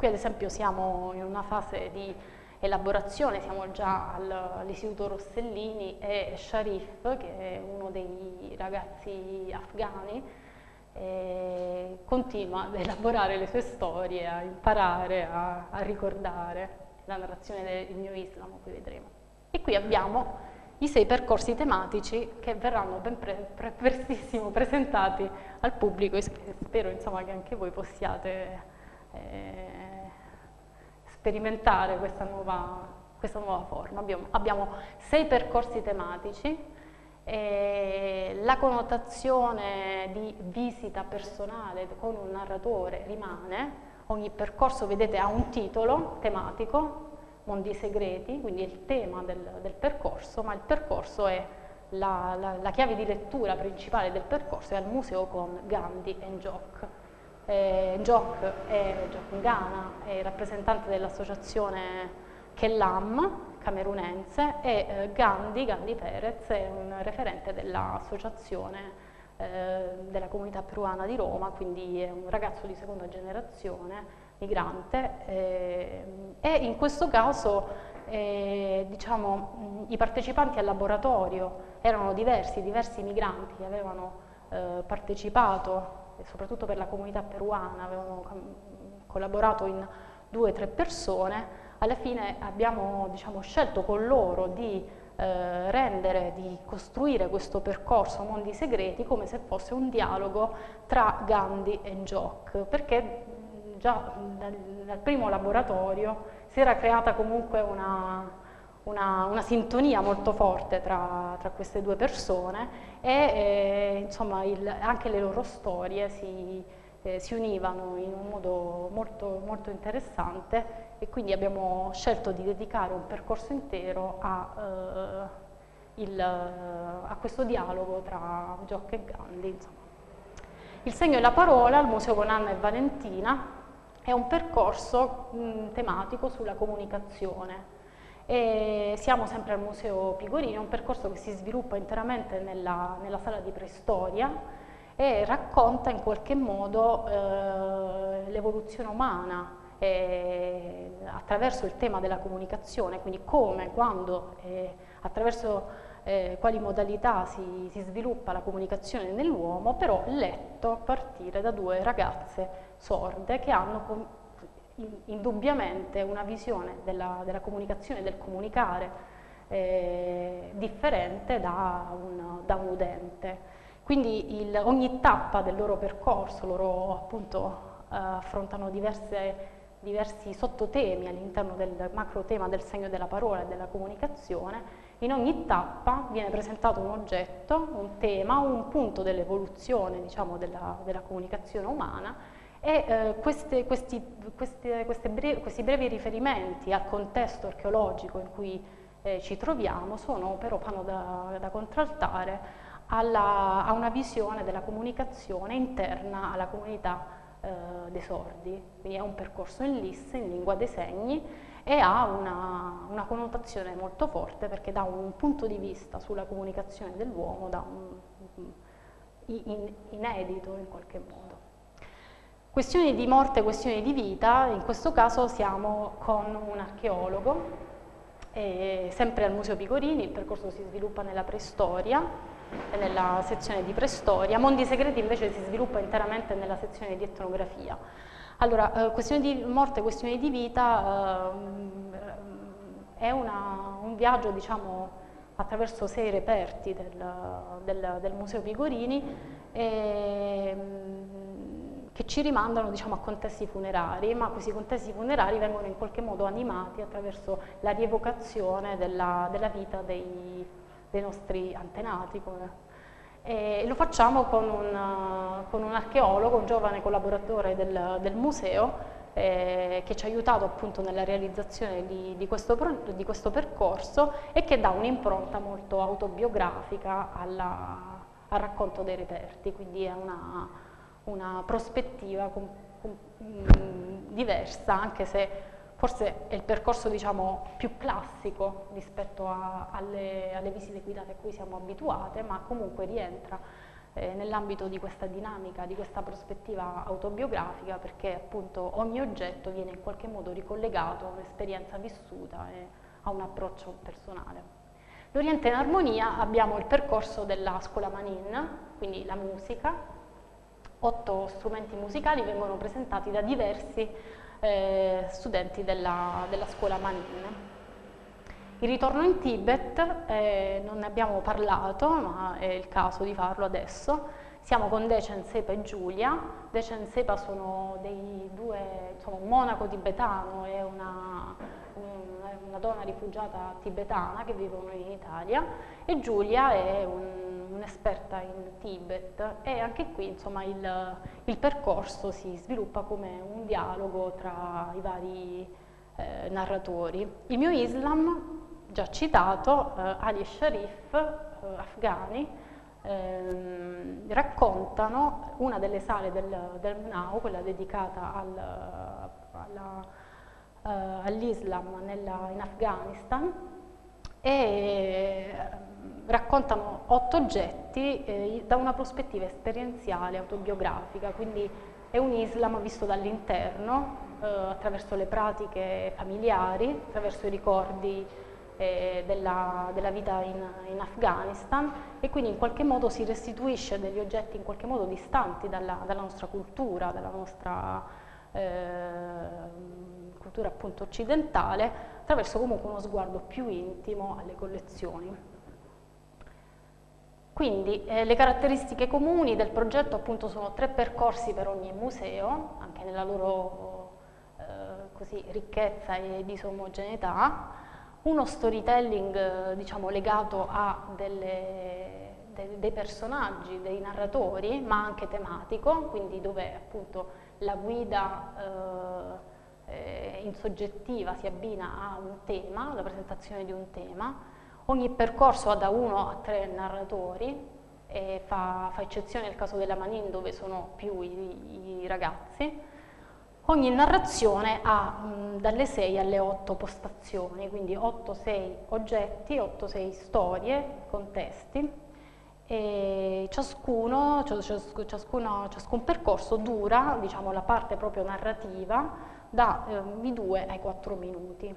Qui ad esempio siamo in una fase di elaborazione, siamo già all'Istituto Rossellini e Sharif, che è uno dei ragazzi afghani, continua ad elaborare le sue storie, a imparare, a ricordare la narrazione del New Islam, qui vedremo. E qui abbiamo i 6 percorsi tematici che verranno ben prestissimo presentati al pubblico e spero insomma, che anche voi possiate sperimentare questa nuova forma. Abbiamo 6 percorsi tematici. La connotazione di visita personale con un narratore rimane, ogni percorso vedete ha un titolo tematico, Mondi segreti, quindi è il tema del percorso, ma il percorso è la chiave di lettura principale del percorso è al museo con Gandhi e Njok. Njok è Ngana, è rappresentante dell'associazione Kellam camerunense e Gandhi Perez è un referente dell'associazione della comunità peruana di Roma, quindi è un ragazzo di seconda generazione, migrante, e in questo caso diciamo, i partecipanti al laboratorio erano diversi migranti che avevano partecipato, e soprattutto per la comunità peruana, avevano collaborato in 2 o 3 persone. Alla fine abbiamo diciamo, scelto con loro di di costruire questo percorso Mondi Segreti come se fosse un dialogo tra Gandhi e Njok, perché già dal primo laboratorio si era creata comunque una sintonia molto forte tra queste 2 persone e insomma anche le loro storie si univano in un modo molto, molto interessante e quindi abbiamo scelto di dedicare un percorso intero a questo dialogo tra Njok e Gandhi. Insomma. Il segno e la parola al Museo con Anna e Valentina è un percorso tematico sulla comunicazione. E siamo sempre al Museo Pigorini, è un percorso che si sviluppa interamente nella sala di preistoria e racconta in qualche modo l'evoluzione umana attraverso il tema della comunicazione, quindi come, quando, attraverso quali modalità si sviluppa la comunicazione nell'uomo, però letto a partire da 2 ragazze sorde che hanno indubbiamente una visione della comunicazione, del comunicare differente da un udente. Quindi ogni tappa del loro percorso, loro appunto affrontano diversi sottotemi all'interno del macro tema del segno della parola e della comunicazione. In ogni tappa viene presentato un oggetto, un tema, un punto dell'evoluzione diciamo, della comunicazione umana e questi brevi riferimenti al contesto archeologico in cui ci troviamo fanno da contraltare a una visione della comunicazione interna alla comunità dei sordi, quindi è un percorso in LIS, in lingua dei segni, e ha una connotazione molto forte perché dà un punto di vista sulla comunicazione dell'uomo, inedito in qualche modo. Questioni di morte, questioni di vita, in questo caso siamo con un archeologo, sempre al Museo Pigorini, il percorso si sviluppa nella preistoria, nella sezione di preistoria. Mondi Segreti invece si sviluppa interamente nella sezione di etnografia. Allora, questioni di morte, questioni di vita è un viaggio diciamo, attraverso 6 reperti del Museo Pigorini che ci rimandano diciamo, a contesti funerari, ma questi contesti funerari vengono in qualche modo animati attraverso la rievocazione della vita dei nostri antenati. E lo facciamo con un archeologo, un giovane collaboratore del museo che ci ha aiutato appunto nella realizzazione di questo percorso e che dà un'impronta molto autobiografica al racconto dei reperti, quindi è una prospettiva diversa, anche se forse è il percorso diciamo, più classico rispetto alle visite guidate a cui siamo abituate, ma comunque rientra nell'ambito di questa dinamica, di questa prospettiva autobiografica, perché appunto ogni oggetto viene in qualche modo ricollegato a un'esperienza vissuta e a un approccio personale. L'Oriente in Armonia abbiamo il percorso della scuola Manin, quindi la musica. 8 strumenti musicali vengono presentati da diversi studenti della scuola Manin. Il ritorno in Tibet, non ne abbiamo parlato, ma è il caso di farlo adesso. Siamo con Dechen Sepa e Giulia. Dechen Sepa sono insomma, un monaco tibetano e una donna rifugiata tibetana che vivono in Italia, e Giulia è un'esperta in Tibet, e anche qui insomma il percorso si sviluppa come un dialogo tra i vari narratori. Il mio Islam, già citato, Ali e Sharif, afghani, raccontano una delle sale del MNAO, quella dedicata all'Islam in Afghanistan, e raccontano 8 oggetti da una prospettiva esperienziale, autobiografica, quindi è un Islam visto dall'interno, attraverso le pratiche familiari, attraverso i ricordi della vita in Afghanistan, e quindi in qualche modo si restituisce degli oggetti in qualche modo distanti dalla nostra cultura, dalla nostra cultura appunto occidentale, attraverso comunque uno sguardo più intimo alle collezioni. Quindi le caratteristiche comuni del progetto appunto sono 3 percorsi per ogni museo, anche nella loro così, ricchezza e disomogeneità, uno storytelling diciamo legato a dei personaggi, dei narratori, ma anche tematico, quindi dove appunto la guida in soggettiva si abbina a un tema, la presentazione di un tema. Ogni percorso ha da 1 a 3 narratori, e fa eccezione nel caso della Manin, dove sono più i ragazzi. Ogni narrazione ha dalle 6 alle 8 postazioni, quindi 8-6 oggetti, 8-6 storie, contesti, e ciascun percorso dura, diciamo, la parte proprio narrativa dai 2 ai 4 minuti.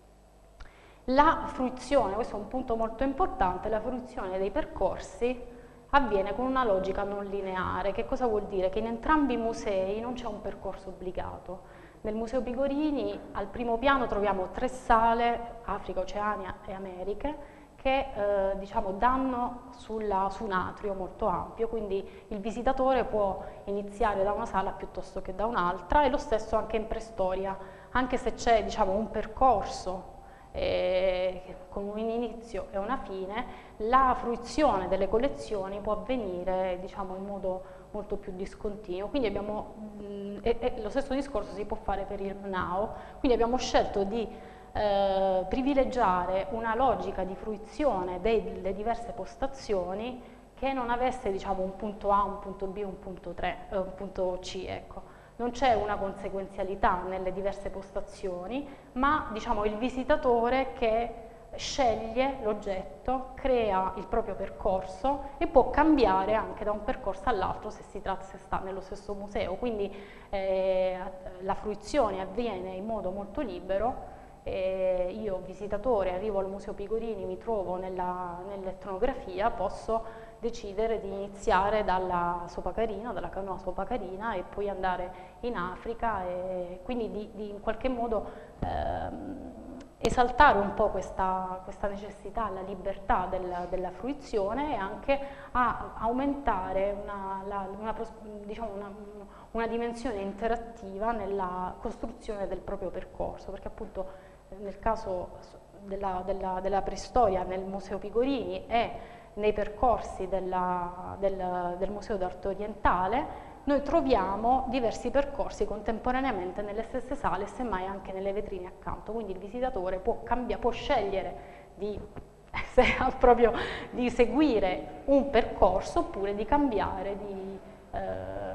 La fruizione, questo è un punto molto importante, la fruizione dei percorsi avviene con una logica non lineare. Che cosa vuol dire? Che in entrambi i musei non c'è un percorso obbligato. Nel Museo Pigorini al primo piano troviamo 3 sale, Africa, Oceania e Americhe, che diciamo, danno su un atrio molto ampio, quindi il visitatore può iniziare da una sala piuttosto che da un'altra, e lo stesso anche in preistoria, anche se c'è diciamo, un percorso con un inizio e una fine, la fruizione delle collezioni può avvenire diciamo, in modo molto più discontinuo. Quindi abbiamo, lo stesso discorso si può fare per il MNAO, quindi abbiamo scelto di privilegiare una logica di fruizione delle diverse postazioni che non avesse diciamo, un punto A, un punto B, un punto C, ecco. Non c'è una conseguenzialità nelle diverse postazioni, ma diciamo, il visitatore che sceglie l'oggetto, crea il proprio percorso e può cambiare anche da un percorso all'altro se sta nello stesso museo. Quindi la fruizione avviene in modo molto libero. Io visitatore arrivo al Museo Pigorini, mi trovo nell'etnografia, posso decidere di iniziare dalla Sopacarina, dalla canoa Sopacarina, e poi andare in Africa, e quindi di in qualche modo esaltare un po' questa necessità, la libertà della fruizione, e anche a aumentare una dimensione interattiva nella costruzione del proprio percorso, perché appunto nel caso della preistoria nel Museo Pigorini e nei percorsi del Museo d'Arte Orientale noi troviamo diversi percorsi contemporaneamente nelle stesse sale, semmai anche nelle vetrine accanto, quindi il visitatore può scegliere di seguire un percorso oppure di cambiare, di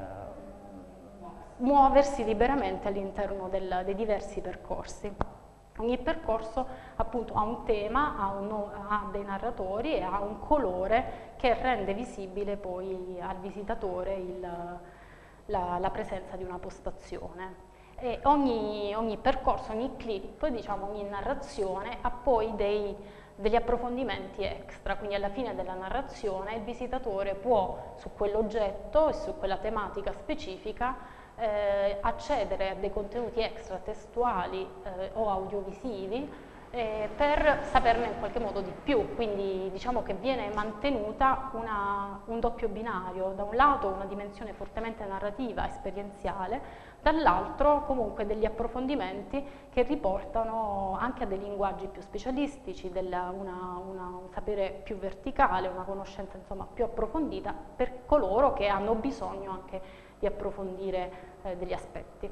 muoversi liberamente all'interno dei diversi percorsi. Ogni percorso appunto ha un tema, ha dei narratori e ha un colore che rende visibile poi al visitatore la presenza di una postazione. E ogni percorso, ogni clip, diciamo, ogni narrazione ha poi degli approfondimenti extra, quindi alla fine della narrazione il visitatore può su quell'oggetto e su quella tematica specifica accedere a dei contenuti extra testuali o audiovisivi per saperne in qualche modo di più, quindi diciamo che viene mantenuta un doppio binario, da un lato una dimensione fortemente narrativa, esperienziale, dall'altro comunque degli approfondimenti che riportano anche a dei linguaggi più specialistici, un sapere più verticale, una conoscenza insomma più approfondita per coloro che hanno bisogno anche di approfondire degli aspetti.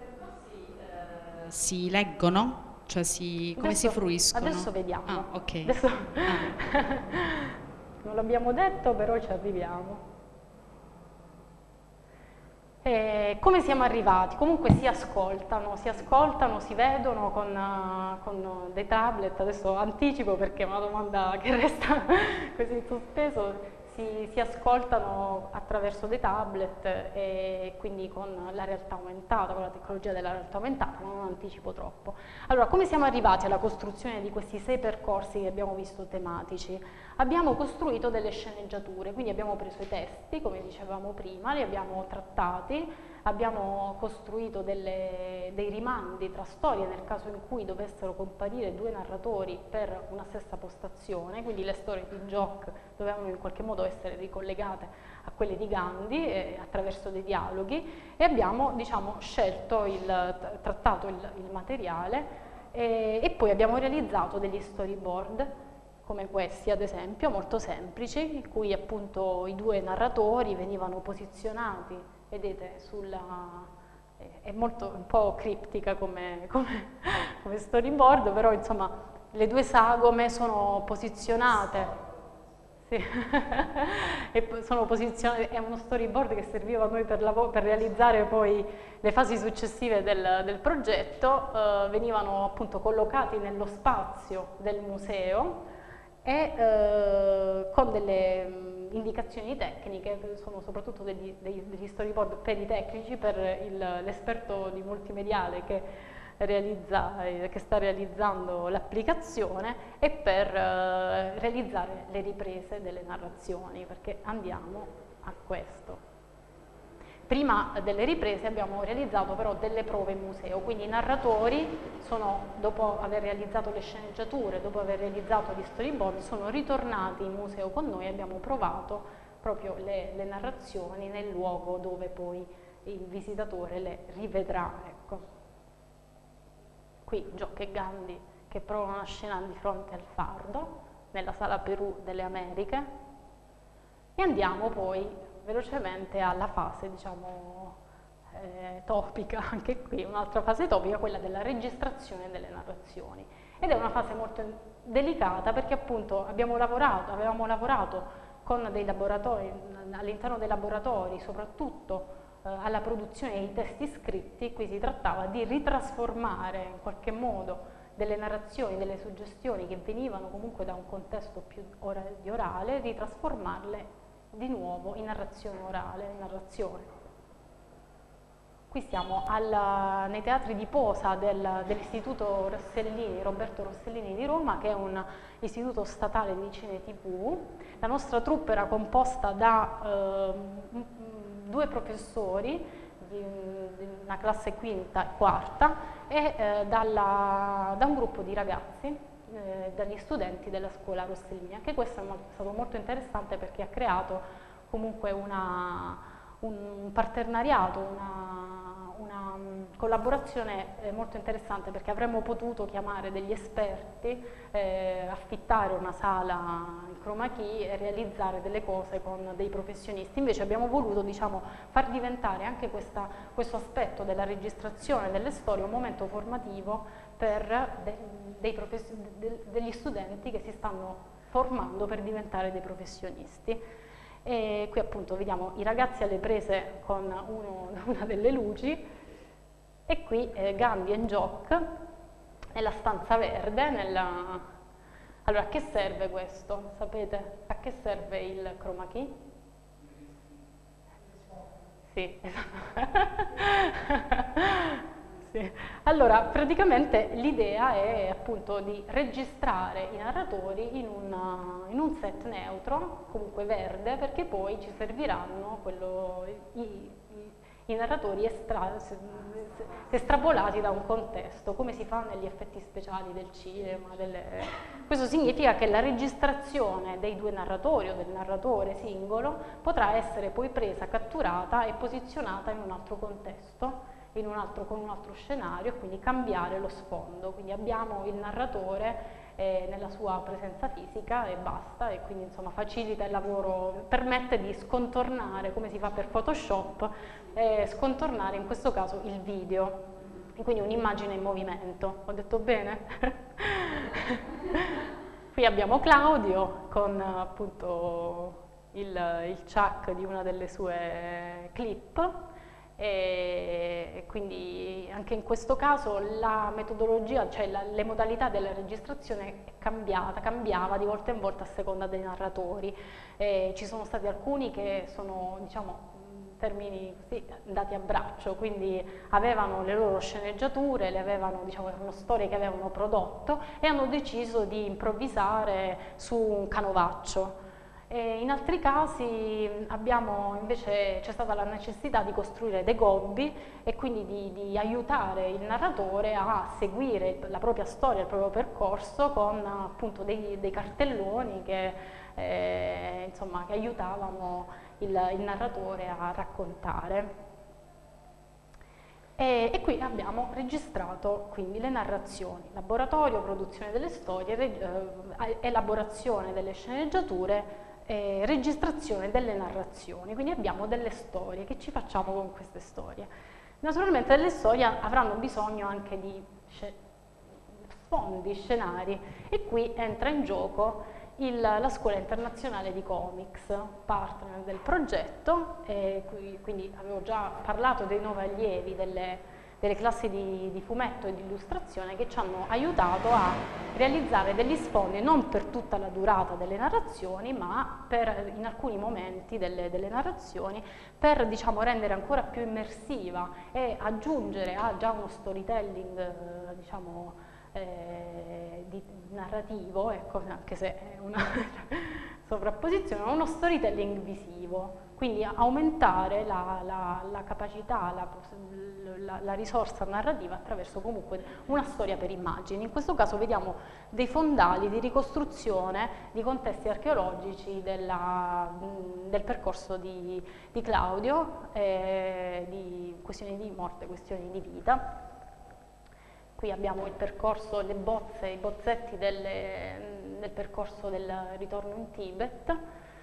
Si leggono? Cioè come si fruiscono? Adesso vediamo. Ah, ok. Adesso non l'abbiamo detto, però ci arriviamo. Come siamo arrivati? Comunque si ascoltano, si vedono con dei tablet. Adesso anticipo perché è una domanda che resta così in sospeso. Si ascoltano attraverso dei tablet e quindi con la realtà aumentata, con la tecnologia della realtà aumentata, ma non anticipo troppo. Allora, come siamo arrivati alla costruzione di questi 6 percorsi che abbiamo visto tematici? Abbiamo costruito delle sceneggiature, quindi abbiamo preso i testi, come dicevamo prima, li abbiamo trattati, abbiamo costruito dei rimandi tra storie nel caso in cui dovessero comparire 2 narratori per una stessa postazione, quindi le storie di Jock dovevano in qualche modo essere ricollegate a quelle di Gandhi attraverso dei dialoghi e abbiamo scelto, trattato il materiale e poi abbiamo realizzato degli storyboard come questi ad esempio, molto semplici, in cui appunto i 2 narratori venivano posizionati, vedete, è molto un po' criptica come storyboard, però insomma le 2 sagome sono posizionate. Sì. Sono posizionate, è uno storyboard che serviva a noi per realizzare poi le fasi successive del progetto, venivano appunto collocati nello spazio del museo e con delle indicazioni tecniche, sono soprattutto degli storyboard per i tecnici, per l'esperto di multimediale che sta realizzando l'applicazione e per realizzare le riprese delle narrazioni, perché andiamo a questo. Prima delle riprese abbiamo realizzato però delle prove in museo, quindi i narratori dopo aver realizzato le sceneggiature, dopo aver realizzato gli storyboard, sono ritornati in museo con noi e abbiamo provato proprio le narrazioni nel luogo dove poi il visitatore le rivedrà. Ecco. Qui Jock e Gandhi che provano una scena di fronte al fardo, nella sala Perù delle Americhe, e andiamo poi velocemente alla fase, topica, anche qui un'altra fase topica, quella della registrazione delle narrazioni. Ed è una fase molto delicata perché appunto avevamo lavorato con dei laboratori, all'interno dei laboratori, soprattutto alla produzione dei testi scritti. Qui si trattava di ritrasformare in qualche modo delle narrazioni, delle suggestioni che venivano comunque da un contesto più di orale, ritrasformarle di nuovo in narrazione orale, in narrazione. Qui siamo nei teatri di posa dell'Istituto Roberto Rossellini di Roma, che è un istituto statale di cine e TV. La nostra troupe era composta da 2 professori di una classe quinta e quarta e da un gruppo di ragazzi, dagli studenti della scuola Rossellini. Anche questo è stato molto interessante perché ha creato comunque un partenariato, una collaborazione molto interessante, perché avremmo potuto chiamare degli esperti, affittare una sala in chroma key e realizzare delle cose con dei professionisti. Invece abbiamo voluto far diventare anche questo aspetto della registrazione delle storie un momento formativo per degli studenti che si stanno formando per diventare dei professionisti. E qui appunto vediamo i ragazzi alle prese con una delle luci e qui Gandhi e Jock è la stanza verde. Allora, a che serve questo? Sapete a che serve il chroma key? Sì, esatto. Sì. Allora, praticamente l'idea è appunto di registrare i narratori in un set neutro, comunque verde, perché poi ci serviranno i narratori estrapolati da un contesto, come si fa negli effetti speciali del cinema. Questo significa che la registrazione dei due narratori o del narratore singolo potrà essere poi presa, catturata e posizionata in un altro contesto, con un altro scenario, e quindi cambiare lo sfondo. Quindi abbiamo il narratore nella sua presenza fisica e basta, e quindi insomma facilita il lavoro, permette di scontornare, come si fa per Photoshop, scontornare in questo caso il video, e quindi un'immagine in movimento. Ho detto bene? Qui abbiamo Claudio con appunto il chuck di una delle sue clip, e quindi anche in questo caso la metodologia, cioè le modalità della registrazione cambiava di volta in volta a seconda dei narratori. Ci sono stati alcuni che sono, diciamo, termini così, dati a braccio, quindi avevano le loro sceneggiature, avevano, diciamo, erano storie che avevano prodotto e hanno deciso di improvvisare su un canovaccio. In altri casi invece c'è stata la necessità di costruire dei gobbi e quindi di aiutare il narratore a seguire la propria storia, il proprio percorso con appunto dei cartelloni che, insomma, che aiutavano il narratore a raccontare. E qui abbiamo registrato quindi le narrazioni, laboratorio, produzione delle storie, elaborazione delle sceneggiature, registrazione delle narrazioni. Quindi abbiamo delle storie. Che ci facciamo con queste storie? Naturalmente le storie avranno bisogno anche di sfondi, scenari, e qui entra in gioco la Scuola Internazionale di Comics, partner del progetto, quindi avevo già parlato dei nuovi allievi delle classi di fumetto e di illustrazione che ci hanno aiutato a realizzare degli sfondi non per tutta la durata delle narrazioni, ma in alcuni momenti delle narrazioni, per, diciamo, rendere ancora più immersiva e aggiungere a già uno storytelling, diciamo, narrativo, ecco, anche se è una sovrapposizione, uno storytelling visivo, quindi aumentare la capacità, la risorsa narrativa attraverso comunque una storia per immagini. In questo caso vediamo dei fondali di ricostruzione di contesti archeologici del percorso di Claudio, di questioni di morte, questioni di vita. Qui abbiamo il percorso, le bozze, i bozzetti del percorso del ritorno in Tibet,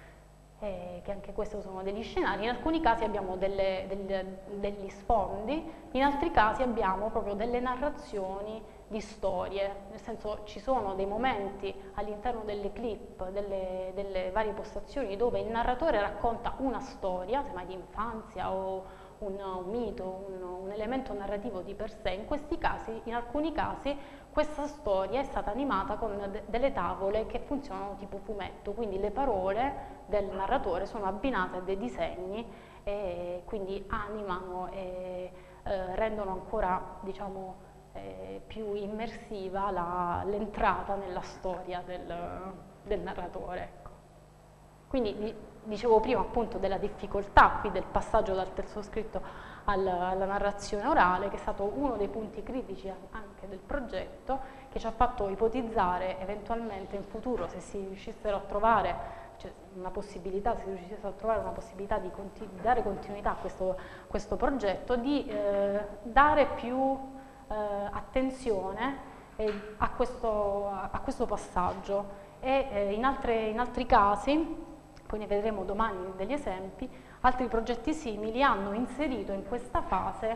che anche questi sono degli scenari. In alcuni casi abbiamo degli sfondi, in altri casi abbiamo proprio delle narrazioni di storie, nel senso ci sono dei momenti all'interno delle clip, delle varie postazioni, dove il narratore racconta una storia, semmai di infanzia o un mito, un elemento narrativo di per sé. In alcuni casi questa storia è stata animata con delle tavole che funzionano tipo fumetto, quindi le parole del narratore sono abbinate a dei disegni e quindi animano e rendono ancora, diciamo, più immersiva l'entrata nella storia del narratore. Ecco. Quindi dicevo prima appunto della difficoltà qui del passaggio dal testo scritto alla narrazione orale, che è stato uno dei punti critici anche del progetto, che ci ha fatto ipotizzare eventualmente in futuro, se si riuscissero a trovare, cioè una possibilità, se si riuscissero a trovare una possibilità di dare continuità a questo progetto, di dare più attenzione a questo passaggio, e in altri casi, poi ne vedremo domani degli esempi, altri progetti simili hanno inserito in questa fase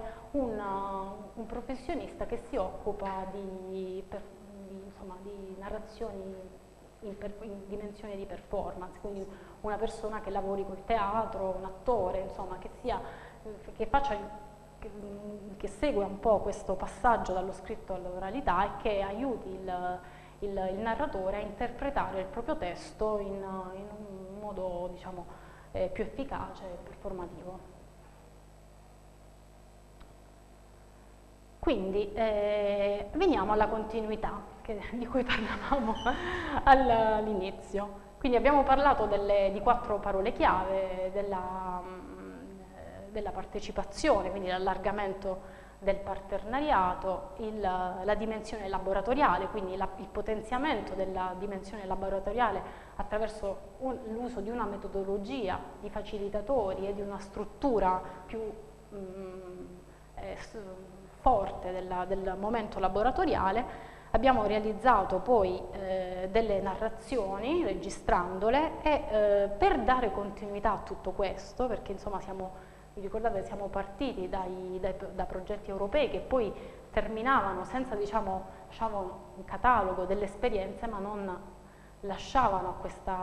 un professionista che si occupa di narrazioni in dimensione di performance, quindi una persona che lavori col teatro, un attore, insomma, che faccia che segue un po' questo passaggio dallo scritto all'oralità e che aiuti il narratore a interpretare il proprio testo in un modo, diciamo, più efficace e performativo. Quindi veniamo alla continuità di cui parlavamo all'inizio. Quindi abbiamo parlato di 4 parole chiave, della partecipazione, quindi l'allargamento del partenariato, la dimensione laboratoriale, quindi il potenziamento della dimensione laboratoriale attraverso l'uso di una metodologia, di facilitatori e di una struttura più forte del momento laboratoriale. Abbiamo realizzato poi delle narrazioni registrandole e per dare continuità a tutto questo, perché insomma vi ricordate, siamo partiti da progetti europei che poi terminavano senza, diciamo, un catalogo delle esperienze, ma non lasciavano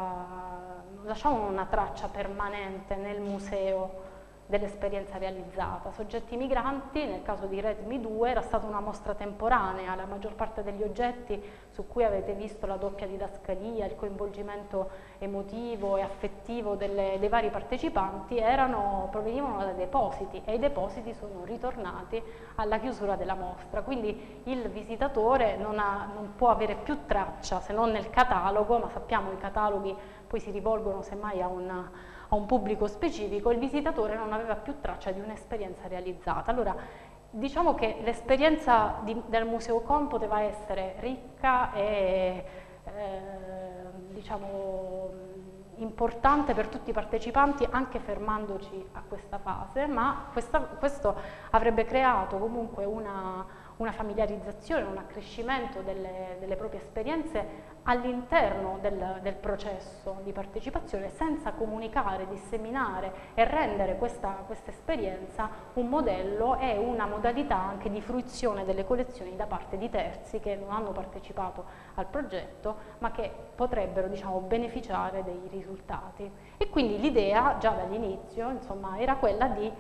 una traccia permanente nel museo dell'esperienza realizzata. Soggetti migranti, nel caso di Redmi 2, era stata una mostra temporanea, la maggior parte degli oggetti su cui avete visto la doppia didascalia, il coinvolgimento emotivo e affettivo dei vari partecipanti provenivano da depositi e i depositi sono ritornati alla chiusura della mostra, quindi il visitatore non può avere più traccia se non nel catalogo, ma sappiamo i cataloghi poi si rivolgono semmai a un pubblico specifico, il visitatore non aveva più traccia di un'esperienza realizzata. Allora, diciamo che l'esperienza del Museo Com poteva essere ricca e diciamo, importante per tutti i partecipanti, anche fermandoci a questa fase, ma questo avrebbe creato comunque una familiarizzazione, un accrescimento delle proprie esperienze all'interno del processo di partecipazione, senza comunicare, disseminare e rendere questa esperienza un modello e una modalità anche di fruizione delle collezioni da parte di terzi che non hanno partecipato al progetto, ma che potrebbero, diciamo, beneficiare dei risultati. E quindi l'idea, già dall'inizio, insomma, era quella di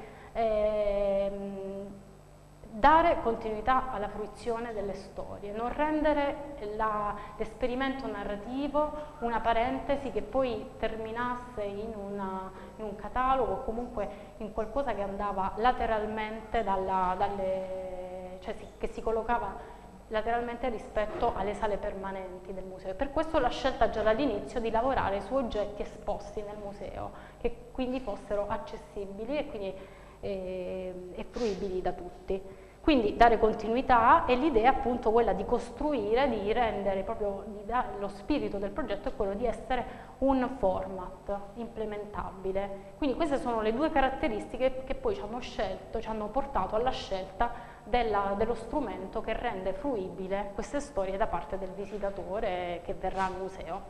dare continuità alla fruizione delle storie, non rendere l'esperimento narrativo una parentesi che poi terminasse in un catalogo o comunque in qualcosa che andava lateralmente cioè che si collocava lateralmente rispetto alle sale permanenti del museo. Per questo la scelta già dall'inizio di lavorare su oggetti esposti nel museo, che quindi fossero accessibili e fruibili da tutti. Quindi dare continuità, e l'idea appunto quella di costruire, di rendere proprio, lo spirito del progetto è quello di essere un format implementabile. Quindi queste sono le 2 caratteristiche che poi ci hanno portato alla scelta dello strumento che rende fruibile queste storie da parte del visitatore che verrà al museo.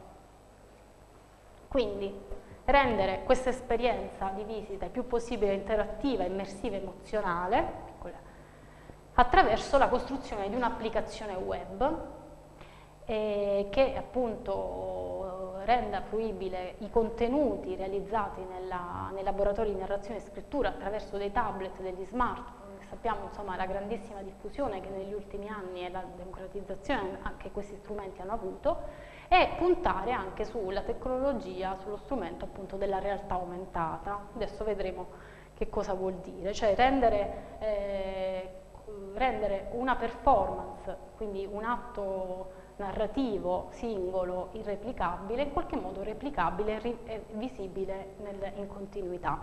Quindi rendere questa esperienza di visita il più possibile interattiva, immersiva e emozionale attraverso la costruzione di un'applicazione web che appunto renda fruibile i contenuti realizzati nei laboratori di narrazione e scrittura attraverso dei tablet, degli smartphone. Sappiamo insomma la grandissima diffusione che negli ultimi anni e la democratizzazione anche questi strumenti hanno avuto, e puntare anche sulla tecnologia, sullo strumento appunto della realtà aumentata. Adesso vedremo che cosa vuol dire, cioè rendere una performance, quindi un atto narrativo singolo, irreplicabile, in qualche modo replicabile e visibile in continuità.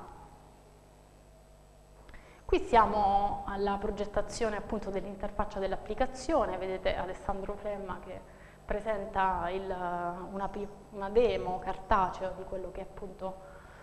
Qui siamo alla progettazione appunto dell'interfaccia dell'applicazione, vedete Alessandro Fremma che presenta una demo cartaceo di quello che appunto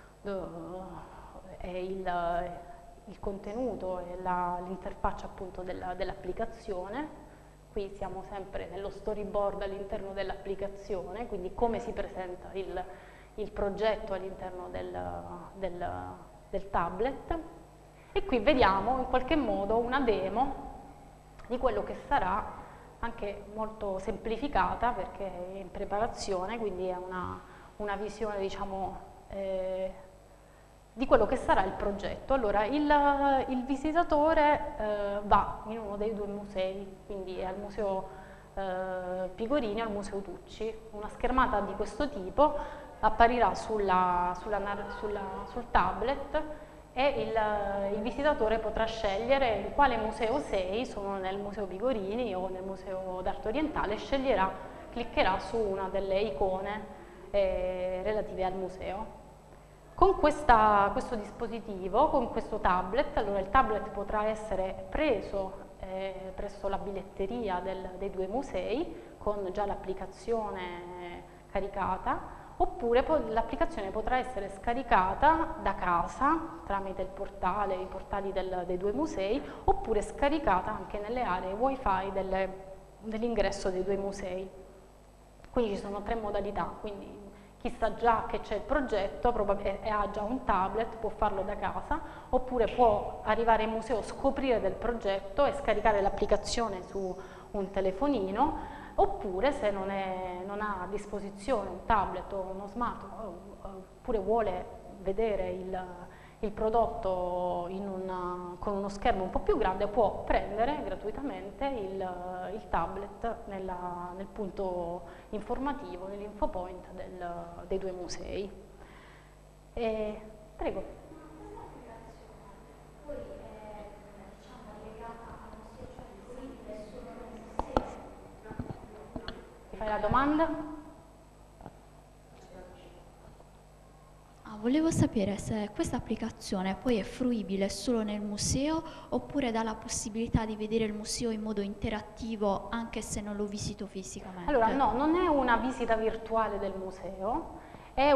è il contenuto e l'interfaccia appunto dell'applicazione. Qui siamo sempre nello storyboard all'interno dell'applicazione, quindi come si presenta il progetto all'interno del tablet. E qui vediamo in qualche modo una demo di quello che sarà, anche molto semplificata perché è in preparazione, quindi è una visione diciamo di quello che sarà il progetto. Allora il visitatore va in uno dei due musei, quindi è al Museo Pigorini o al Museo Tucci. Una schermata di questo tipo apparirà sul tablet e il visitatore potrà scegliere in quale museo sei, sono nel Museo Pigorini o nel Museo d'Arte Orientale, cliccherà su una delle icone relative al museo. Con questo dispositivo, con questo tablet, allora il tablet potrà essere preso presso la biglietteria dei due musei con già l'applicazione caricata, oppure l'applicazione potrà essere scaricata da casa tramite i portali dei due musei, oppure scaricata anche nelle aree wifi dell'ingresso dei due musei. Quindi ci sono 3 modalità, quindi chi sa già che c'è il progetto e ha già un tablet può farlo da casa, oppure può arrivare in museo, scoprire del progetto e scaricare l'applicazione su un telefonino, oppure se non ha a disposizione un tablet o uno smartphone, oppure vuole vedere il prodotto con uno schermo un po' più grande, può prendere gratuitamente il tablet nel punto informativo, nell'info point dei due musei. Prego. Mi fai la domanda? Volevo sapere se questa applicazione poi è fruibile solo nel museo oppure dà la possibilità di vedere il museo in modo interattivo anche se non lo visito fisicamente. Allora no, non è una visita virtuale del museo, è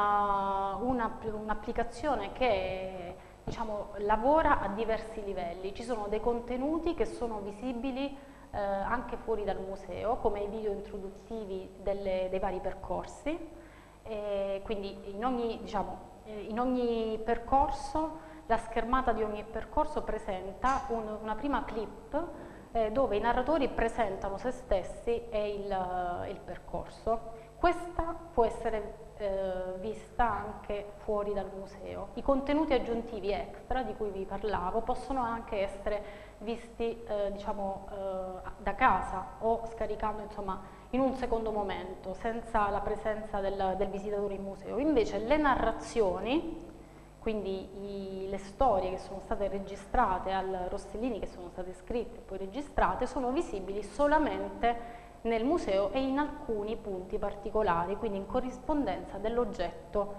un'applicazione che diciamo, lavora a diversi livelli. Ci sono dei contenuti che sono visibili anche fuori dal museo, come i video introduttivi dei vari percorsi. Quindi in ogni percorso, la schermata di ogni percorso presenta una prima clip dove i narratori presentano se stessi e il percorso. Questa può essere vista anche fuori dal museo. I contenuti aggiuntivi extra di cui vi parlavo possono anche essere visti da casa o scaricando insomma in un secondo momento, senza la presenza del visitatore in museo. Invece le narrazioni, quindi le storie che sono state registrate al Rossellini, che sono state scritte e poi registrate, sono visibili solamente nel museo e in alcuni punti particolari, quindi in corrispondenza dell'oggetto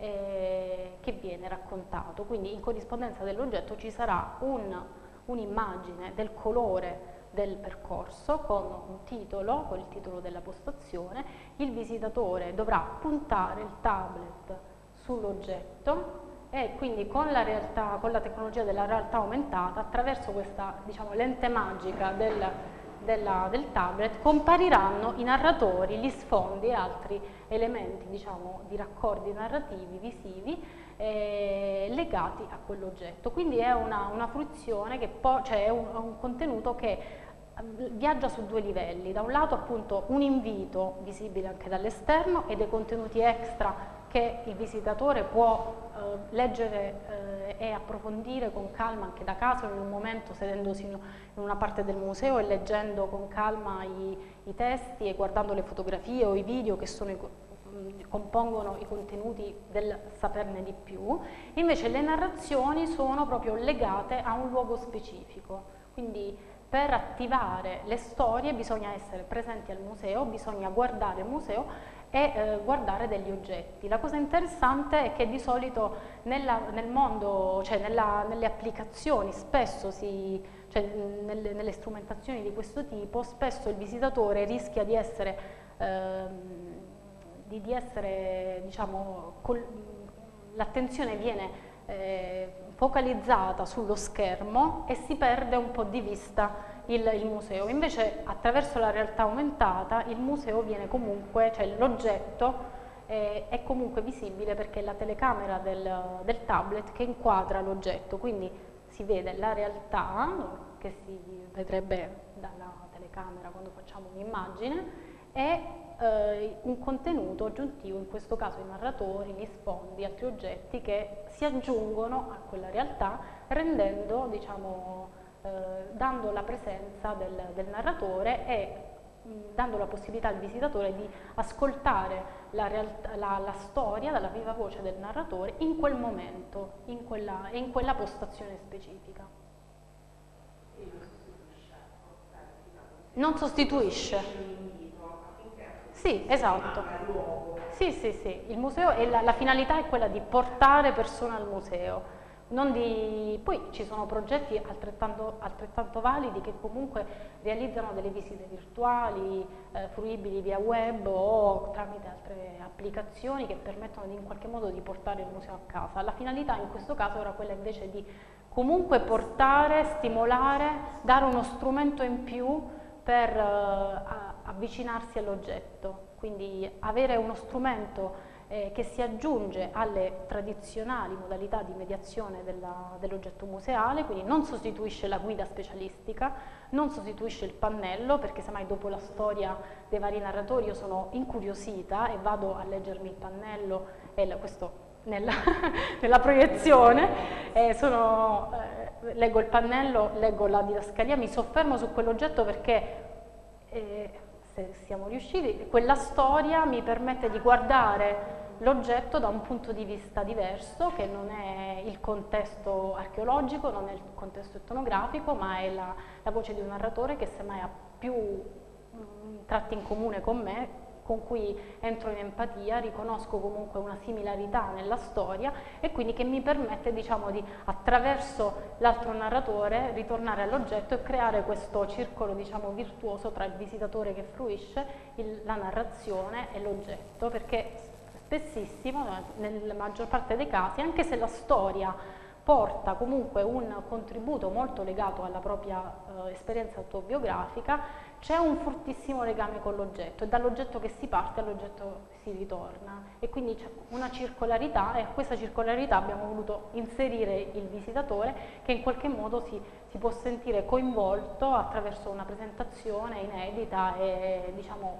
che viene raccontato. Quindi in corrispondenza dell'oggetto ci sarà un'immagine del colore del percorso con un titolo, con il titolo della postazione. Il visitatore dovrà puntare il tablet sull'oggetto e quindi con la tecnologia della realtà aumentata, attraverso questa lente magica del tablet, compariranno i narratori, gli sfondi e altri elementi di raccordi narrativi, visivi, legati a quell'oggetto. Quindi è una fruizione è un contenuto che viaggia su 2 livelli: da un lato appunto un invito visibile anche dall'esterno e dei contenuti extra che il visitatore può leggere e approfondire con calma anche da casa, in un momento sedendosi in una parte del museo e leggendo con calma i testi e guardando le fotografie o i video che compongono i contenuti del saperne di più. Invece le narrazioni sono proprio legate a un luogo specifico, quindi per attivare le storie bisogna essere presenti al museo, bisogna guardare il museo e guardare degli oggetti. La cosa interessante è che di solito nel mondo, nelle applicazioni, spesso nelle strumentazioni di questo tipo, spesso il visitatore rischia di essere l'attenzione viene focalizzata sullo schermo e si perde un po' di vista il museo. Invece attraverso la realtà aumentata il museo viene comunque, l'oggetto è comunque visibile perché è la telecamera del tablet che inquadra l'oggetto, quindi si vede la realtà che si vedrebbe dalla telecamera quando facciamo un'immagine e un contenuto aggiuntivo, in questo caso i narratori, gli sfondi, altri oggetti che si aggiungono a quella realtà, rendendo, diciamo, dando la presenza del narratore e dando la possibilità al visitatore di ascoltare la storia dalla viva voce del narratore in quel momento e in quella postazione specifica. Non sostituisce. Sì, esatto. Sì, sì, sì. Il museo e la finalità è quella di portare persone al museo. Poi ci sono progetti altrettanto validi che comunque realizzano delle visite virtuali, fruibili via web o tramite altre applicazioni che permettono in qualche modo di portare il museo a casa. La finalità in questo caso era quella invece di comunque portare, stimolare, dare uno strumento in più per avvicinarsi all'oggetto, quindi avere uno strumento che si aggiunge alle tradizionali modalità di mediazione dell'oggetto museale, quindi non sostituisce la guida specialistica, non sostituisce il pannello, perché semmai dopo la storia dei vari narratori io sono incuriosita e vado a leggermi il pannello, e questo nella proiezione, leggo il pannello, leggo la didascalia, mi soffermo su quell'oggetto perché se siamo riusciti, quella storia mi permette di guardare l'oggetto da un punto di vista diverso, che non è il contesto archeologico, non è il contesto etnografico, ma è la voce di un narratore che semmai ha più tratti in comune con me, con cui entro in empatia, riconosco comunque una similarità nella storia e quindi che mi permette, diciamo, di attraverso l'altro narratore ritornare all'oggetto e creare questo circolo, diciamo, virtuoso tra il visitatore che fruisce la narrazione e l'oggetto, perché spessissimo, nella maggior parte dei casi, anche se la storia porta comunque un contributo molto legato alla propria esperienza autobiografica, c'è un fortissimo legame con l'oggetto, è dall'oggetto che si parte all'oggetto si ritorna e quindi c'è una circolarità e a questa circolarità abbiamo voluto inserire il visitatore che in qualche modo si può sentire coinvolto attraverso una presentazione inedita e, diciamo,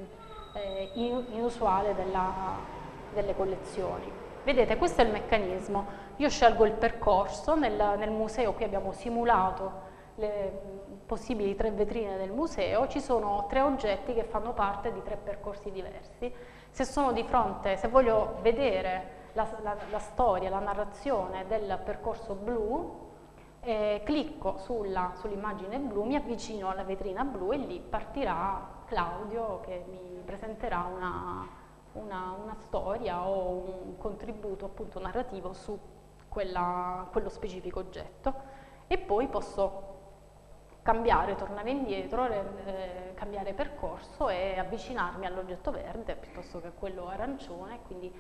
inusuale delle collezioni. Vedete, questo è il meccanismo. Io scelgo il percorso, nel museo qui abbiamo simulato le possibili 3 vetrine del museo, ci sono 3 oggetti che fanno parte di 3 percorsi diversi. Se sono di fronte, se voglio vedere la storia, la narrazione del percorso blu, clicco sull'immagine blu, mi avvicino alla vetrina blu e lì partirà Claudio che mi presenterà una storia o un contributo appunto narrativo su quello specifico oggetto e poi posso cambiare, tornare indietro, cambiare percorso e avvicinarmi all'oggetto verde piuttosto che a quello arancione, quindi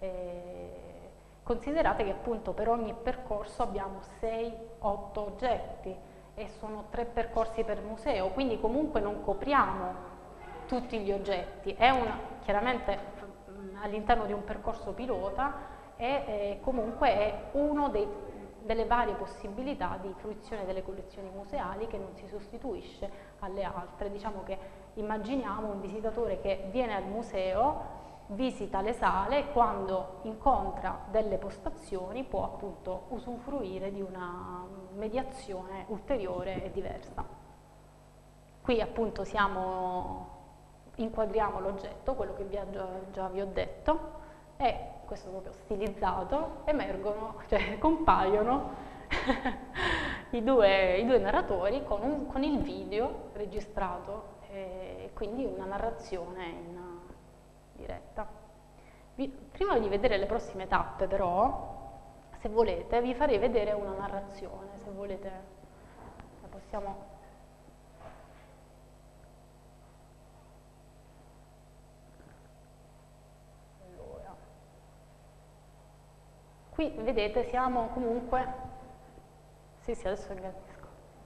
considerate che appunto per ogni percorso abbiamo 6-8 oggetti e sono 3 percorsi per museo, quindi comunque non copriamo tutti gli oggetti, chiaramente all'interno di un percorso pilota e comunque è uno delle varie possibilità di fruizione delle collezioni museali che non si sostituisce alle altre. Diciamo che immaginiamo un visitatore che viene al museo, visita le sale e quando incontra delle postazioni può appunto usufruire di una mediazione ulteriore e diversa. Qui appunto inquadriamo l'oggetto, quello che già vi ho detto, e questo proprio stilizzato, compaiono i due narratori con il video registrato e quindi una narrazione in diretta. Prima di vedere le prossime tappe però, se volete, vi farei vedere una narrazione, se volete la possiamo... Qui vedete siamo comunque, sì adesso ingrandisco,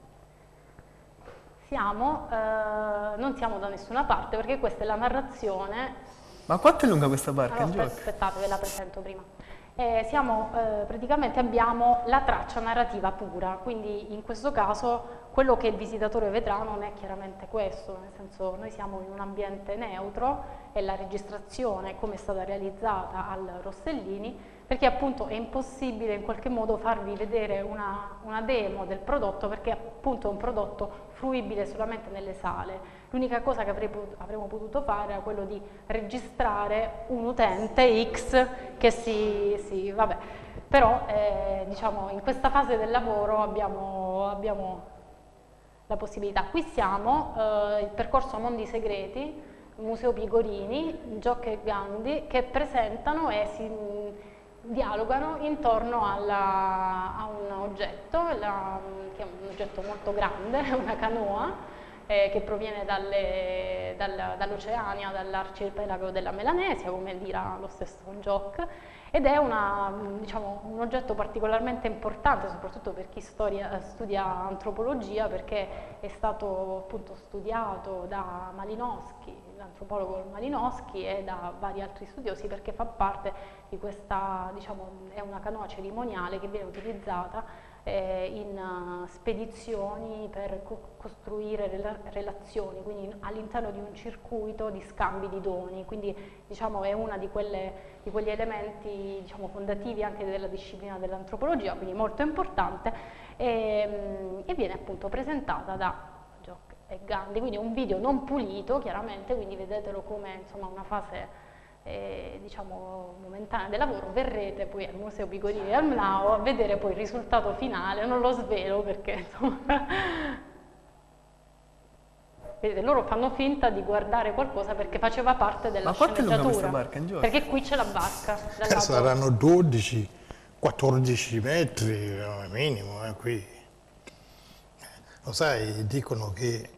non siamo da nessuna parte perché questa è la narrazione. Ma quanto è lunga questa barca? Allora, aspettate, ve la presento prima. Praticamente abbiamo la traccia narrativa pura, quindi in questo caso quello che il visitatore vedrà non è chiaramente questo, nel senso noi siamo in un ambiente neutro e la registrazione come è stata realizzata al Rossellini, perché appunto è impossibile in qualche modo farvi vedere una demo del prodotto, perché appunto è un prodotto fruibile solamente nelle sale. L'unica cosa che avremmo potuto fare era quello di registrare un utente X che vabbè, però diciamo in questa fase del lavoro abbiamo la possibilità. Qui siamo, il percorso Mondi Segreti, Museo Pigorini, Gioc e Gandhi, che presentano e si dialogano intorno a un oggetto, che è un oggetto molto grande, una canoa, che proviene dall'Oceania, dall'arcipelago della Melanesia, come dirà lo stesso Gioc, ed è diciamo, un oggetto particolarmente importante, soprattutto per chi studia antropologia, perché è stato appunto studiato da Malinowski, l'antropologo Malinowski, e da vari altri studiosi, perché fa parte di questa, diciamo, è una canoa cerimoniale che viene utilizzata in spedizioni per costruire relazioni, quindi all'interno di un circuito di scambi di doni, quindi diciamo è una di quegli elementi, diciamo, fondativi anche della disciplina dell'antropologia, quindi molto importante, e viene appunto presentata da Gioc e Gandhi, quindi un video non pulito chiaramente, quindi vedetelo come insomma una fase diciamo momentanea del lavoro. Verrete poi al Museo Pigorini al MNAO a vedere poi il risultato finale, non lo svelo perché insomma vedete, loro fanno finta di guardare qualcosa perché faceva parte della sceneggiatura. Ma quanto è lunga questa barca? Perché qui c'è la barca. Saranno 12-14 metri minimo, qui. Lo sai, dicono che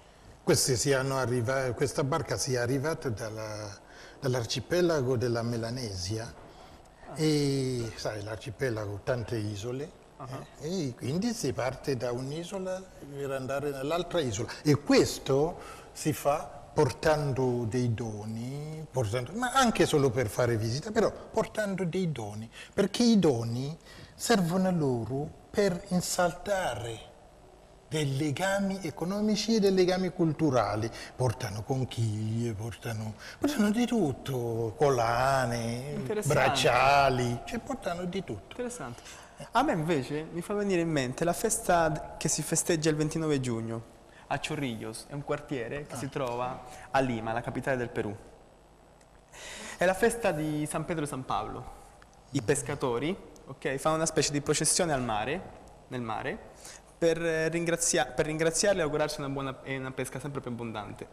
questa barca sia arrivata dall'arcipelago della Melanesia, e sai, l'arcipelago tante isole, e quindi si parte da un'isola per andare nell'altra isola, e questo si fa portando dei doni, ma anche solo per fare visita, però portando dei doni, perché i doni servono a loro per insaltare dei legami economici e dei legami culturali. Portano conchiglie, portano di tutto, collane, bracciali, cioè portano di tutto. Interessante. A me invece mi fa venire in mente la festa che si festeggia il 29 giugno a Chorrillos, è un quartiere che si trova a Lima, la capitale del Perù. È la festa di San Pedro e San Paolo. I pescatori, fanno una specie di processione nel mare, per ringraziarli e augurarsi una pesca sempre più abbondante.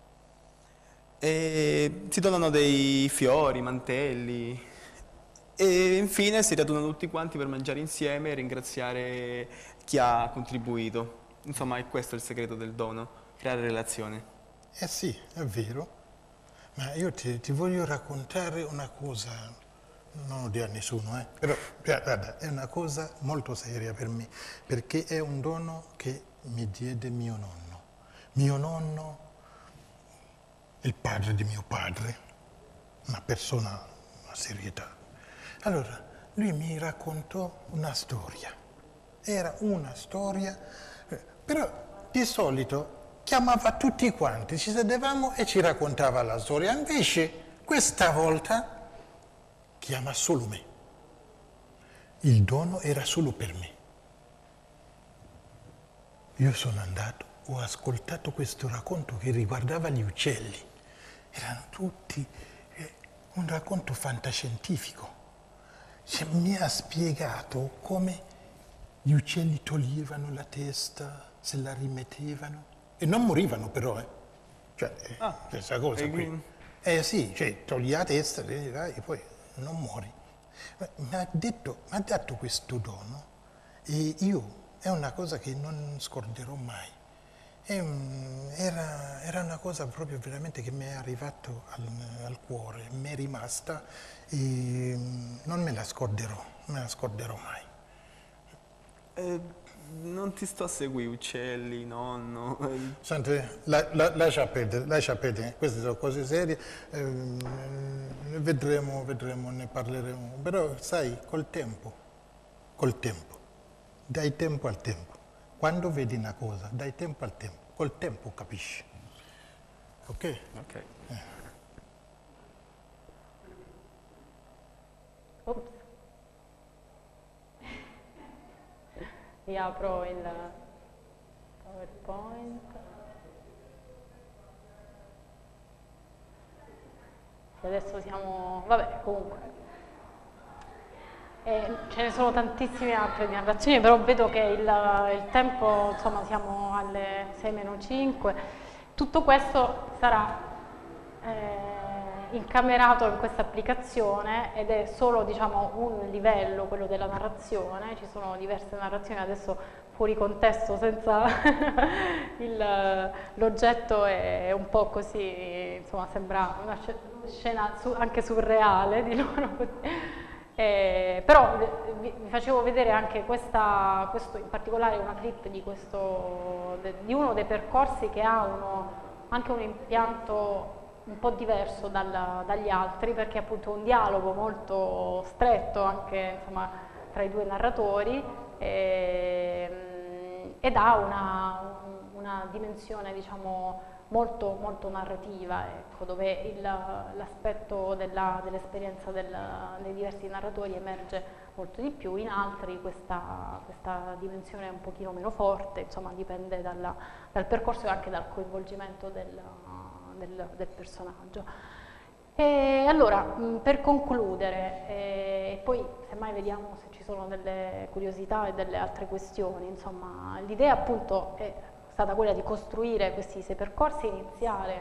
E si donano dei fiori, mantelli, e infine si radunano tutti quanti per mangiare insieme e ringraziare chi ha contribuito. Insomma, è questo il segreto del dono, creare relazioni. Eh sì, è vero, ma io ti voglio raccontare una cosa. Non odio a nessuno, però guarda, è una cosa molto seria per me, perché è un dono che mi diede mio nonno. Mio nonno, il padre di mio padre, una persona, una serietà. Allora, lui mi raccontò una storia. Era una storia, però di solito chiamava tutti quanti, ci sedevamo e ci raccontava la storia. Invece, questa volta chiama solo me. Il dono era solo per me. Io sono andato, ho ascoltato questo racconto che riguardava gli uccelli. Erano tutti un racconto fantascientifico. Mi ha spiegato come gli uccelli toglievano la testa, se la rimettevano e non morivano però, Cioè, stessa cosa qui. Sì, cioè togli la testa e poi non muori. Mi ha dato questo dono e è una cosa che non scorderò mai. Era una cosa proprio veramente che mi è arrivato al cuore, mi è rimasta e non me la scorderò mai. Non ti sto a seguire, uccelli, nonno. Senti, lascia perdere, queste sono cose serie, vedremo, ne parleremo, però sai, col tempo, dai tempo al tempo, quando vedi una cosa, dai tempo al tempo, col tempo capisci. Ok? Ok. Ops. Riapro il PowerPoint. Adesso siamo... vabbè, comunque. Ce ne sono tantissime altre narrazioni, però vedo che il tempo, insomma, siamo alle 6-5. Tutto questo sarà incamerato in questa applicazione ed è solo, diciamo, un livello, quello della narrazione. Ci sono diverse narrazioni, adesso fuori contesto, senza l'oggetto è un po' così, insomma, sembra una scena anche surreale, diciamo così. Però vi facevo vedere anche questo, in particolare una clip di uno dei percorsi che ha anche un impianto un po' diverso dagli altri, perché è appunto un dialogo molto stretto anche, insomma, tra i due narratori ed ha una dimensione, diciamo, molto, molto narrativa, ecco, dove l'aspetto dell'esperienza dei diversi narratori emerge molto di più. In altri questa dimensione è un pochino meno forte, insomma, dipende dal percorso e anche dal coinvolgimento del personaggio. E allora, per concludere, e poi semmai vediamo se ci sono delle curiosità e delle altre questioni, insomma, l'idea appunto è stata quella di costruire questi 6 percorsi, iniziare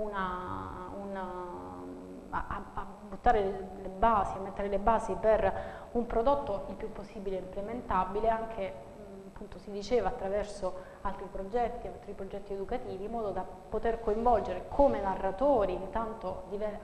a buttare le basi, a mettere le basi per un prodotto il più possibile implementabile, anche appunto si diceva attraverso altri progetti educativi, in modo da poter coinvolgere come narratori intanto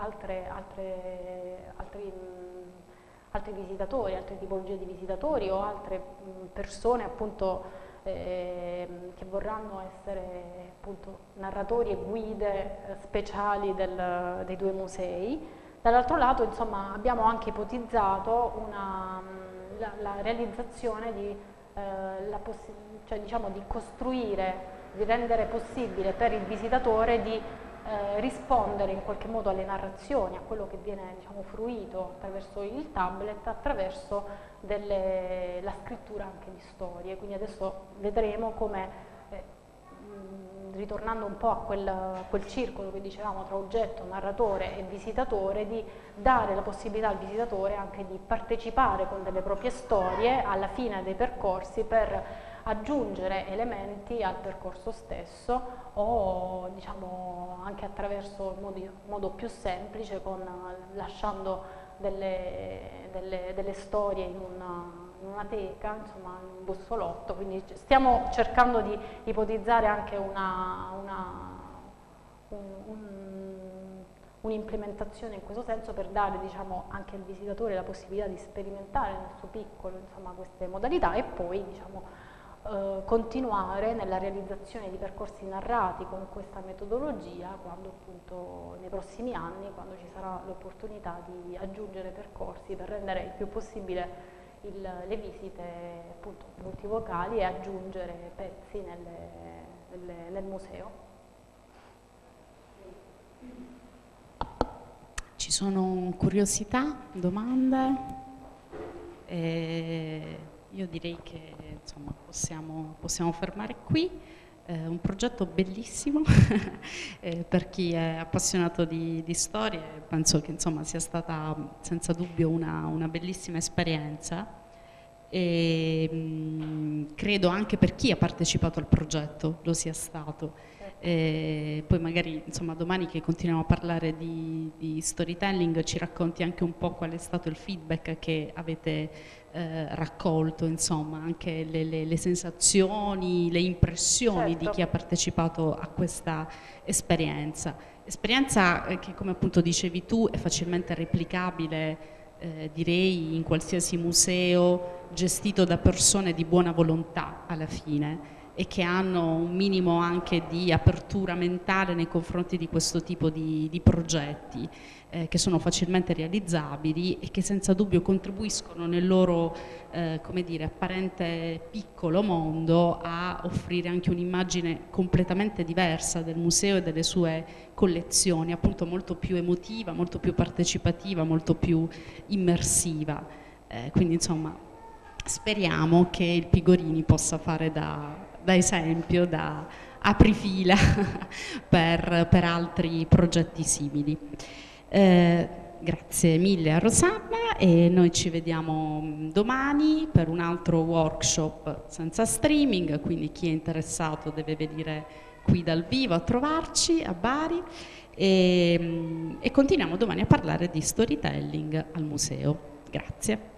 altri visitatori, altre tipologie di visitatori o altre persone appunto che vorranno essere appunto narratori e guide speciali dei 2 musei. Dall'altro lato, insomma, abbiamo anche ipotizzato la realizzazione cioè, diciamo, di costruire, di rendere possibile per il visitatore di rispondere in qualche modo alle narrazioni, a quello che viene, diciamo, fruito attraverso il tablet, attraverso la scrittura anche di storie. Quindi adesso vedremo come, ritornando un po' a quel circolo che dicevamo tra oggetto, narratore e visitatore, di dare la possibilità al visitatore anche di partecipare con delle proprie storie alla fine dei percorsi per aggiungere elementi al percorso stesso o, diciamo, anche attraverso in modo più semplice, lasciando delle storie in una teca, insomma, in un bussolotto. Quindi stiamo cercando di ipotizzare anche un'implementazione in questo senso, per dare, diciamo, anche al visitatore la possibilità di sperimentare nel suo piccolo, insomma, queste modalità e poi, diciamo, continuare nella realizzazione di percorsi narrati con questa metodologia quando appunto nei prossimi anni, quando ci sarà l'opportunità di aggiungere percorsi per rendere il più possibile le visite appunto multivocali e aggiungere pezzi nel museo. Ci sono curiosità, domande? Io direi che, insomma, possiamo fermare qui. Un progetto bellissimo per chi è appassionato di storie. Penso che, insomma, sia stata senza dubbio una bellissima esperienza e credo anche per chi ha partecipato al progetto lo sia stato. Poi magari, insomma, domani che continuiamo a parlare di storytelling ci racconti anche un po' qual è stato il feedback che avete raccolto, insomma, anche le sensazioni, le impressioni, certo, di chi ha partecipato a questa esperienza che, come appunto dicevi tu, è facilmente replicabile, direi, in qualsiasi museo gestito da persone di buona volontà alla fine. e che hanno un minimo anche di apertura mentale nei confronti di questo tipo di progetti, che sono facilmente realizzabili e che senza dubbio contribuiscono nel loro come dire, apparente piccolo mondo a offrire anche un'immagine completamente diversa del museo e delle sue collezioni, appunto molto più emotiva, molto più partecipativa, molto più immersiva. Quindi insomma speriamo che il Pigorini possa fare da esempio, da aprifila per altri progetti simili. Grazie mille a Rosanna e noi ci vediamo domani per un altro workshop senza streaming, quindi chi è interessato deve venire qui dal vivo a trovarci a Bari e continuiamo domani a parlare di storytelling al museo. Grazie.